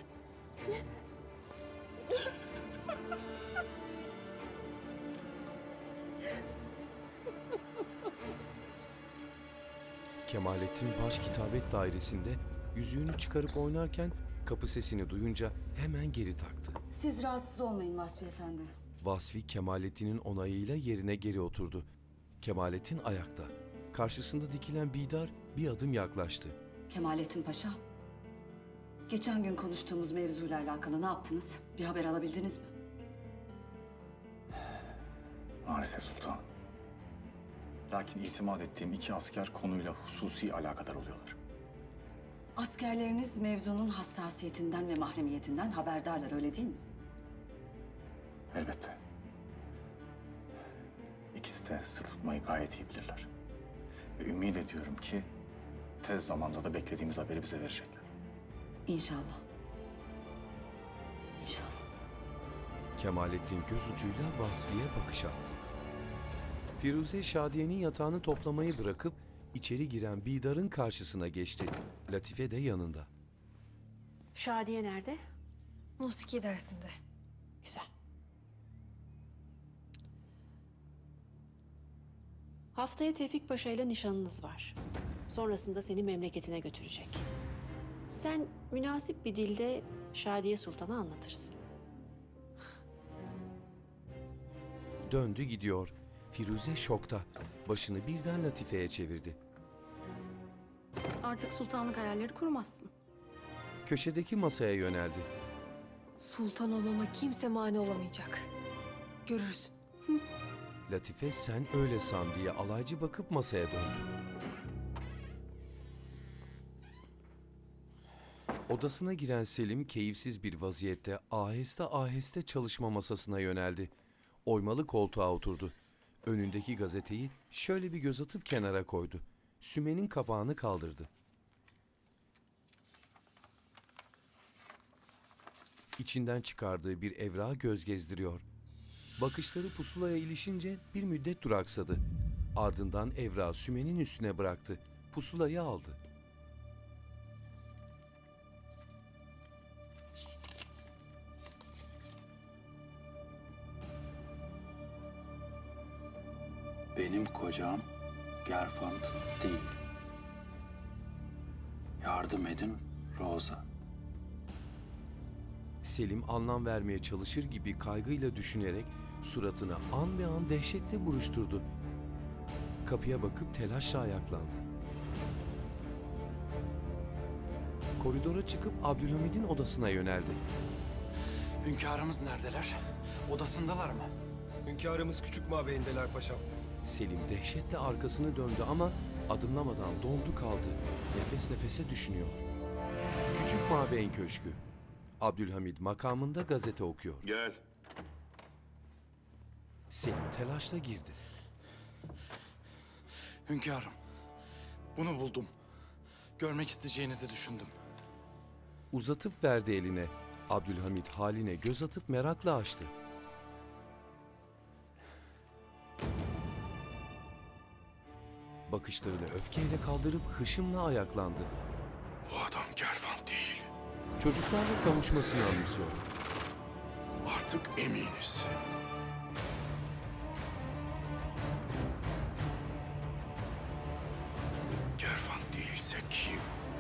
Kemalettin Baş Kitabet Dairesi'nde yüzüğünü çıkarıp oynarken kapı sesini duyunca hemen geri taktı. Siz rahatsız olmayın Vasfi Efendi. Vasfi Kemalettin'in onayıyla yerine geri oturdu. Kemalettin ayakta. Karşısında dikilen Bidar bir adım yaklaştı. Kemalettin Paşa. Geçen gün konuştuğumuz mevzuyla alakalı ne yaptınız? Bir haber alabildiniz mi? Maalesef sultanım. Lakin itimat ettiğim iki asker konuyla hususi alakadar oluyorlar. Askerleriniz mevzunun hassasiyetinden ve mahremiyetinden haberdarlar, öyle değil mi? Elbette. İkisi de sır tutmayı gayet iyi bilirler. Ve ümit ediyorum ki tez zamanda da beklediğimiz haberi bize verecekler. İnşallah. İnşallah. Kemalettin göz ucuyla Vasfi'ye bakış attı. Firuze Şadiye'nin yatağını toplamayı bırakıp içeri giren Bidar'ın karşısına geçti. Latife de yanında. Şadiye nerede? Musiki dersinde. Güzel. Haftaya Tevfik Paşa ile nişanınız var. Sonrasında seni memleketine götürecek. Sen münasip bir dilde Şadiye Sultan'a anlatırsın. Döndü gidiyor. Firuze şokta. Başını birden Latife'ye çevirdi. Artık sultanlık hayalleri kurmazsın. Köşedeki masaya yöneldi. Sultan olmama kimse mani olamayacak. Görürüz. Latife sen öyle san diye alaycı bakıp masaya döndü. Odasına giren Selim keyifsiz bir vaziyette aheste aheste çalışma masasına yöneldi. Oymalı koltuğa oturdu. Önündeki gazeteyi şöyle bir göz atıp kenara koydu. Sümenin kapağını kaldırdı. İçinden çıkardığı bir evrağa göz gezdiriyor. Bakışları pusulaya ilişince bir müddet duraksadı. Ardından evrağı sümenin üstüne bıraktı. Pusulayı aldı. benim kocam Gerfant değil. Yardım edin Rosa. Selim anlam vermeye çalışır gibi kaygıyla düşünerek suratını an be an dehşetle buruşturdu. Kapıya bakıp telaşla ayaklandı. Koridora çıkıp Abdülhamid'in odasına yöneldi. Hünkârımız neredeler? Odasındalar mı? Hünkârımız küçük mabeyindeler paşam. Selim dehşetle arkasını döndü ama adımlamadan dondu kaldı. Nefes nefese düşünüyor. Küçük Mabeyn Köşkü. Abdülhamid makamında gazete okuyor. Gel. Selim telaşla girdi. Hünkârım, bunu buldum. Görmek isteyeceğinizi düşündüm. Uzatıp verdi eline. Abdülhamid haline göz atıp merakla açtı. Bakışlarını öfkeyle kaldırıp hışımla ayaklandı. Bu adam Gerfant değil. Çocuklarla kavuşmasını anımsıyor. Artık eminiz. Gerfant değilse kim?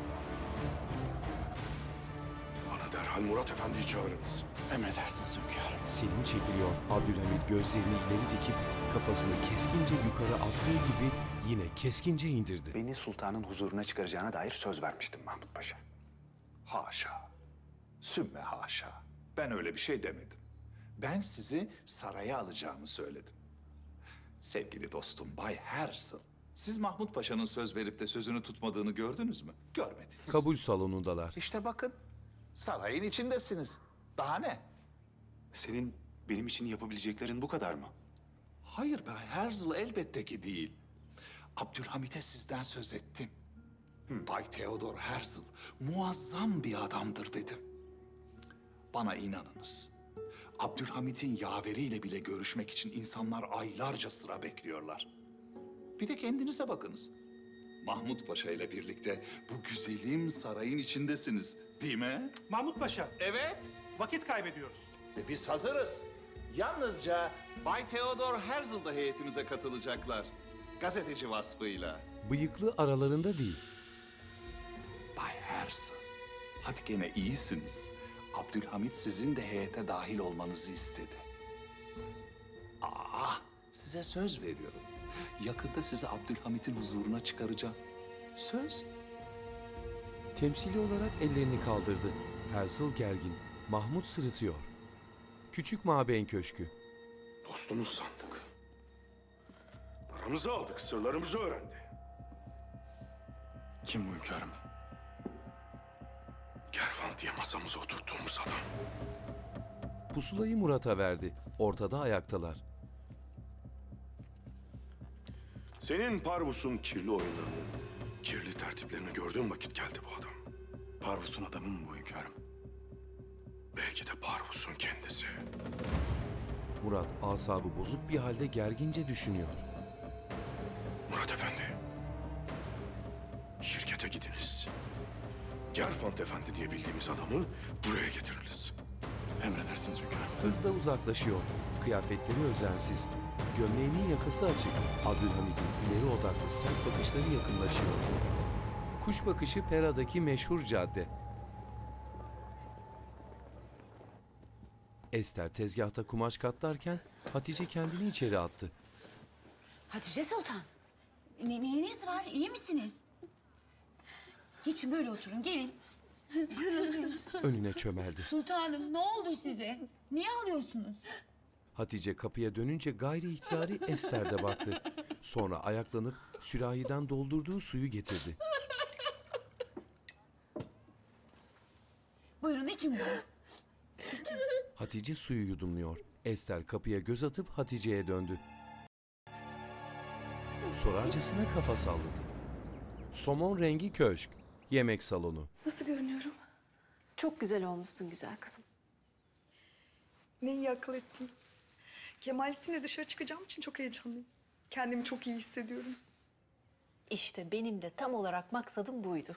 Bana derhal Murat Efendi'yi çağırınız. Emredersiniz hünkârım. Selim çekiliyor. Abdülhamid gözlerini ileri dikip kafasını keskince yukarı attığı gibi yine keskince indirdi. Beni sultanın huzuruna çıkaracağına dair söz vermiştim Mahmut Paşa. Haşa. Sümme haşa. Ben öyle bir şey demedim. Ben sizi saraya alacağımı söyledim. Sevgili dostum Bay Herzl, siz Mahmut Paşa'nın söz verip de sözünü tutmadığını gördünüz mü? Görmediniz. Kabul salonundalar. İşte bakın, sarayın içindesiniz. Daha ne? Senin benim için yapabileceklerin bu kadar mı? Hayır Bay Herzl, elbette ki değil. Abdülhamit'e sizden söz ettim. Bay Theodor Herzl muazzam bir adamdır dedim. Bana inanınız. Abdülhamit'in yaveriyle bile görüşmek için insanlar aylarca sıra bekliyorlar. Bir de kendinize bakınız. Mahmut Paşa ile birlikte bu güzelim sarayın içindesiniz, değil mi? Mahmut Paşa. Evet. Vakit kaybediyoruz. E biz hazırız. Yalnızca Bay Theodor Herzl da heyetimize katılacaklar. Gazeteci vasfıyla. Bıyıklı aralarında değil. Bay Herzl, hadi gene iyisiniz. Abdülhamit sizin de heyete dahil olmanızı istedi. Aa, size söz veriyorum. Yakında sizi Abdülhamit'in huzuruna çıkaracağım. Söz. Temsili olarak ellerini kaldırdı. Herzl gergin. Mahmut sırıtıyor. Küçük Mabeyn Köşkü. Dostumuz sandık. Paramızı aldık, sırlarımızı öğrendi. Kim bu hünkârım? Gerfant diye masamıza oturttuğumuz adam. Pusulayı Murat'a verdi. Ortada ayaktalar. Senin Parvus'un kirli oyunlarını, kirli tertiplerini gördüğün vakit geldi bu adam. Parvus'un adamı mı bu hünkârım? Belki de Parvus'un kendisi. Murat asabı bozuk bir halde gergince düşünüyor. Murat Efendi, şirkete gidiniz. Gerfant Efendi diye bildiğimiz adamı buraya getiririz. Emredersiniz hünkârım. Hızla uzaklaşıyor. Kıyafetleri özensiz. Gömleğinin yakası açık. Abdülhamid'in ileri odaklı sert bakışları yakınlaşıyor. Kuş bakışı Pera'daki meşhur cadde. Ester tezgahta kumaş katlarken Hatice kendini içeri attı. Hatice Sultan, ne, neyiniz var? İyi misiniz? Geçin böyle oturun, gelin. Buyurun oturun. Önüne çömeldi. Sultanım, ne oldu size? Niye ağlıyorsunuz? Hatice kapıya dönünce gayri ihtiyari Ester'de baktı. Sonra ayaklanıp sürahiden doldurduğu suyu getirdi. Buyurun için bunu. İçin. Hatice suyu yudumluyor. Ester kapıya göz atıp Hatice'ye döndü. Sorarcasına kafa salladı. Somon rengi köşk. Yemek salonu. Nasıl görünüyorum? Çok güzel olmuşsun güzel kızım. Ne iyi akıl ettin. Kemalettin'le dışarı çıkacağım için çok heyecanlıyım. Kendimi çok iyi hissediyorum. İşte benim de tam olarak maksadım buydu.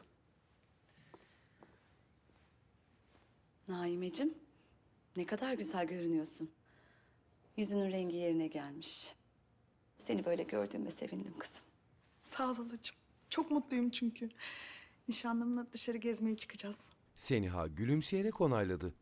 Naimeciğim, ne kadar güzel görünüyorsun. Yüzünün rengi yerine gelmiş. Seni böyle gördüğüme sevindim kızım. Sağ ol halacığım. Çok mutluyum çünkü. Nişanlımla dışarı gezmeye çıkacağız. Seniha gülümseyerek onayladı.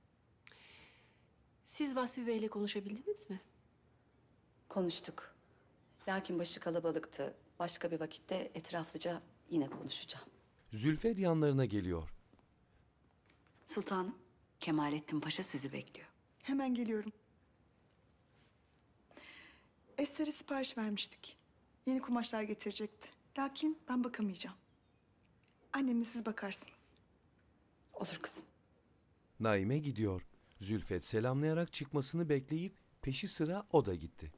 Siz Vasfi Bey'le konuşabildiniz mi? Konuştuk. Lakin başı kalabalıktı. Başka bir vakitte etraflıca yine konuşacağım. Zülfet yanlarına geliyor. Sultanım, Kemalettin Paşa sizi bekliyor. Hemen geliyorum. Ester'e sipariş vermiştik. Yeni kumaşlar getirecekti. Lakin ben bakamayacağım. Annemle siz bakarsınız. Olur kızım. Naime gidiyor. Zülfet selamlayarak çıkmasını bekleyip peşi sıra o da gitti.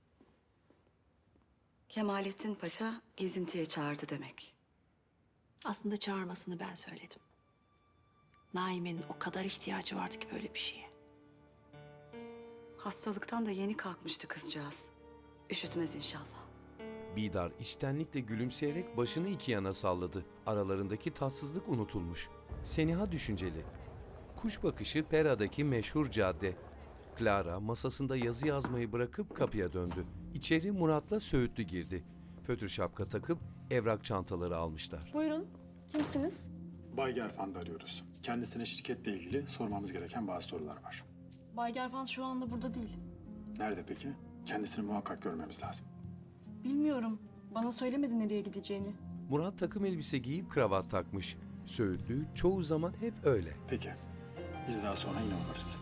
Kemalettin Paşa gezintiye çağırdı demek. Aslında çağırmasını ben söyledim. Naime'nin o kadar ihtiyacı vardı ki böyle bir şeye. Hastalıktan da yeni kalkmıştı kızcağız. Üşütmez inşallah. Bidar içtenlikle gülümseyerek başını iki yana salladı. Aralarındaki tatsızlık unutulmuş. Seniha düşünceli. Kuş bakışı Pera'daki meşhur cadde. Clara masasında yazı yazmayı bırakıp kapıya döndü. İçeri Murat'la Söğütlü girdi. Fötr şapka takıp evrak çantaları almışlar. Buyurun. Kimsiniz? Bay Gerfan'da arıyoruz. Kendisine şirketle ilgili sormamız gereken bazı sorular var. Bay Gerfan şu anda burada değil. Nerede peki? Kendisini muhakkak görmemiz lazım. Bilmiyorum. Bana söylemedi nereye gideceğini. Murat takım elbise giyip kravat takmış. Söğütlü çoğu zaman hep öyle. Peki. Biz daha sonra yine uğrarız.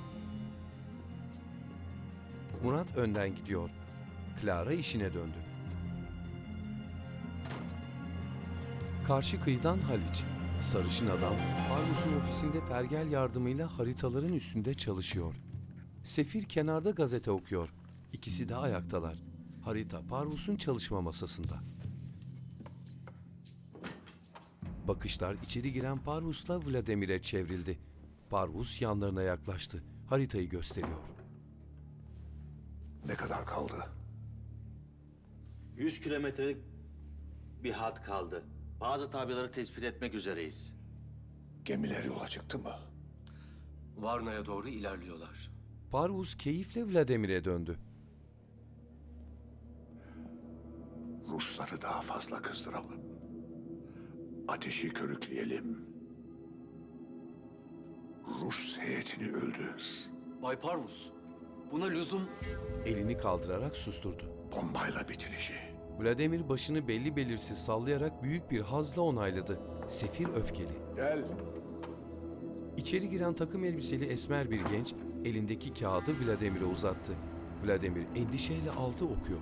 Murat önden gidiyor. Clara işine döndü. Karşı kıyıdan Haliç. Sarışın adam, Parvus'un ofisinde pergel yardımıyla haritaların üstünde çalışıyor. Sefir kenarda gazete okuyor. İkisi de ayaktalar. Harita Parvus'un çalışma masasında. Bakışlar içeri giren Parvus'la Vladimir'e çevrildi. Parvus yanlarına yaklaştı. Haritayı gösteriyor. Ne kadar kaldı? Yüz kilometrelik bir hat kaldı. Bazı tabyaları tespit etmek üzereyiz. Gemiler yola çıktı mı? Varna'ya doğru ilerliyorlar. Parvus keyifle Vladimir'e döndü. Rusları daha fazla kızdıralım. Ateşi körükleyelim. Rus heyetini öldür. Bay Parvus, buna lüzum... Elini kaldırarak susturdu. Bombayla bitir işi. Vladimir başını belli belirsiz sallayarak büyük bir hazla onayladı. Sefir öfkeli. Gel. İçeri giren takım elbiseli esmer bir genç elindeki kağıdı Vladimir'e uzattı. Vladimir endişeyle altı okuyor.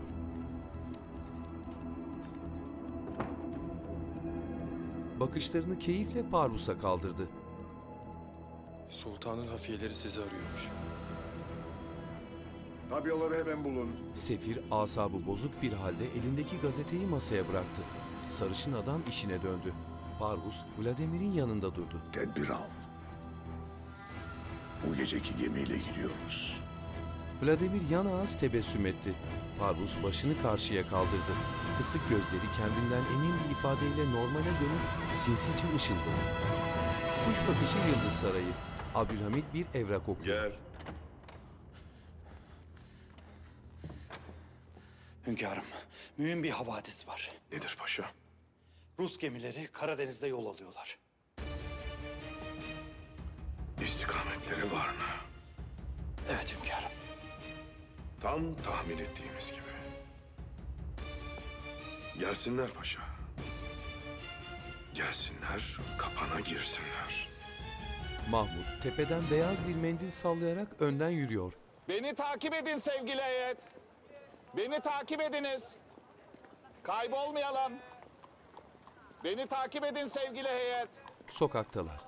Bakışlarını keyifle Parvus'a kaldırdı. Sultanın hafiyeleri sizi arıyormuş. Tabyaları hemen bulun. Sefir asabı bozuk bir halde elindeki gazeteyi masaya bıraktı. Sarışın adam işine döndü. Parvus Vladimir'in yanında durdu. Tedbir al. Bu geceki gemiyle gidiyoruz. Vladimir yan ağız tebessüm etti. Parvus başını karşıya kaldırdı. Kısık gözleri kendinden emin bir ifadeyle normale dönüp sinsice ışıldı. Kuş bakışı Yıldız Sarayı. Abdülhamit bir evrak okuyor. Gel. Hünkârım, mühim bir havadis var. Nedir paşa? Rus gemileri Karadeniz'de yol alıyorlar. İstikametleri var mı? Evet hünkârım. Tam tahmin ettiğimiz gibi. Gelsinler paşa. Gelsinler, kapana girsinler. Mahmut tepeden beyaz bir mendil sallayarak önden yürüyor. Beni takip edin sevgili heyet. Beni takip ediniz. Kaybolmayalım. Beni takip edin sevgili heyet. Sokaktalar.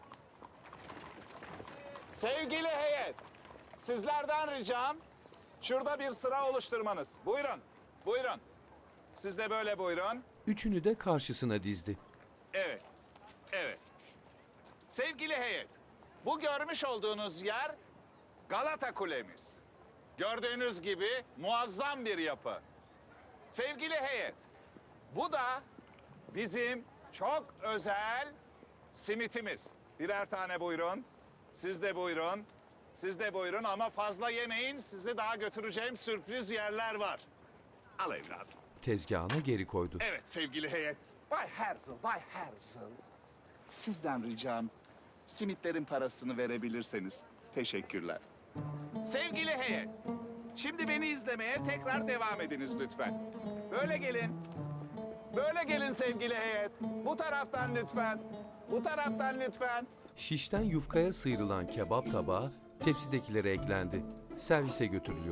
Sevgili heyet, sizlerden ricam şurada bir sıra oluşturmanız. Buyurun, buyurun. Siz de böyle buyurun. Üçünü de karşısına dizdi. Evet, evet. Sevgili heyet, bu görmüş olduğunuz yer Galata Kulemiz. Gördüğünüz gibi muazzam bir yapı. Sevgili heyet, bu da bizim çok özel simitimiz. Birer tane buyurun. Siz de buyurun. Siz de buyurun ama fazla yemeyin. Sizi daha götüreceğim sürpriz yerler var. Al evladım. Tezgahına geri koydu. Evet sevgili heyet. Bay Herzl, Bay Herzl. Sizden ricam simitlerin parasını verebilirseniz. Teşekkürler. Sevgili heyet. Şimdi beni izlemeye tekrar devam ediniz lütfen. Böyle gelin. Böyle gelin sevgili heyet. Bu taraftan lütfen. Bu taraftan lütfen. Şişten yufkaya sıyrılan kebap tabağı tepsidekilere eklendi. Servise götürülüyor.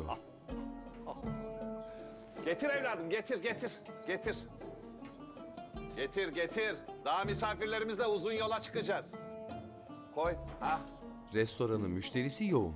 Getir evladım, getir, getir, getir. Getir, getir. Daha misafirlerimizle uzun yola çıkacağız. Koy, ha. Restoranın müşterisi yoğun.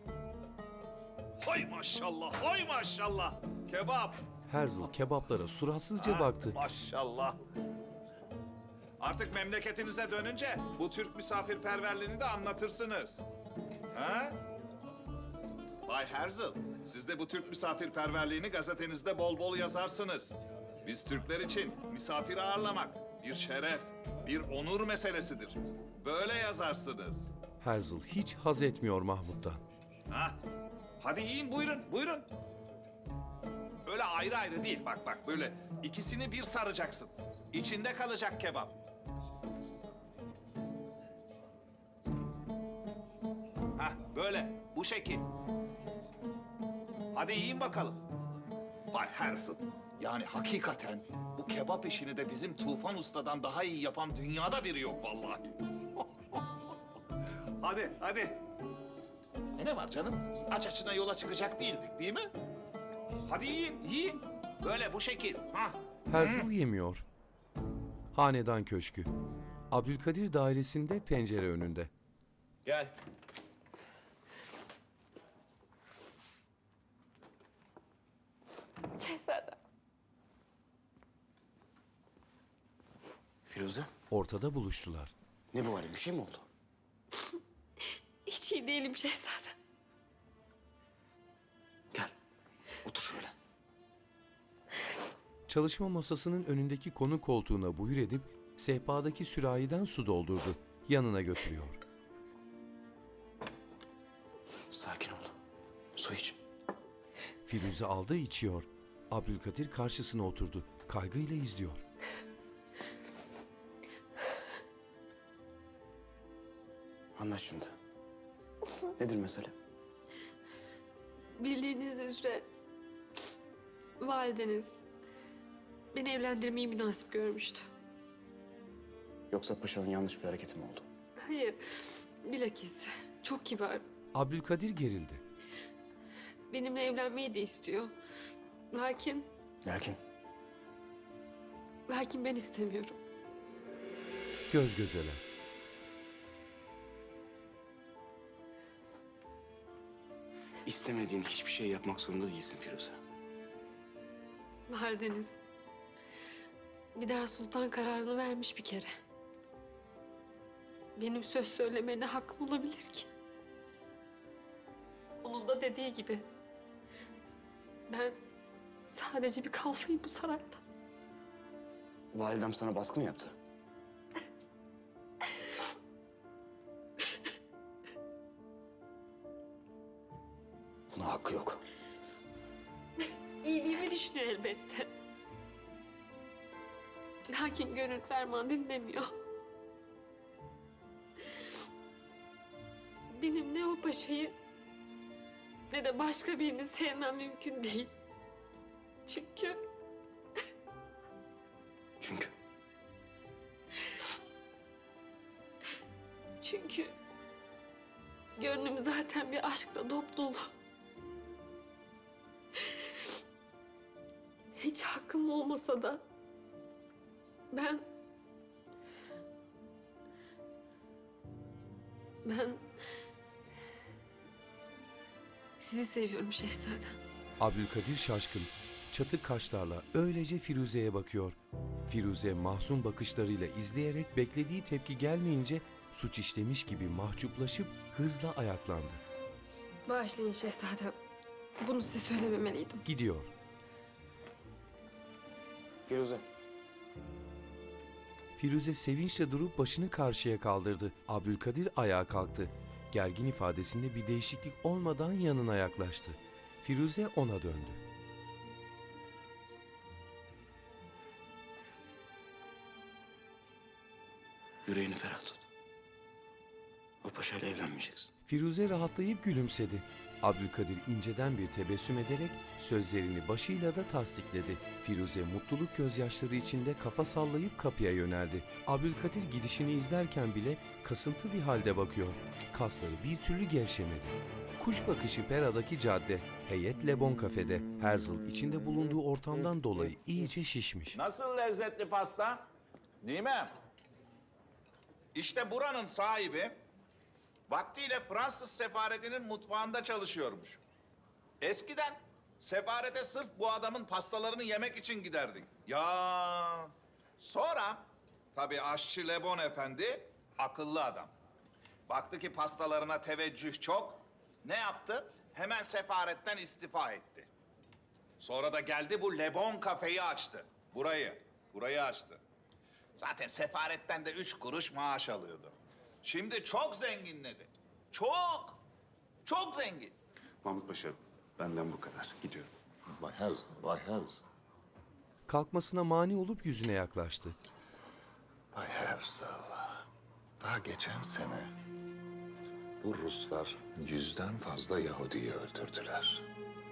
Hay maşallah, hay maşallah. Kebap. Herzl kebaplara suratsızca baktı. Maşallah. Artık memleketinize dönünce bu Türk misafirperverliğini de anlatırsınız. Ha? Bay Herzl, siz de bu Türk misafirperverliğini gazetenizde bol bol yazarsınız. Biz Türkler için misafir ağırlamak bir şeref, bir onur meselesidir. Böyle yazarsınız. Herzl hiç haz etmiyor Mahmut'tan. Ha? Hadi yiyin, buyurun, buyurun. Öyle ayrı ayrı değil, bak bak böyle ikisini bir saracaksın. İçinde kalacak kebap. Hah, böyle, bu şekil. Hadi yiyin bakalım. Bay Herzl, yani hakikaten bu kebap işini de bizim Tufan Usta'dan daha iyi yapan dünyada biri yok vallahi. Hadi, hadi. E ne var canım? Aç açına yola çıkacak değildik, değil mi? Hadi yiyin, yiyin. Böyle, bu şekil. Hah. Herzl yemiyor. Hanedan Köşkü. Abdülkadir dairesinde pencere önünde. Gel. Şehzadem. Firuze, Ortada buluştular. ne bu hali? Bir şey mi oldu? Hiç iyi değilim şehzadem. Otur şöyle. Çalışma masasının önündeki konu koltuğuna buyur edip sehpadaki sürahiden su doldurdu. Yanına götürüyor. Sakin ol. Su iç. Firuze aldı içiyor. Abdülkadir karşısına oturdu. Kaygıyla izliyor. Anlat şimdi. Nedir mesele? Bildiğiniz üzere valideniz beni evlendirmeyi münasip görmüştü. Yoksa paşanın yanlış bir hareketi mi oldu? Hayır, bilakis çok kibar. Abdülkadir gerildi. Benimle evlenmeyi de istiyor. Lakin, Lakin lakin ben istemiyorum. Göz gözeler. istemediğin hiçbir şey yapmak zorunda değilsin Firuze. Valideniz Bidar Sultan kararını vermiş bir kere. Benim söz söylemeye ne hakkım olabilir ki? Onun da dediği gibi ben sadece bir kalfayım bu sarayda. Validem sana baskı mı yaptı? Buna hakkı yok. İyiliğimi düşünüyor elbette. Lakin gönül ferman dinlemiyor. Benim ne o paşayı ne de başka birini sevmem mümkün değil. Çünkü... Çünkü? Çünkü gönlüm zaten bir aşkla dop dolu. Hiç hakkım olmasa da ben... Ben... Sizi seviyorum şehzadem. Abdülkadir şaşkın. Çatık kaşlarla öylece Firuze'ye bakıyor. Firuze mahzun bakışlarıyla izleyerek beklediği tepki gelmeyince suç işlemiş gibi mahcuplaşıp hızla ayaklandı. Bağışlayın şehzadem. Bunu size söylememeliydim. Gidiyor. Firuze. Firuze sevinçle durup başını karşıya kaldırdı. Abdülkadir ayağa kalktı. Gergin ifadesinde bir değişiklik olmadan yanına yaklaştı. Firuze ona döndü. Yüreğini ferah tut. O paşayla evlenmeyeceksin. Firuze rahatlayıp gülümsedi. Abdülkadir inceden bir tebessüm ederek sözlerini başıyla da tasdikledi. Firuze mutluluk gözyaşları içinde kafa sallayıp kapıya yöneldi. Abdülkadir gidişini izlerken bile kasıntı bir halde bakıyor. Kasları bir türlü gevşemedi. Kuş bakışı Pera'daki cadde, heyet Lebon kafede. Herzl içinde bulunduğu ortamdan dolayı iyice şişmiş. Nasıl lezzetli pasta? Değil mi? İşte buranın sahibi vaktiyle Fransız sefaretinin mutfağında çalışıyormuş. Eskiden sefarete sırf bu adamın pastalarını yemek için giderdik. Ya sonra tabii aşçı Lebon Efendi akıllı adam. Baktı ki pastalarına teveccüh çok. Ne yaptı? Hemen sefaretten istifa etti. Sonra da geldi bu Lebon kafeyi açtı. Burayı, burayı açtı. Zaten sefaretten de üç kuruş maaş alıyordu. Şimdi çok zenginledi. Çok, çok zengin. Mahmut Paşa, benden bu kadar. Gidiyorum. Bay Herzl, Bay Herzl. Kalkmasına mani olup yüzüne yaklaştı. Bay Herzl, daha geçen sene bu Ruslar yüzden fazla Yahudi'yi öldürdüler.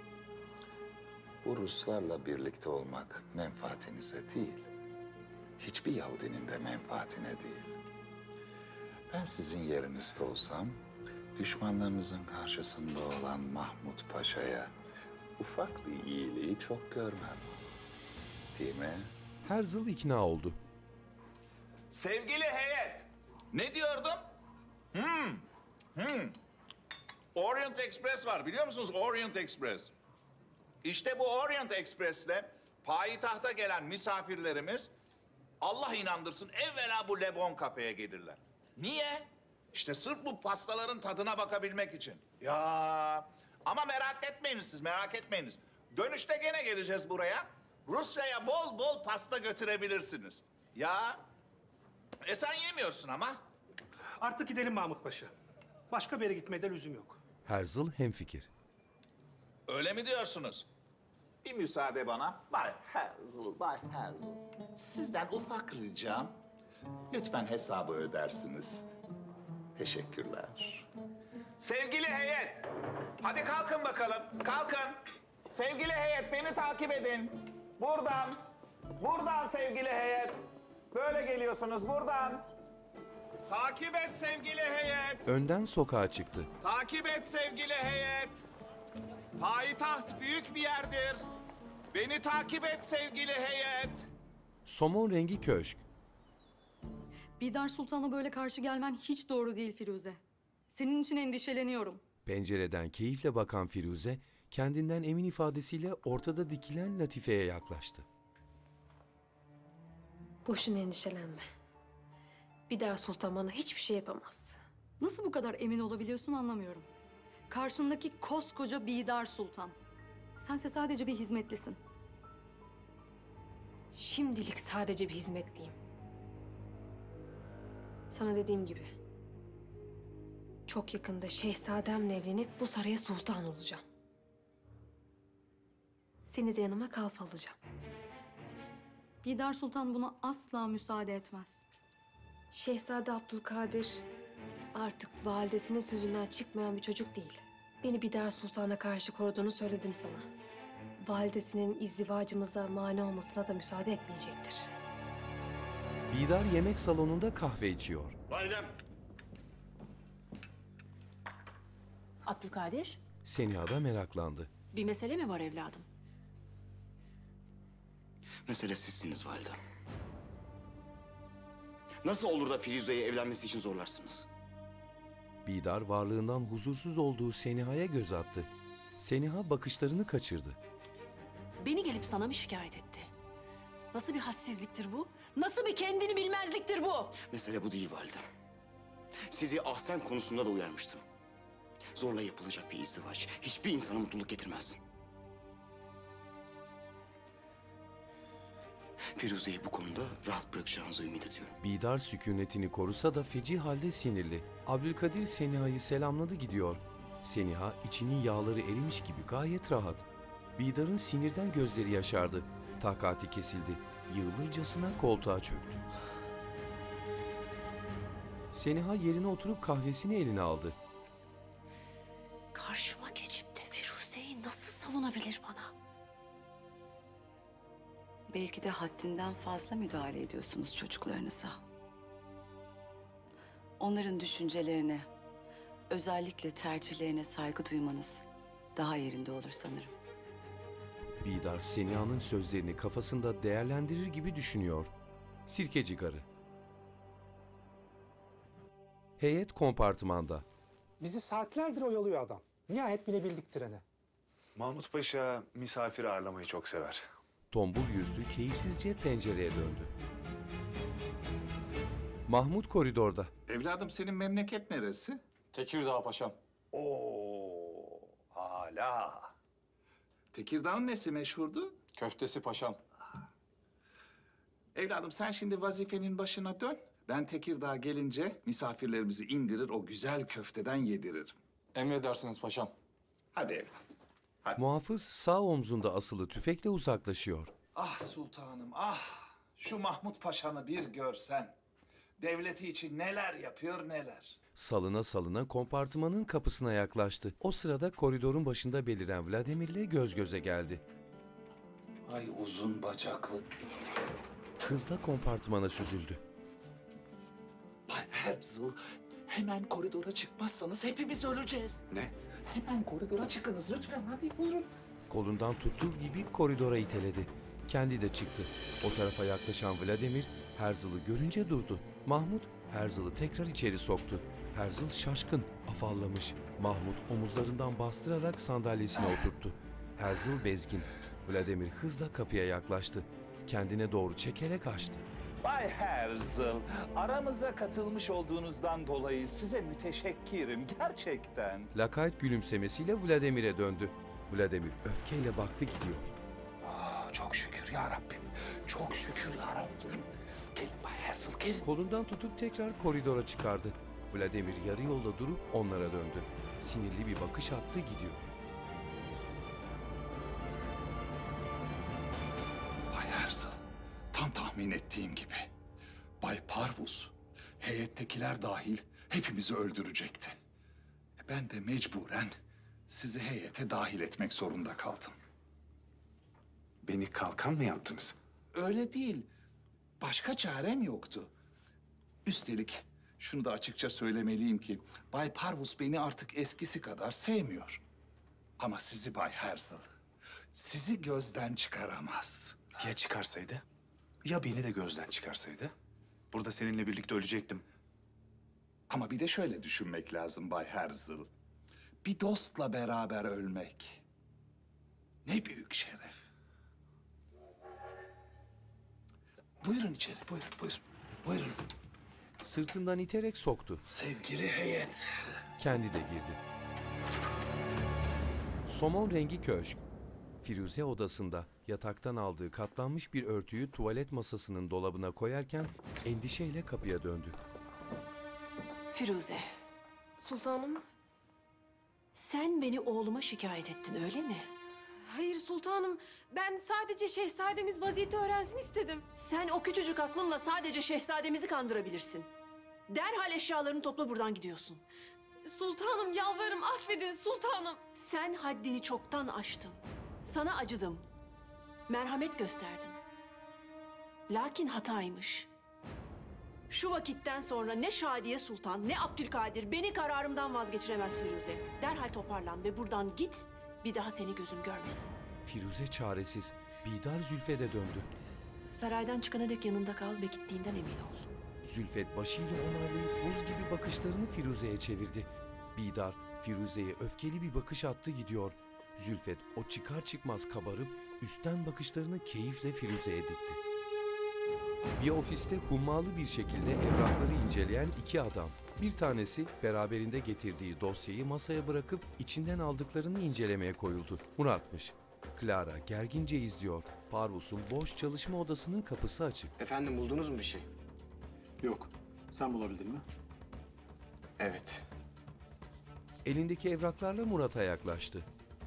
Bu Ruslarla birlikte olmak menfaatinize değil, hiçbir Yahudinin de menfaatine değil. Ben sizin yerinizde olsam, düşmanlarınızın karşısında olan Mahmut Paşa'ya ufak bir iyiliği çok görmem. Değil mi? Herzl ikna oldu. Sevgili heyet, ne diyordum? Hmm, hmm. Orient Express var, biliyor musunuz Orient Express? İşte bu Orient Express'le payitahta gelen misafirlerimiz Allah inandırsın evvela bu Lebon kafeye gelirler. Niye? İşte sırf bu pastaların tadına bakabilmek için. Ya ama merak etmeyiniz siz, merak etmeyiniz. Dönüşte gene geleceğiz buraya. Rusya'ya bol bol pasta götürebilirsiniz. Ya e sen yemiyorsun ama. Artık gidelim Mahmut Paşa. Başka bir yere gitmeye de lüzum yok. Herzl hemfikir. Öyle mi diyorsunuz? Bir müsaade bana. Bay Herzl, Bay Herzl. Sizden ufak ricam, lütfen hesabı ödersiniz. Teşekkürler. Sevgili heyet, hadi kalkın bakalım, kalkın. Sevgili heyet, beni takip edin. Buradan, buradan sevgili heyet. Böyle geliyorsunuz, buradan. Takip et sevgili heyet. Önden sokağa çıktı. Takip et sevgili heyet. Payitaht büyük bir yerdir. Beni takip et sevgili heyet. Somon rengi köşk. Bidar Sultan'a böyle karşı gelmen hiç doğru değil Firuze. Senin için endişeleniyorum. Pencereden keyifle bakan Firuze, kendinden emin ifadesiyle ortada dikilen Latife'ye yaklaştı. Boşuna endişelenme. Bidar Sultan bana hiçbir şey yapamaz. Nasıl bu kadar emin olabiliyorsun anlamıyorum. Karşındaki koskoca Bidar Sultan. Sense sadece bir hizmetlisin. Şimdilik sadece bir hizmetliyim. Sana dediğim gibi. Çok yakında şehzademle evlenip bu saraya sultan olacağım. Seni de yanıma kalfa alacağım. Bidar Sultan buna asla müsaade etmez. Şehzade Abdülkadir artık validesinin sözünden çıkmayan bir çocuk değil. Beni Bidar Sultan'a karşı koruduğunu söyledim sana. Validesinin izdivacımıza mani olmasına da müsaade etmeyecektir. Bidar yemek salonunda kahve içiyor. Validem. Abdülkadir, Seniha da meraklandı. bir mesele mi var evladım? Mesele sizsiniz validem. Nasıl olur da Firuze'yi evlenmesi için zorlarsınız? Bidar varlığından huzursuz olduğu Seniha'ya göz attı. Seniha bakışlarını kaçırdı. Beni gelip sana mı şikayet etti? Nasıl bir hassizliktir bu? Nasıl bir kendini bilmezliktir bu? Mesele bu değil validem. Sizi ahsen konusunda da uyarmıştım. Zorla yapılacak bir izdivaç hiçbir insana mutluluk getirmez. Firuze'yi bu konuda rahat bırakacağınızı ümit ediyorum. Bidar sükunetini korusa da feci halde sinirli. Abdülkadir Seniha'yı selamladı gidiyor. Seniha içinin yağları erimiş gibi gayet rahat. Bidar'ın sinirden gözleri yaşardı. Takati kesildi. Yığılırcasına koltuğa çöktü. Seniha yerine oturup kahvesini eline aldı. Karşıma geçip de Firuze'yi nasıl savunabilir bana? Belki de haddinden fazla müdahale ediyorsunuz çocuklarınıza. Onların düşüncelerine, özellikle tercihlerine saygı duymanız daha yerinde olur sanırım. Bidar Seniha'nın sözlerini kafasında değerlendirir gibi düşünüyor. Sirkeci garı. Heyet kompartımanda. Bizi saatlerdir oyalıyor adam. Nihayet binebildik trene. Mahmut Paşa misafir ağırlamayı çok sever. Tombul yüzlü keyifsizce pencereye döndü. Mahmut koridorda. Evladım senin memleket neresi? Tekirdağ paşam. Oo, âlâ. Tekirdağ'ın nesi meşhurdu? Köftesi paşam. Evladım sen şimdi vazifenin başına dön. Ben Tekirdağ gelince misafirlerimizi indirir, o güzel köfteden yediririm. Emredersiniz paşam. Hadi evladım. Muhafız sağ omzunda asılı tüfekle uzaklaşıyor. Ah sultanım, ah! Şu Mahmut Paşa'nı bir görsen. Devleti için neler yapıyor neler. Salına salına kompartımanın kapısına yaklaştı. O sırada koridorun başında beliren Vladimir'le göz göze geldi. Ay uzun bacaklı. Hızla kompartımana süzüldü. Bay Herzl, hemen koridora çıkmazsanız hepimiz öleceğiz. Ne? Hemen koridora çıkınız lütfen, hadi buyurun. Kolundan tuttuğu gibi koridora iteledi. Kendi de çıktı. O tarafa yaklaşan Vladimir, Herzl'ı görünce durdu. Mahmut, Herzl'ı tekrar içeri soktu. Herzl şaşkın, afallamış. Mahmut omuzlarından bastırarak sandalyesine oturttu. Herzl bezgin. Vladimir hızla kapıya yaklaştı. Kendine doğru çekerek açtı. Bay Herzl, aramıza katılmış olduğunuzdan dolayı size müteşekkirim gerçekten. Lakayt gülümsemesiyle Vladimir'e döndü. Vladimir öfkeyle baktı gidiyor. Aa, çok şükür ya Rabbim. Çok şükür ya Rabbim. Gelin Bay Herzl, gelin. Kolundan tutup tekrar koridora çıkardı. Vladimir yarı yolda durup onlara döndü. Sinirli bir bakış attı gidiyor. Bay Herzl, tam tahmin ettiğim gibi. Bay Parvus, heyettekiler dahil hepimizi öldürecekti. Ben de mecburen sizi heyete dahil etmek zorunda kaldım. Beni kalkan mı yaptınız? Öyle değil. Başka çarem yoktu. Üstelik şunu da açıkça söylemeliyim ki Bay Parvus beni artık eskisi kadar sevmiyor. Ama sizi Bay Herzl, sizi gözden çıkaramaz. Ya çıkarsaydı? Ya beni de gözden çıkarsaydı? Burada seninle birlikte ölecektim. Ama bir de şöyle düşünmek lazım Bay Herzl. Bir dostla beraber ölmek ne büyük şeref. Buyurun içeri, buyurun, buyurun. Buyurun. Sırtından iterek soktu. Sevgili heyet. Kendi de girdi. Somon rengi köşk. Firuze odasında yataktan aldığı katlanmış bir örtüyü tuvalet masasının dolabına koyarken endişeyle kapıya döndü. Firuze, Sultanım. sen beni oğluma şikayet ettin öyle mi? Hayır sultanım. Ben sadece şehzademiz vaziyeti öğrensin istedim. Sen o küçücük aklınla sadece şehzademizi kandırabilirsin. Derhal eşyalarını topla buradan gidiyorsun. Sultanım yalvarırım affedin sultanım. Sen haddini çoktan aştın. Sana acıdım. Merhamet gösterdim. Lakin hataymış. Şu vakitten sonra ne Şadiye Sultan ne Abdülkadir beni kararımdan vazgeçiremez Firuze. Derhal toparlan ve buradan git. Bir daha seni gözüm görmesin. Firuze çaresiz. Bidar Zülfet'e döndü. Saraydan çıkana dek yanında kal ve gittiğinden emin ol. Zülfet başıyla onaylayıp buz gibi bakışlarını Firuze'ye çevirdi. Bidar Firuze'ye öfkeli bir bakış attı gidiyor. Zülfet o çıkar çıkmaz kabarıp üstten bakışlarını keyifle Firuze'ye dikti. Bir ofiste hummalı bir şekilde evrakları inceleyen iki adam. Bir tanesi beraberinde getirdiği dosyayı masaya bırakıp içinden aldıklarını incelemeye koyuldu. Murat'mış. Clara gergince izliyor. Parvus'un boş çalışma odasının kapısı açık. Efendim buldunuz mu bir şey? Yok. Sen bulabildin mi? Evet. Elindeki evraklarla Murat'a yaklaştı.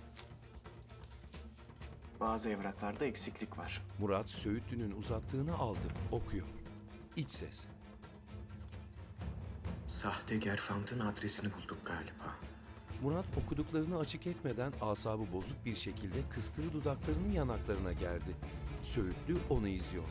Bazı evraklarda eksiklik var. Murat Söğütlü'nün uzattığını aldı, okuyor. İç ses. Sahte Gerfant'ın adresini bulduk galiba. Murat okuduklarını açık etmeden asabı bozuk bir şekilde kıstığı dudaklarını yanaklarına gerdi. Söğütlü onu izliyor.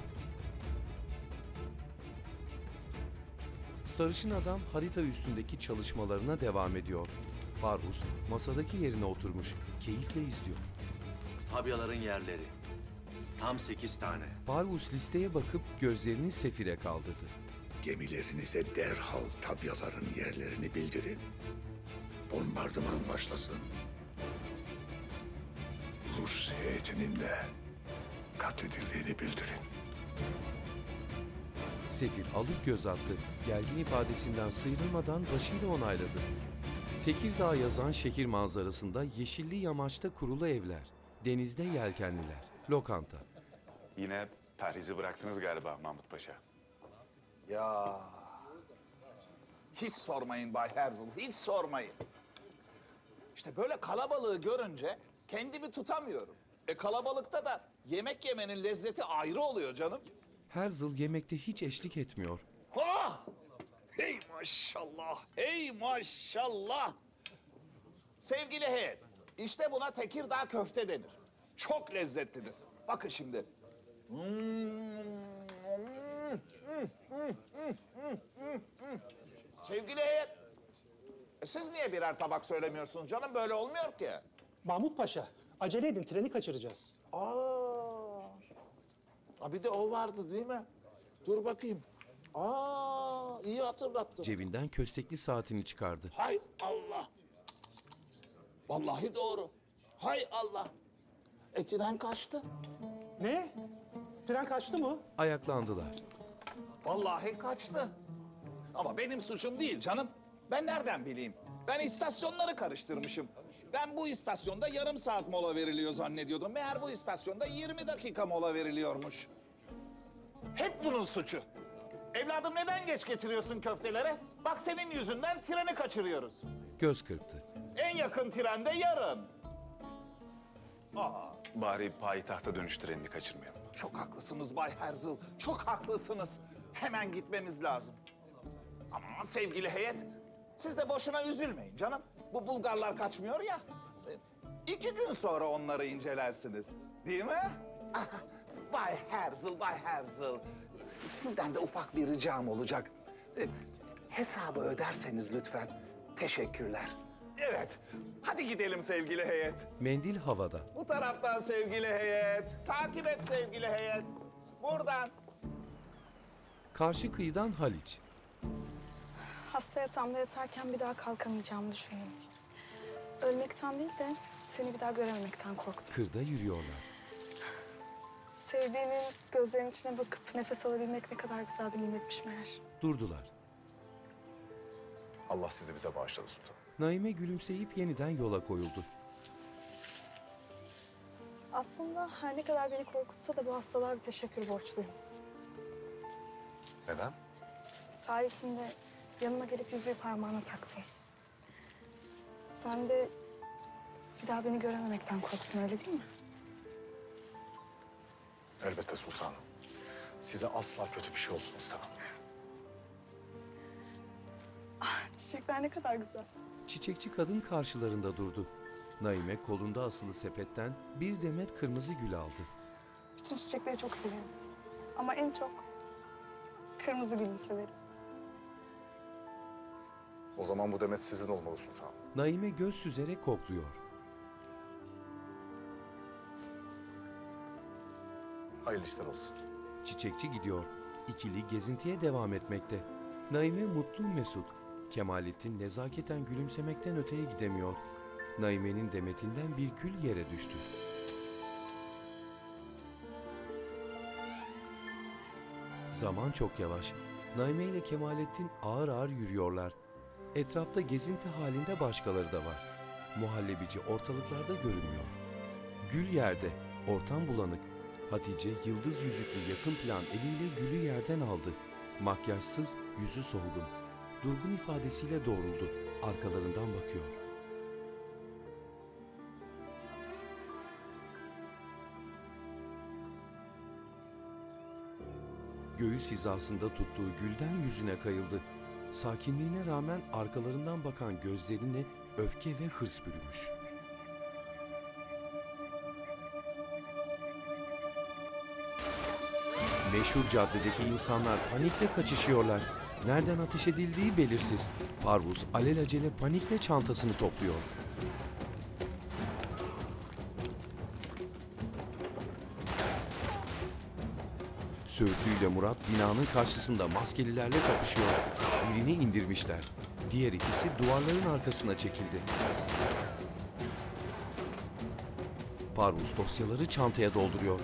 Sarışın adam harita üstündeki çalışmalarına devam ediyor. Farhus masadaki yerine oturmuş, keyifle izliyor. Tabyaların yerleri. Tam sekiz tane. Farhus listeye bakıp gözlerini Sefir'e kaldırdı. Gemilerinize derhal tabyaların yerlerini bildirin. Bombardıman başlasın. Rus heyetinin de katledildiğini bildirin. Sefir alıp göz attı. Gergin ifadesinden sıyrılmadan başıyla onayladı. Tekirdağ yazan şehir manzarasında yeşilli yamaçta kurulu evler, denizde yelkenliler, lokanta. Yine perhizi bıraktınız galiba Mahmut Paşa. Ya hiç sormayın Bay Herzl, hiç sormayın. İşte böyle kalabalığı görünce kendimi tutamıyorum. E kalabalıkta da yemek yemenin lezzeti ayrı oluyor canım. Herzl yemekte hiç eşlik etmiyor. Ha! Hey maşallah, hey maşallah. Sevgili heyet, işte buna Tekirdağ köfte denir. Çok lezzetlidir. Bakın şimdi. Hmm, hmm, hmm, hmm, hmm, hmm, hmm. Sevgili heyet, e siz niye birer tabak söylemiyorsunuz canım? Böyle olmuyor ki. Mahmut Paşa, acele edin, treni kaçıracağız. Aa, Aa, bir de o vardı değil mi? Dur bakayım. Aa, iyi hatırlattın. Cebinden köstekli saatini çıkardı. Hay Allah. Vallahi doğru. Hay Allah. E tren kaçtı. Ne? Tren kaçtı mı? Ayaklandılar. Vallahi kaçtı. Ama benim suçum değil canım. Ben nereden bileyim? Ben istasyonları karıştırmışım. Ben bu istasyonda yarım saat mola veriliyor zannediyordum. Meğer bu istasyonda yirmi dakika mola veriliyormuş. Hep bunun suçu. Evladım neden geç getiriyorsun köfteleri? Bak senin yüzünden treni kaçırıyoruz. Göz kırptı. En yakın tren de yarın. Aa, Bari payitahta dönüş trenini kaçırmayalım. çok haklısınız Bay Herzl. Çok haklısınız. Hemen gitmemiz lazım. Ama sevgili heyet, siz de boşuna üzülmeyin canım. Bu Bulgarlar kaçmıyor ya. E, İki gün sonra onları incelersiniz. Değil mi? Bay Herzl, Bay Herzl. Sizden de ufak bir ricam olacak. E, Hesabı öderseniz lütfen. Teşekkürler. Evet. Hadi gidelim sevgili heyet. Mendil havada. Bu taraftan sevgili heyet. Takip et sevgili heyet. Buradan. Karşı kıyıdan Haliç. Hasta yatağımda yatarken bir daha kalkamayacağımı düşündüm. Ölmekten değil de seni bir daha görememekten korktum. Kırda yürüyorlar. Sevdiğinin gözlerinin içine bakıp nefes alabilmek ne kadar güzel bir nimetmiş meğer. Durdular. Allah sizi bize bağışladı sultan. Naime gülümseyip yeniden yola koyuldu. Aslında her ne kadar beni korkutsa da bu hastalığa bir teşekkür borçluyum. Neden? Sayesinde yanıma gelip yüzüğü parmağına taktın. Sen de bir daha beni görememekten korktun, öyle değil mi? Elbette sultanım. Size asla kötü bir şey olsun istemem. Ah, çiçekler ne kadar güzel. Çiçekçi kadın karşılarında durdu. Naime kolunda asılı sepetten bir demet kırmızı gül aldı. Bütün çiçekleri çok severim. Ama en çok kırmızı gülü severim. O zaman bu demet sizin olmalı sultanım. Naime göz süzerek kokluyor. Hayırlı işler olsun. Çiçekçi gidiyor. İkili gezintiye devam etmekte. Naime mutlu mesut. Kemalettin nezaketen gülümsemekten öteye gidemiyor. Naime'nin demetinden bir gül yere düştü. Zaman çok yavaş. Naime ile Kemalettin ağır ağır yürüyorlar. Etrafta gezinti halinde başkaları da var. Muhallebici ortalıklarda görünmüyor. Gül yerde, ortam bulanık. Hatice yıldız yüzüklü yakın plan eliyle gülü yerden aldı. Makyajsız, yüzü solgun. Durgun ifadesiyle doğruldu. Arkalarından bakıyor. Göğüs hizasında tuttuğu gülden yüzüne kayıldı. Sakinliğine rağmen arkalarından bakan gözlerini öfke ve hırs bürümüş. Meşhur caddedeki insanlar panikle kaçışıyorlar. Nereden ateş edildiği belirsiz. Parvus alelacele panikle çantasını topluyor. Söğütlü ile Murat binanın karşısında maskelilerle kapışıyor. Birini indirmişler. Diğer ikisi duvarların arkasına çekildi. Parvus dosyaları çantaya dolduruyor.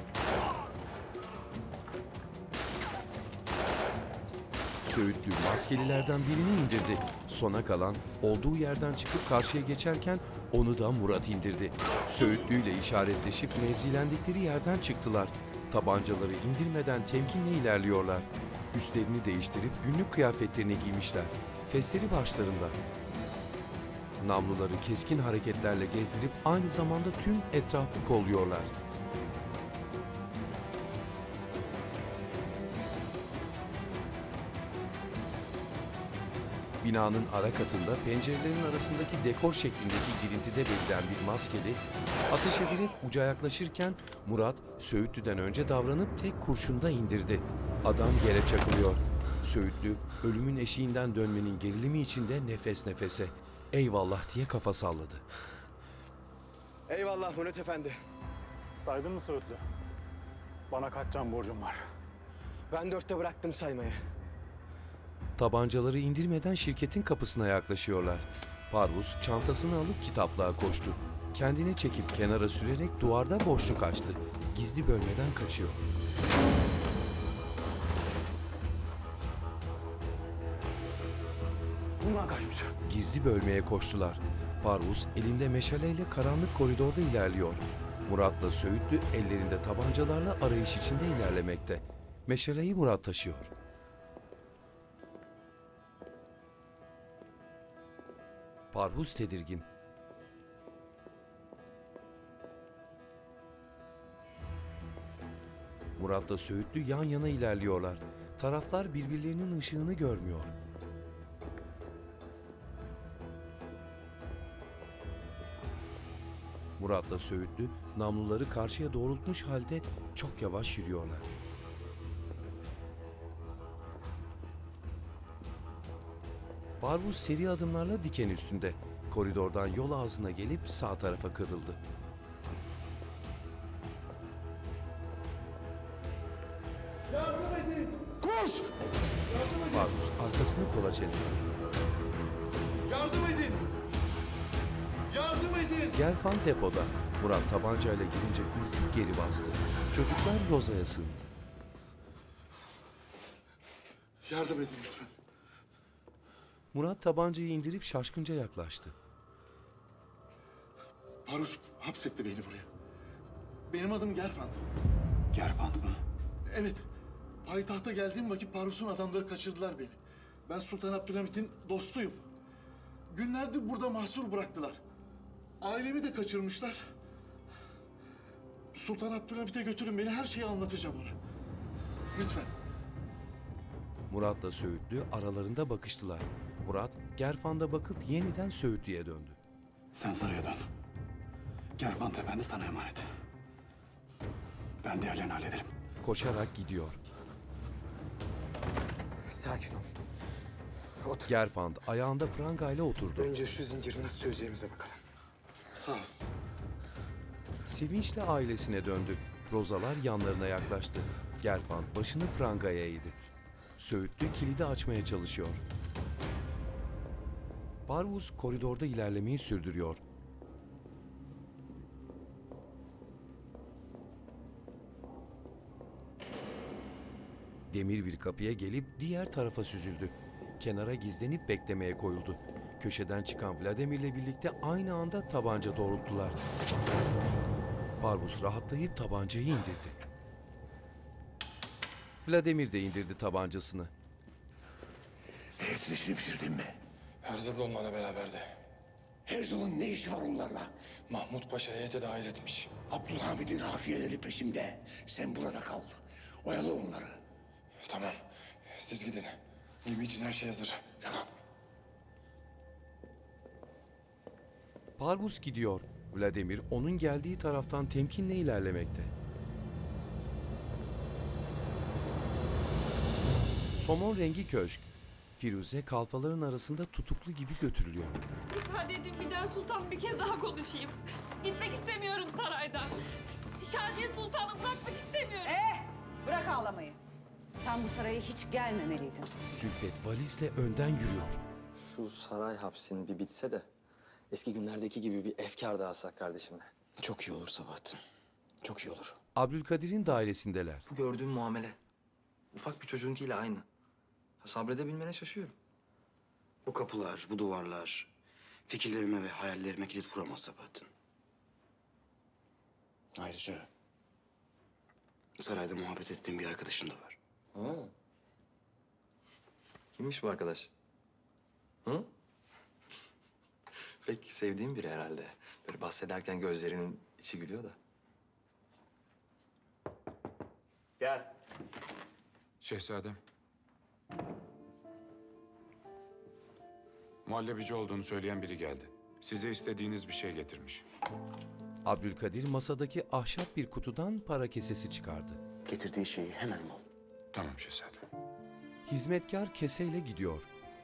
Söğütlü maskelilerden birini indirdi. Sona kalan olduğu yerden çıkıp karşıya geçerken onu da Murat indirdi. Söğütlü ile işaretleşip mevzilendikleri yerden çıktılar. Tabancaları indirmeden temkinle ilerliyorlar. Üstlerini değiştirip günlük kıyafetlerini giymişler. Fesleri başlarında. Namluları keskin hareketlerle gezdirip aynı zamanda tüm etrafı kolluyorlar. Binanın ara katında pencerelerin arasındaki dekor şeklindeki girintide belirlen bir maskeli ateş ederek uca yaklaşırken Murat Söğütlü'den önce davranıp tek kurşunda indirdi. Adam yere çakılıyor. Söğütlü ölümün eşiğinden dönmenin gerilimi içinde nefes nefese eyvallah diye kafa salladı. Eyvallah Murat Efendi. Saydın mı Söğütlü? Bana kaç can borcum var? Ben dörtte bıraktım saymayı. Tabancaları indirmeden şirketin kapısına yaklaşıyorlar. Parvus çantasını alıp kitaplığa koştu. Kendini çekip kenara sürerek duvarda boşluk açtı. Gizli bölmeden kaçıyor. Bundan kaçmış. Gizli bölmeye koştular. Parvus elinde meşaleyle karanlık koridorda ilerliyor. Murat'la Söğütlü ellerinde tabancalarla arayış içinde ilerlemekte. Meşaleyi Murat taşıyor. Parvus tedirgin. Murat'la Söğütlü yan yana ilerliyorlar. Taraflar birbirlerinin ışığını görmüyor. Murat'la Söğütlü namluları karşıya doğrultmuş halde çok yavaş yürüyorlar. Parvus seri adımlarla diken üstünde. Koridordan yol ağzına gelip sağ tarafa kırıldı. Yardım edin! Koş! Parvus arkasını kolaç etti. Yardım edin! Yardım edin! Gerfan depoda. Murat tabancayla girince ürküp geri bastı. Çocuklar Roza'ya sığındı. Yardım edin lütfen. Murat tabancayı indirip şaşkınca yaklaştı. Parvus hapsetti beni buraya. Benim adım Gerfan. Gerfant mı? Evet. Payitahta geldiğim vakit Parvus'un adamları kaçırdılar beni. Ben Sultan Abdülhamit'in dostuyum. Günlerdir burada mahsur bıraktılar. Ailemi de kaçırmışlar. Sultan Abdülhamit'e götürün beni, her şeyi anlatacağım ona. Lütfen. Murat'la Söğütlü aralarında bakıştılar. Murat, Gerfan'da bakıp yeniden Söğütlü'ye döndü. Sen saraya dön. Gerfant Efendi sana emanet. Ben diğerlerini hallederim. Koşarak gidiyor. Sakin ol. Otur. Gerfand ayağında prangayla oturdu. Önce şu zinciri nasıl çözeceğimize bakalım. Sağ ol. Sevinçle ailesine döndü. Rozalar yanlarına yaklaştı. Gerfand başını prangaya eğdi. Söğütlü kilidi açmaya çalışıyor. Parvus koridorda ilerlemeyi sürdürüyor. Demir bir kapıya gelip diğer tarafa süzüldü. Kenara gizlenip beklemeye koyuldu. Köşeden çıkan Vladimir'le birlikte aynı anda tabanca doğrulttular. Parvus rahatlayıp tabancayı indirdi. Vladimir de indirdi tabancasını. Heyetin işini bitirdin mi? Herzl onlarla beraberdi. Herzl'ın ne işi var onlarla? Mahmut Paşa heyete dahil etmiş. Abdülhamid'in hafiyeleri peşimde. Sen burada kal. Oyalı onları. Tamam, siz gidin. Gemi için her şey hazır. Tamam. Parvus gidiyor. Vladimir onun geldiği taraftan temkinle ilerlemekte. Somon rengi köşk. Firuze kalfaların arasında tutuklu gibi götürülüyor. Müsaade edin bir daha sultan bir kez daha konuşayım. Gitmek istemiyorum saraydan. Şadiye Sultan'ı bırakmak istemiyorum. Eh, bırak ağlamayı. Sen bu saraya hiç gelmemeliydin. Zülfet valizle önden yürüyor. Şu saray hapsinin bir bitse de eski günlerdeki gibi bir efkar da alsak kardeşimle. Çok iyi olur Sabahattin. Çok iyi olur. Abdülkadir'in dairesindeler. Bu gördüğüm muamele ufak bir çocuğunkiyle aynı. Sabredebilmene şaşıyorum. Bu kapılar, bu duvarlar fikirlerime ve hayallerime kilit vuramaz Sabahattin. Ayrıca sarayda muhabbet ettiğim bir arkadaşım da var. Ha. Kimmiş bu arkadaş? Hı? Pek sevdiğim biri herhalde. Böyle bahsederken gözlerinin içi gülüyor da. Gel. Şehzadem. Muhallebici olduğunu söyleyen biri geldi. Size istediğiniz bir şey getirmiş. Abdülkadir masadaki ahşap bir kutudan para kesesi çıkardı. Getirdiği şeyi hemen bul. Tamam şehzadem. Hizmetkar keseyle gidiyor.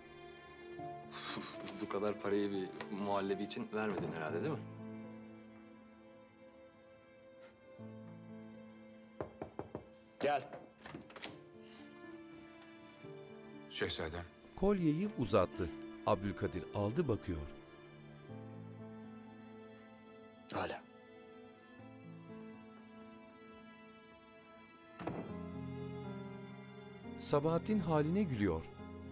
Bu kadar parayı bir muhallebi için vermedin herhalde değil mi? Gel. Şehzadem. Kolyeyi uzattı. Abdülkadir aldı bakıyor. Hala. Sabahattin haline gülüyor.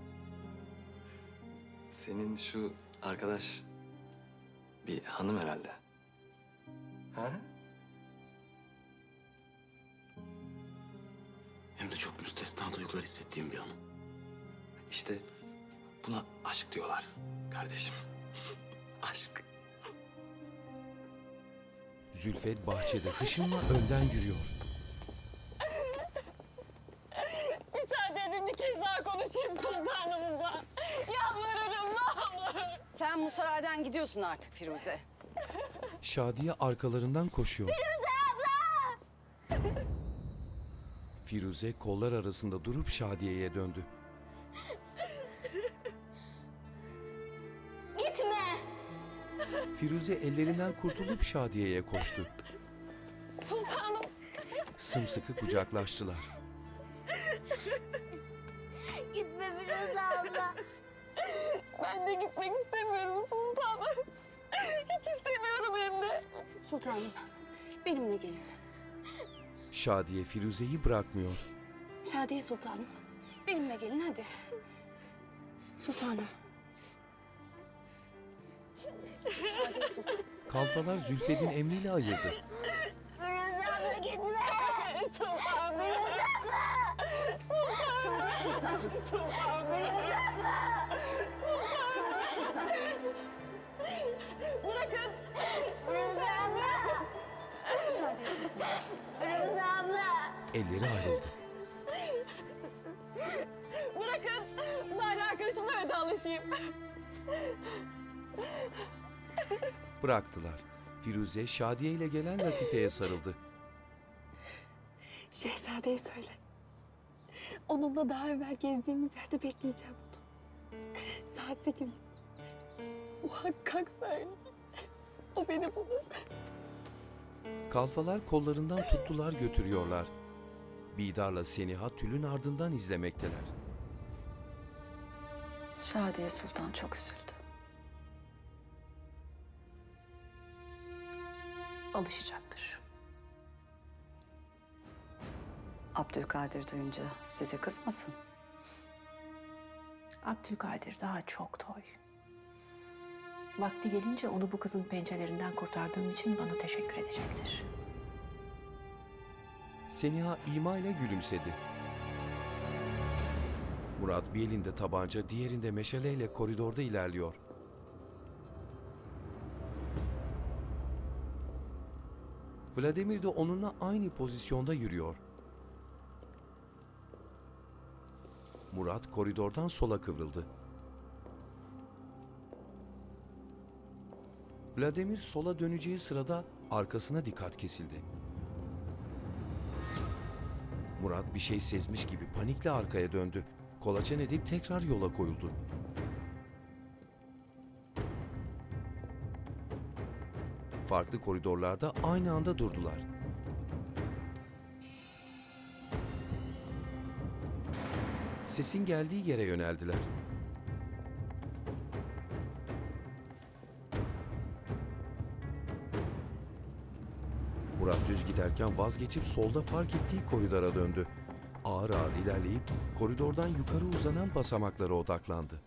Senin şu arkadaş bir hanım herhalde. Ha? Hem de çok müstesna duygular hissettiğim bir hanım. İşte buna aşk diyorlar kardeşim. Aşk. Zülfet bahçede hışımla önden yürüyor. Müsaade edin bir kez daha konuşayım sultanımızla. Yalvarırım ne olur. Sen bu saraydan gidiyorsun artık Firuze. Şadiye arkalarından koşuyor. Firuze abla! Firuze kollar arasında durup Şadiye'ye döndü. Gitme! Firuze ellerinden kurtulup Şadiye'ye koştu. Sultanım! Sımsıkı kucaklaştılar. Gitme Firuze abla. Ben de gitmek istemiyorum sultanım. Hiç istemiyorum hem de. Sultanım, benimle gelin. Şadiye Firuze'yi bırakmıyor. Şadiye Sultanım, benimle gelin hadi. Sultanım. Şadiye Sultanım. Kalfalar Zülfet'in emriyle ayırdı. Firuze abla gitme! Sultan Firuze abla! Sultan! Sultan! Sultan Firuze abla! Sultan! Sultan! Bırakın! Firuze abla! Şadiye Sultanım. Firuze abla! Elleri ayrıldı. Bırakın! Bari arkadaşımla vedalaşayım. Bıraktılar. Firuze Şadiye ile gelen Latife'ye sarıldı. Şehzade'ye söyle. Onunla daha evvel gezdiğimiz yerde bekleyeceğim onu. Saat sekizde. Muhakkak söyle. O beni bulur. Kalfalar kollarından tuttular götürüyorlar. Bidar'la Seniha tülün ardından izlemekteler. Şadiye Sultan çok üzüldü. Alışacaktır. Abdülkadir duyunca size kızmasın. Abdülkadir daha çok toy. Vakti gelince onu bu kızın pençelerinden kurtardığım için bana teşekkür edecektir. Seniha ima ile gülümsedi. Murat bir elinde tabanca, diğerinde meşaleyle koridorda ilerliyor. Vladimir de onunla aynı pozisyonda yürüyor. Murat koridordan sola kıvrıldı. Vladimir sola döneceği sırada arkasına dikkat kesildi. Murat bir şey sezmiş gibi panikle arkaya döndü. Kolaçan edip tekrar yola koyuldu. Farklı koridorlarda aynı anda durdular. Sesin geldiği yere yöneldiler. Murat düz giderken vazgeçip solda fark ettiği koridora döndü. Ağır ağır ilerleyip koridordan yukarı uzanan basamaklara odaklandı.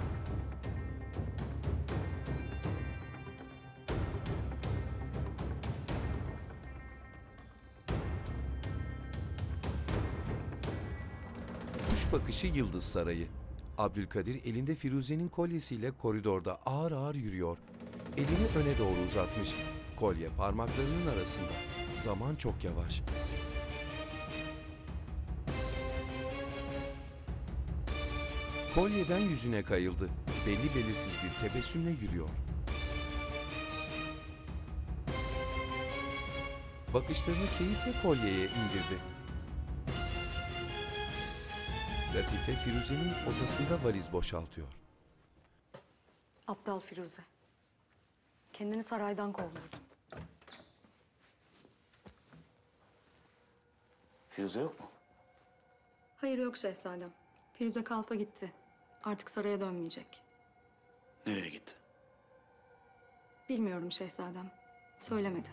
Kuş bakışı Yıldız Sarayı. Abdülkadir elinde Firuze'nin kolyesiyle koridorda ağır ağır yürüyor. Elini öne doğru uzatmış. Kolye parmaklarının arasında. Zaman çok yavaş. Kolyeden yüzüne kayıldı. Belli belirsiz bir tebessümle yürüyor. Bakışlarını keyifle kolyeye indirdi. Latife Firuze'nin odasında valiz boşaltıyor. Aptal Firuze. Kendini saraydan kovdurdun. Firuze yok mu? Hayır yok şehzadem. Firuze kalfa gitti. Artık saraya dönmeyecek. Nereye gitti? Bilmiyorum şehzadem. Söylemedi.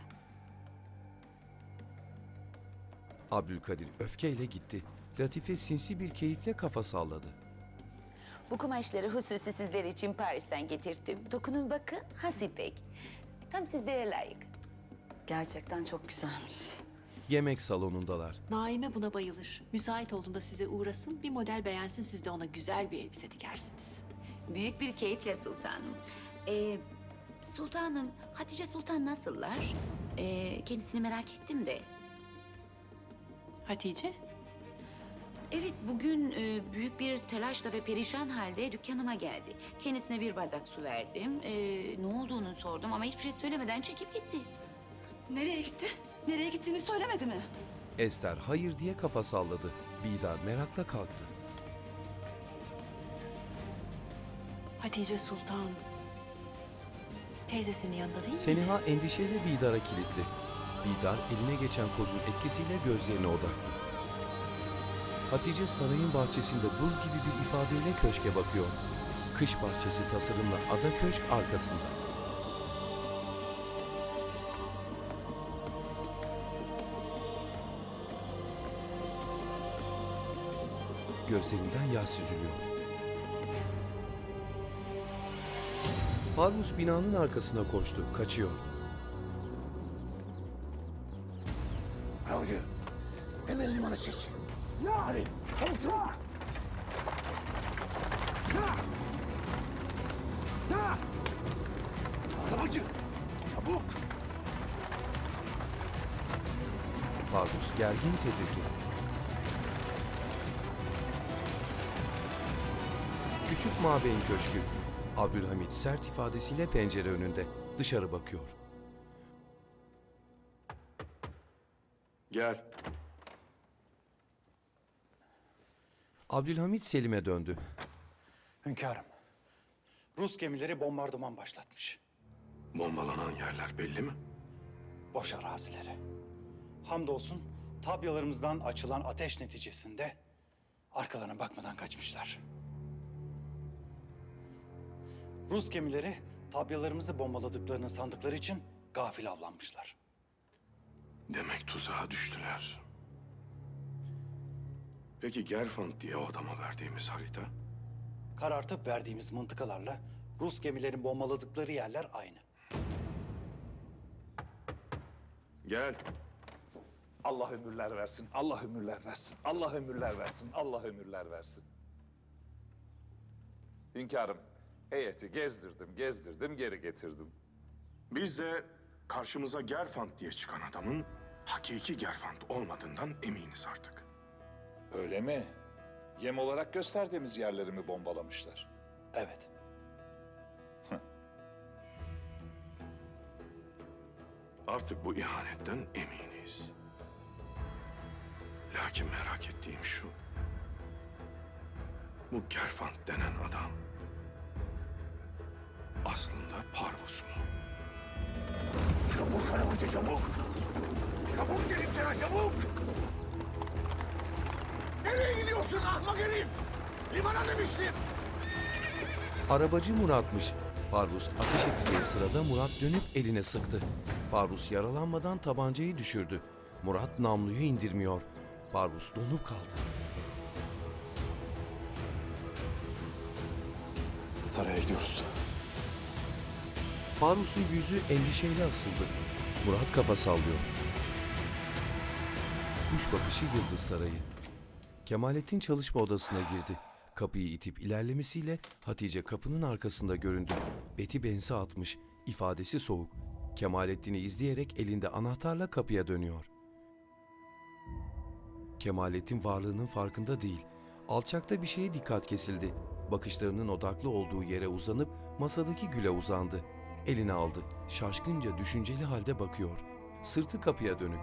Abdülkadir öfkeyle gitti. Latife sinsi bir keyifle kafa salladı. Bu kumaşları hususi sizler için Paris'ten getirttim. Dokunun bakın, has ipek. Tam sizlere layık. Gerçekten çok güzelmiş. Yemek salonundalar. Naime buna bayılır. Müsait olduğunda size uğrasın, bir model beğensin, siz de ona güzel bir elbise dikersiniz. Büyük bir keyifle sultanım. Ee, sultanım, Hatice Sultan nasıllar? Ee, kendisini merak ettim de. Hatice? Evet, bugün e, büyük bir telaşla ve perişan halde dükkanıma geldi. Kendisine bir bardak su verdim. E, ne olduğunu sordum ama hiçbir şey söylemeden çekip gitti. Nereye gitti? Nereye gittiğini söylemedi mi? Ester hayır diye kafa salladı. Bidar merakla kalktı. Hatice Sultan teyzesinin yanında değil mi? Seniha endişeyle Bidar'a kilitli. Bidar eline geçen kozun etkisiyle gözlerine odaklı. Hatice sarayın bahçesinde buz gibi bir ifadeyle köşke bakıyor. Kış bahçesi tasarımlı ada köşk arkasında. Gözlerinden yaş süzülüyor. Parvus binanın arkasına koştu, kaçıyor. Avcı, hemen limana çek. Hadi, hadi çabuk. Avcı, çabuk. Parvus gergin, tedirgin. Küçük mabeyin köşkü. Abdülhamit sert ifadesiyle pencere önünde. Dışarı bakıyor. Gel. Abdülhamit Selim'e döndü. Hünkârım, Rus gemileri bombardıman başlatmış. Bombalanan yerler belli mi? Boş arazilere. Hamdolsun tabyalarımızdan açılan ateş neticesinde arkalarına bakmadan kaçmışlar. Rus gemileri tabyalarımızı bombaladıklarını sandıkları için gafil avlanmışlar. Demek tuzağa düştüler. Peki Gerfant diye o adama verdiğimiz harita? Karartıp verdiğimiz mıntıkalarla Rus gemilerin bombaladıkları yerler aynı. Gel. Allah ömürler versin, Allah ömürler versin, Allah ömürler versin, Allah ömürler versin. Hünkârım, heyeti gezdirdim, gezdirdim, geri getirdim. Biz de karşımıza Gerfant diye çıkan adamın hakiki Gerfant olmadığından eminiz artık. Öyle mi? Yem olarak gösterdiğimiz yerleri mi bombalamışlar? Evet. Artık bu ihanetten eminiz. Lakin merak ettiğim şu. Bu Gerfant denen adam aslında Parvus mu? Çabuk arabacı çabuk! Çabuk dedim sana çabuk! Nereye gidiyorsun ahmak herif? Limana demiştim! Arabacı Murat'mış. Parvus ateş edeceği sırada Murat dönüp eline sıktı. Parvus yaralanmadan tabancayı düşürdü. Murat namluyu indirmiyor. Parvus donup kaldı. Saraya gidiyoruz. Parvus'un yüzü endişeyle asıldı. Murat kafa sallıyor. Kuş bakışı Yıldız Sarayı. Kemalettin çalışma odasına girdi. Kapıyı itip ilerlemesiyle Hatice kapının arkasında göründü. Beti benzi atmış, ifadesi soğuk. Kemalettin'i izleyerek elinde anahtarla kapıya dönüyor. Kemalettin varlığının farkında değil. Alçakta bir şeye dikkat kesildi. Bakışlarının odaklı olduğu yere uzanıp masadaki güle uzandı. Elini aldı. Şaşkınca düşünceli halde bakıyor. Sırtı kapıya dönük.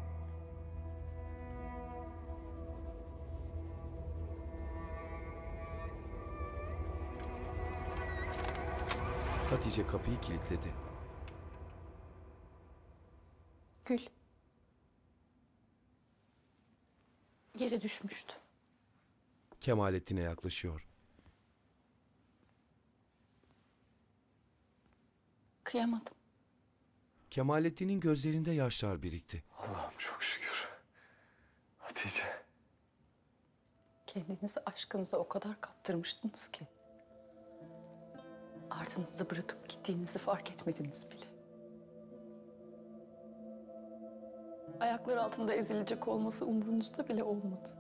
Hatice kapıyı kilitledi. Gül. Yere düşmüştü. Kemalettin'e yaklaşıyor. Kıyamadım. Kemalettin'in gözlerinde yaşlar birikti. Allah'ım çok şükür. Hatice. Kendinizi aşkınıza o kadar kaptırmıştınız ki. Ardınızda bırakıp gittiğinizi fark etmediniz bile. Ayaklar altında ezilecek olması umurunuzda bile olmadı.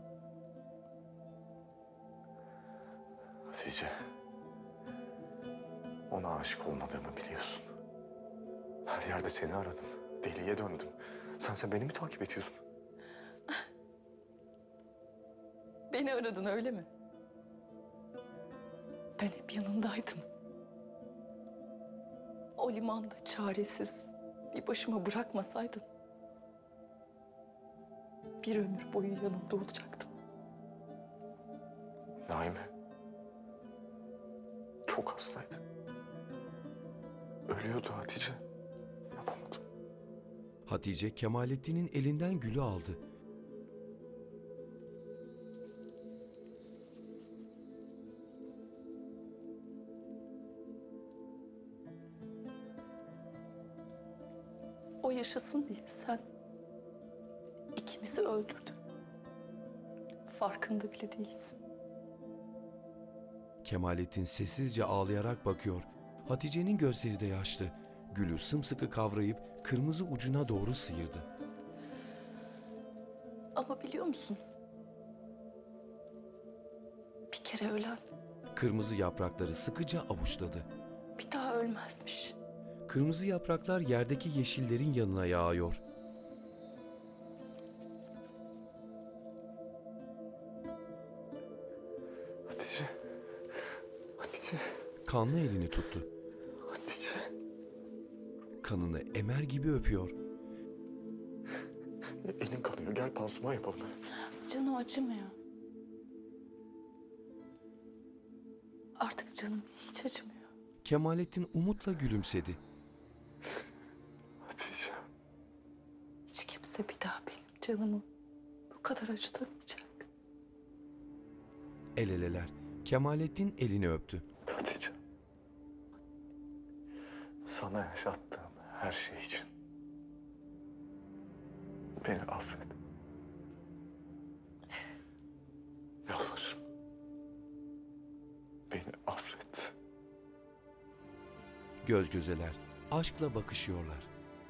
Hatice. Ona aşık olmadığımı biliyorsun. Her yerde seni aradım. Deliye döndüm. Sen sen beni mi takip ediyordun? Beni aradın öyle mi? Ben hep yanındaydım. O limanda çaresiz bir başıma bırakmasaydın bir ömür boyu yanında olacaktım. Naime. Çok hastaydı. Ölüyordu Hatice. Yapamadım. Hatice Kemalettin'in elinden gülü aldı. O yaşasın diye sen ikimizi öldürdün. Farkında bile değilsin. Kemalettin sessizce ağlayarak bakıyor. Hatice'nin gözleri de yaşlı. Gülü sımsıkı kavrayıp kırmızı ucuna doğru sıyırdı. Ama biliyor musun? Bir kere ölen Kırmızı yaprakları sıkıca avuçladı. bir daha ölmezmiş. Kırmızı yapraklar yerdeki yeşillerin yanına yağıyor. Hatice. Hatice. Kanlı elini tuttu. Hatice. Kanını emer gibi öpüyor. Elin kanıyor. Gel pansuman yapalım. Canım acımıyor. Artık canım hiç acımıyor. Kemalettin umutla gülümsedi. Hatice. Hiç kimse bir daha benim canımı bu kadar acıtamayacak. El eleler. Kemalettin elini öptü. Hatice. Sana yaşattığım her şey için beni affet. Yalvarırım. Beni affet. Göz gözeler. Aşkla bakışıyorlar.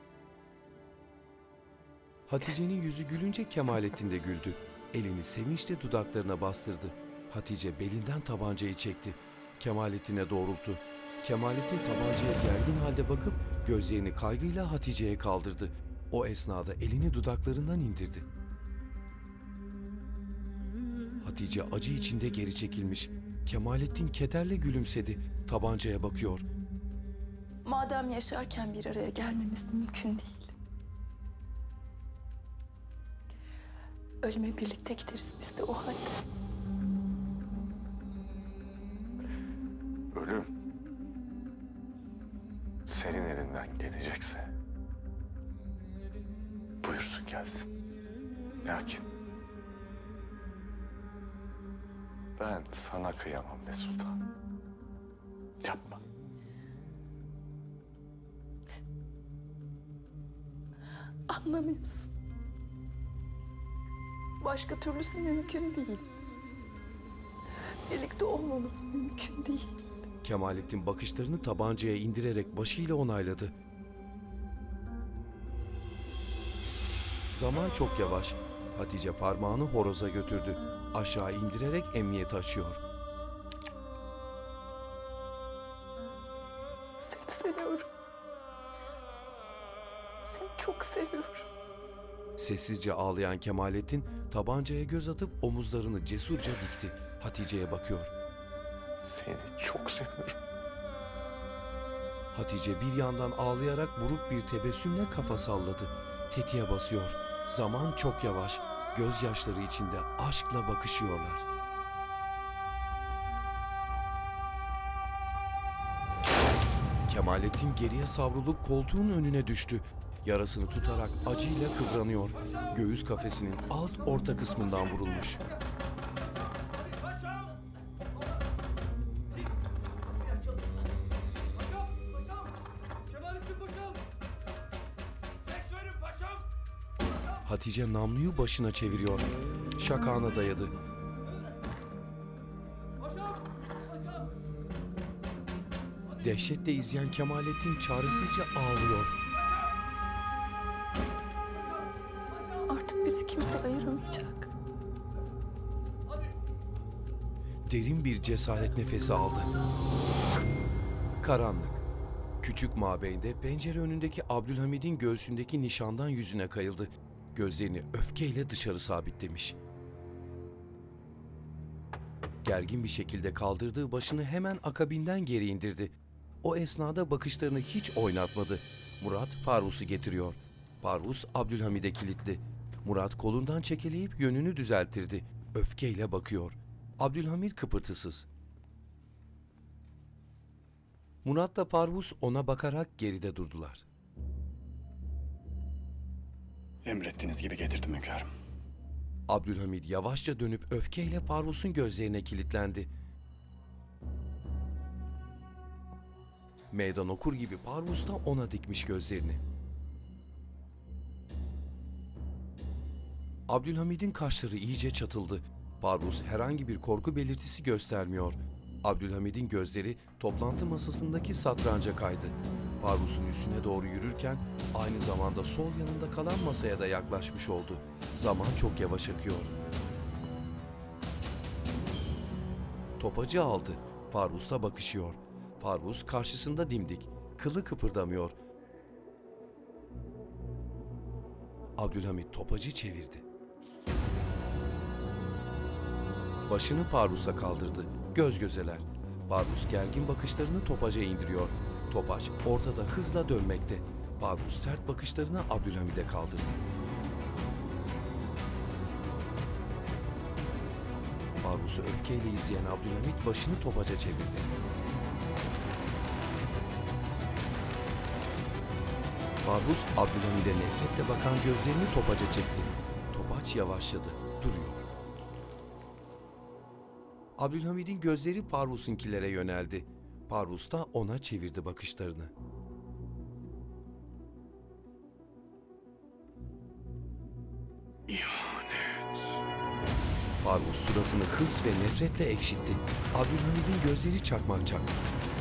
Hatice'nin yüzü gülünce Kemalettin de güldü. Elini sevinçle dudaklarına bastırdı. Hatice belinden tabancayı çekti. Kemalettin'e doğrulttu. Kemalettin tabancaya gergin halde bakıp gözlerini kaygıyla Hatice'ye kaldırdı. O esnada elini dudaklarından indirdi. Hatice acı içinde geri çekilmiş. Kemalettin kederle gülümsedi. Tabancaya bakıyor. Madem yaşarken bir araya gelmemiz mümkün değil. Ölüme birlikte gideriz biz de o halde. Ölüm senin elinden gelecekse buyursun gelsin. Lakin ben sana kıyamam be sultan. Yapma. Anlamıyorsun. Başka türlüsü mümkün değil. Birlikte olmamız mümkün değil. Kemalettin bakışlarını tabancaya indirerek başıyla onayladı. Zaman çok yavaş. Hatice parmağını horoza götürdü. Aşağı indirerek emniyete açıyor. Seni seviyorum. Seni çok seviyorum. Sessizce ağlayan Kemalettin tabancaya göz atıp omuzlarını cesurca dikti. Hatice'ye bakıyor. Seni çok seviyorum. Hatice bir yandan ağlayarak buruk bir tebessümle kafa salladı. Tetiğe basıyor. Zaman çok yavaş. Gözyaşları içinde aşkla bakışıyorlar. Kemalettin geriye savrulup koltuğun önüne düştü. Yarasını tutarak acıyla kıvranıyor. Göğüs kafesinin alt orta kısmından vurulmuş. Hatice namluyu başına çeviriyor. Şakağına dayadı. Dehşetle izleyen Kemalettin çaresizce ağlıyor. Artık bizi kimse ayıramayacak. Derin bir cesaret nefesi aldı. Karanlık. Küçük mabeynde pencere önündeki Abdülhamid'in göğsündeki nişandan yüzüne kayıldı. Gözlerini öfkeyle dışarı sabitlemiş. Gergin bir şekilde kaldırdığı başını hemen akabinden geri indirdi. O esnada bakışlarını hiç oynatmadı. Murat Parvus'u getiriyor. Parvus Abdülhamid'e kilitli. Murat kolundan çekeleyip yönünü düzelttirdi. Öfkeyle bakıyor. Abdülhamid kıpırtısız. Murat'la Parvus ona bakarak geride durdular. Emrettiğiniz gibi getirdim hünkârım. Abdülhamid yavaşça dönüp öfkeyle Parvus'un gözlerine kilitlendi. Meydan okur gibi Parvus da ona dikmiş gözlerini. Abdülhamid'in kaşları iyice çatıldı. Parvus herhangi bir korku belirtisi göstermiyor. Abdülhamid'in gözleri toplantı masasındaki satranca kaydı. Parvus'un üstüne doğru yürürken aynı zamanda sol yanında kalan masaya da yaklaşmış oldu. Zaman çok yavaş akıyor. Topacı aldı. Parvus'la bakışıyor. Parvus karşısında dimdik. Kılı kıpırdamıyor. Abdülhamid topacı çevirdi. Başını Parvus'a kaldırdı. Göz gözeler. Parvus gergin bakışlarını topaca indiriyor. Topaç ortada hızla dönmekte. Parvus sert bakışlarını Abdülhamid'e kaldırdı. Parvus'u öfkeyle izleyen Abdülhamid başını topaca çevirdi. Parvus Abdülhamid'e nefretle bakan gözlerini topaca çekti. Topaç yavaşladı, duruyor. Abdülhamid'in gözleri Parvus'unkilere yöneldi. Parvus da ona çevirdi bakışlarını. İhanet. Parvus suratını hırs ve nefretle ekşitti. Abdülhamid'in gözleri çakmak çaktı.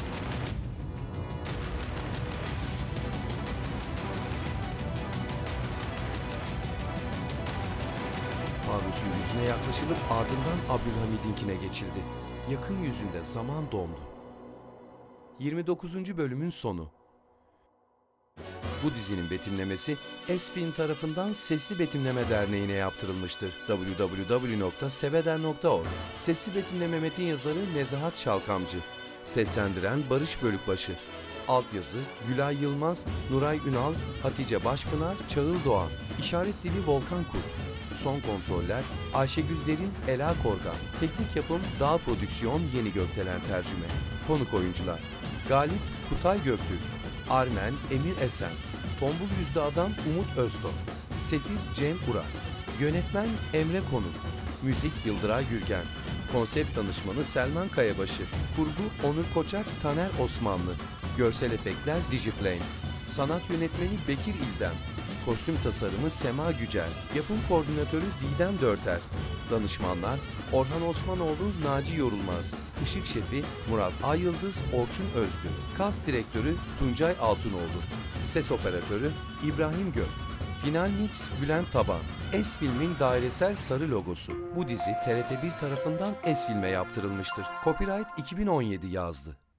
Parvus'un yüzüne yaklaşılıp ardından Abdülhamid'inkine geçildi. Yakın yüzünde zaman dondu. yirmi dokuzuncu bölümün sonu. Bu dizinin betimlemesi S-Film tarafından Sesli Betimleme Derneği'ne yaptırılmıştır. double-u double-u double-u nokta sebeden nokta org. Sesli Betimleme metin yazarı Nezahat Şalkamcı. Seslendiren Barış Bölükbaşı. Altyazı Gülay Yılmaz, Nuray Ünal, Hatice Başpınar, Çağıl Doğan. İşaret dili Volkan Kurt. Son kontroller Ayşegül Derin, Ela Korgan. Teknik yapım Dağ Prodüksiyon, Yeni Gökdelen tercüme. Konuk oyuncular Galip Kutay Göktürk, Armen Emir Esen, Tombul Yüzlü Adam Umut Öztok, Sefir Cem Uras, Yönetmen Emre Konuk, Müzik Yıldıray Gürgen, Konsept danışmanı Selman Kayabaşı, Kurgu Onur Koçak, Taner Osmanlı, Görsel efektler Digiflame, Sanat yönetmeni Bekir İldem, Kostüm tasarımı Sema Gücel, Yapım koordinatörü Didem Dörter, Danışmanlar Orhan Osmanoğlu, Naci Yorulmaz, Işık Şefi Murat Ayyıldız, Orçun Özlü, Kas Direktörü Tuncay Altınoğlu, Ses Operatörü İbrahim Gök, Final Mix Bülent Taban, S-Film'in dairesel sarı logosu. Bu dizi T R T bir tarafından S-Film'e yaptırılmıştır. Copyright iki bin on yedi yazdı.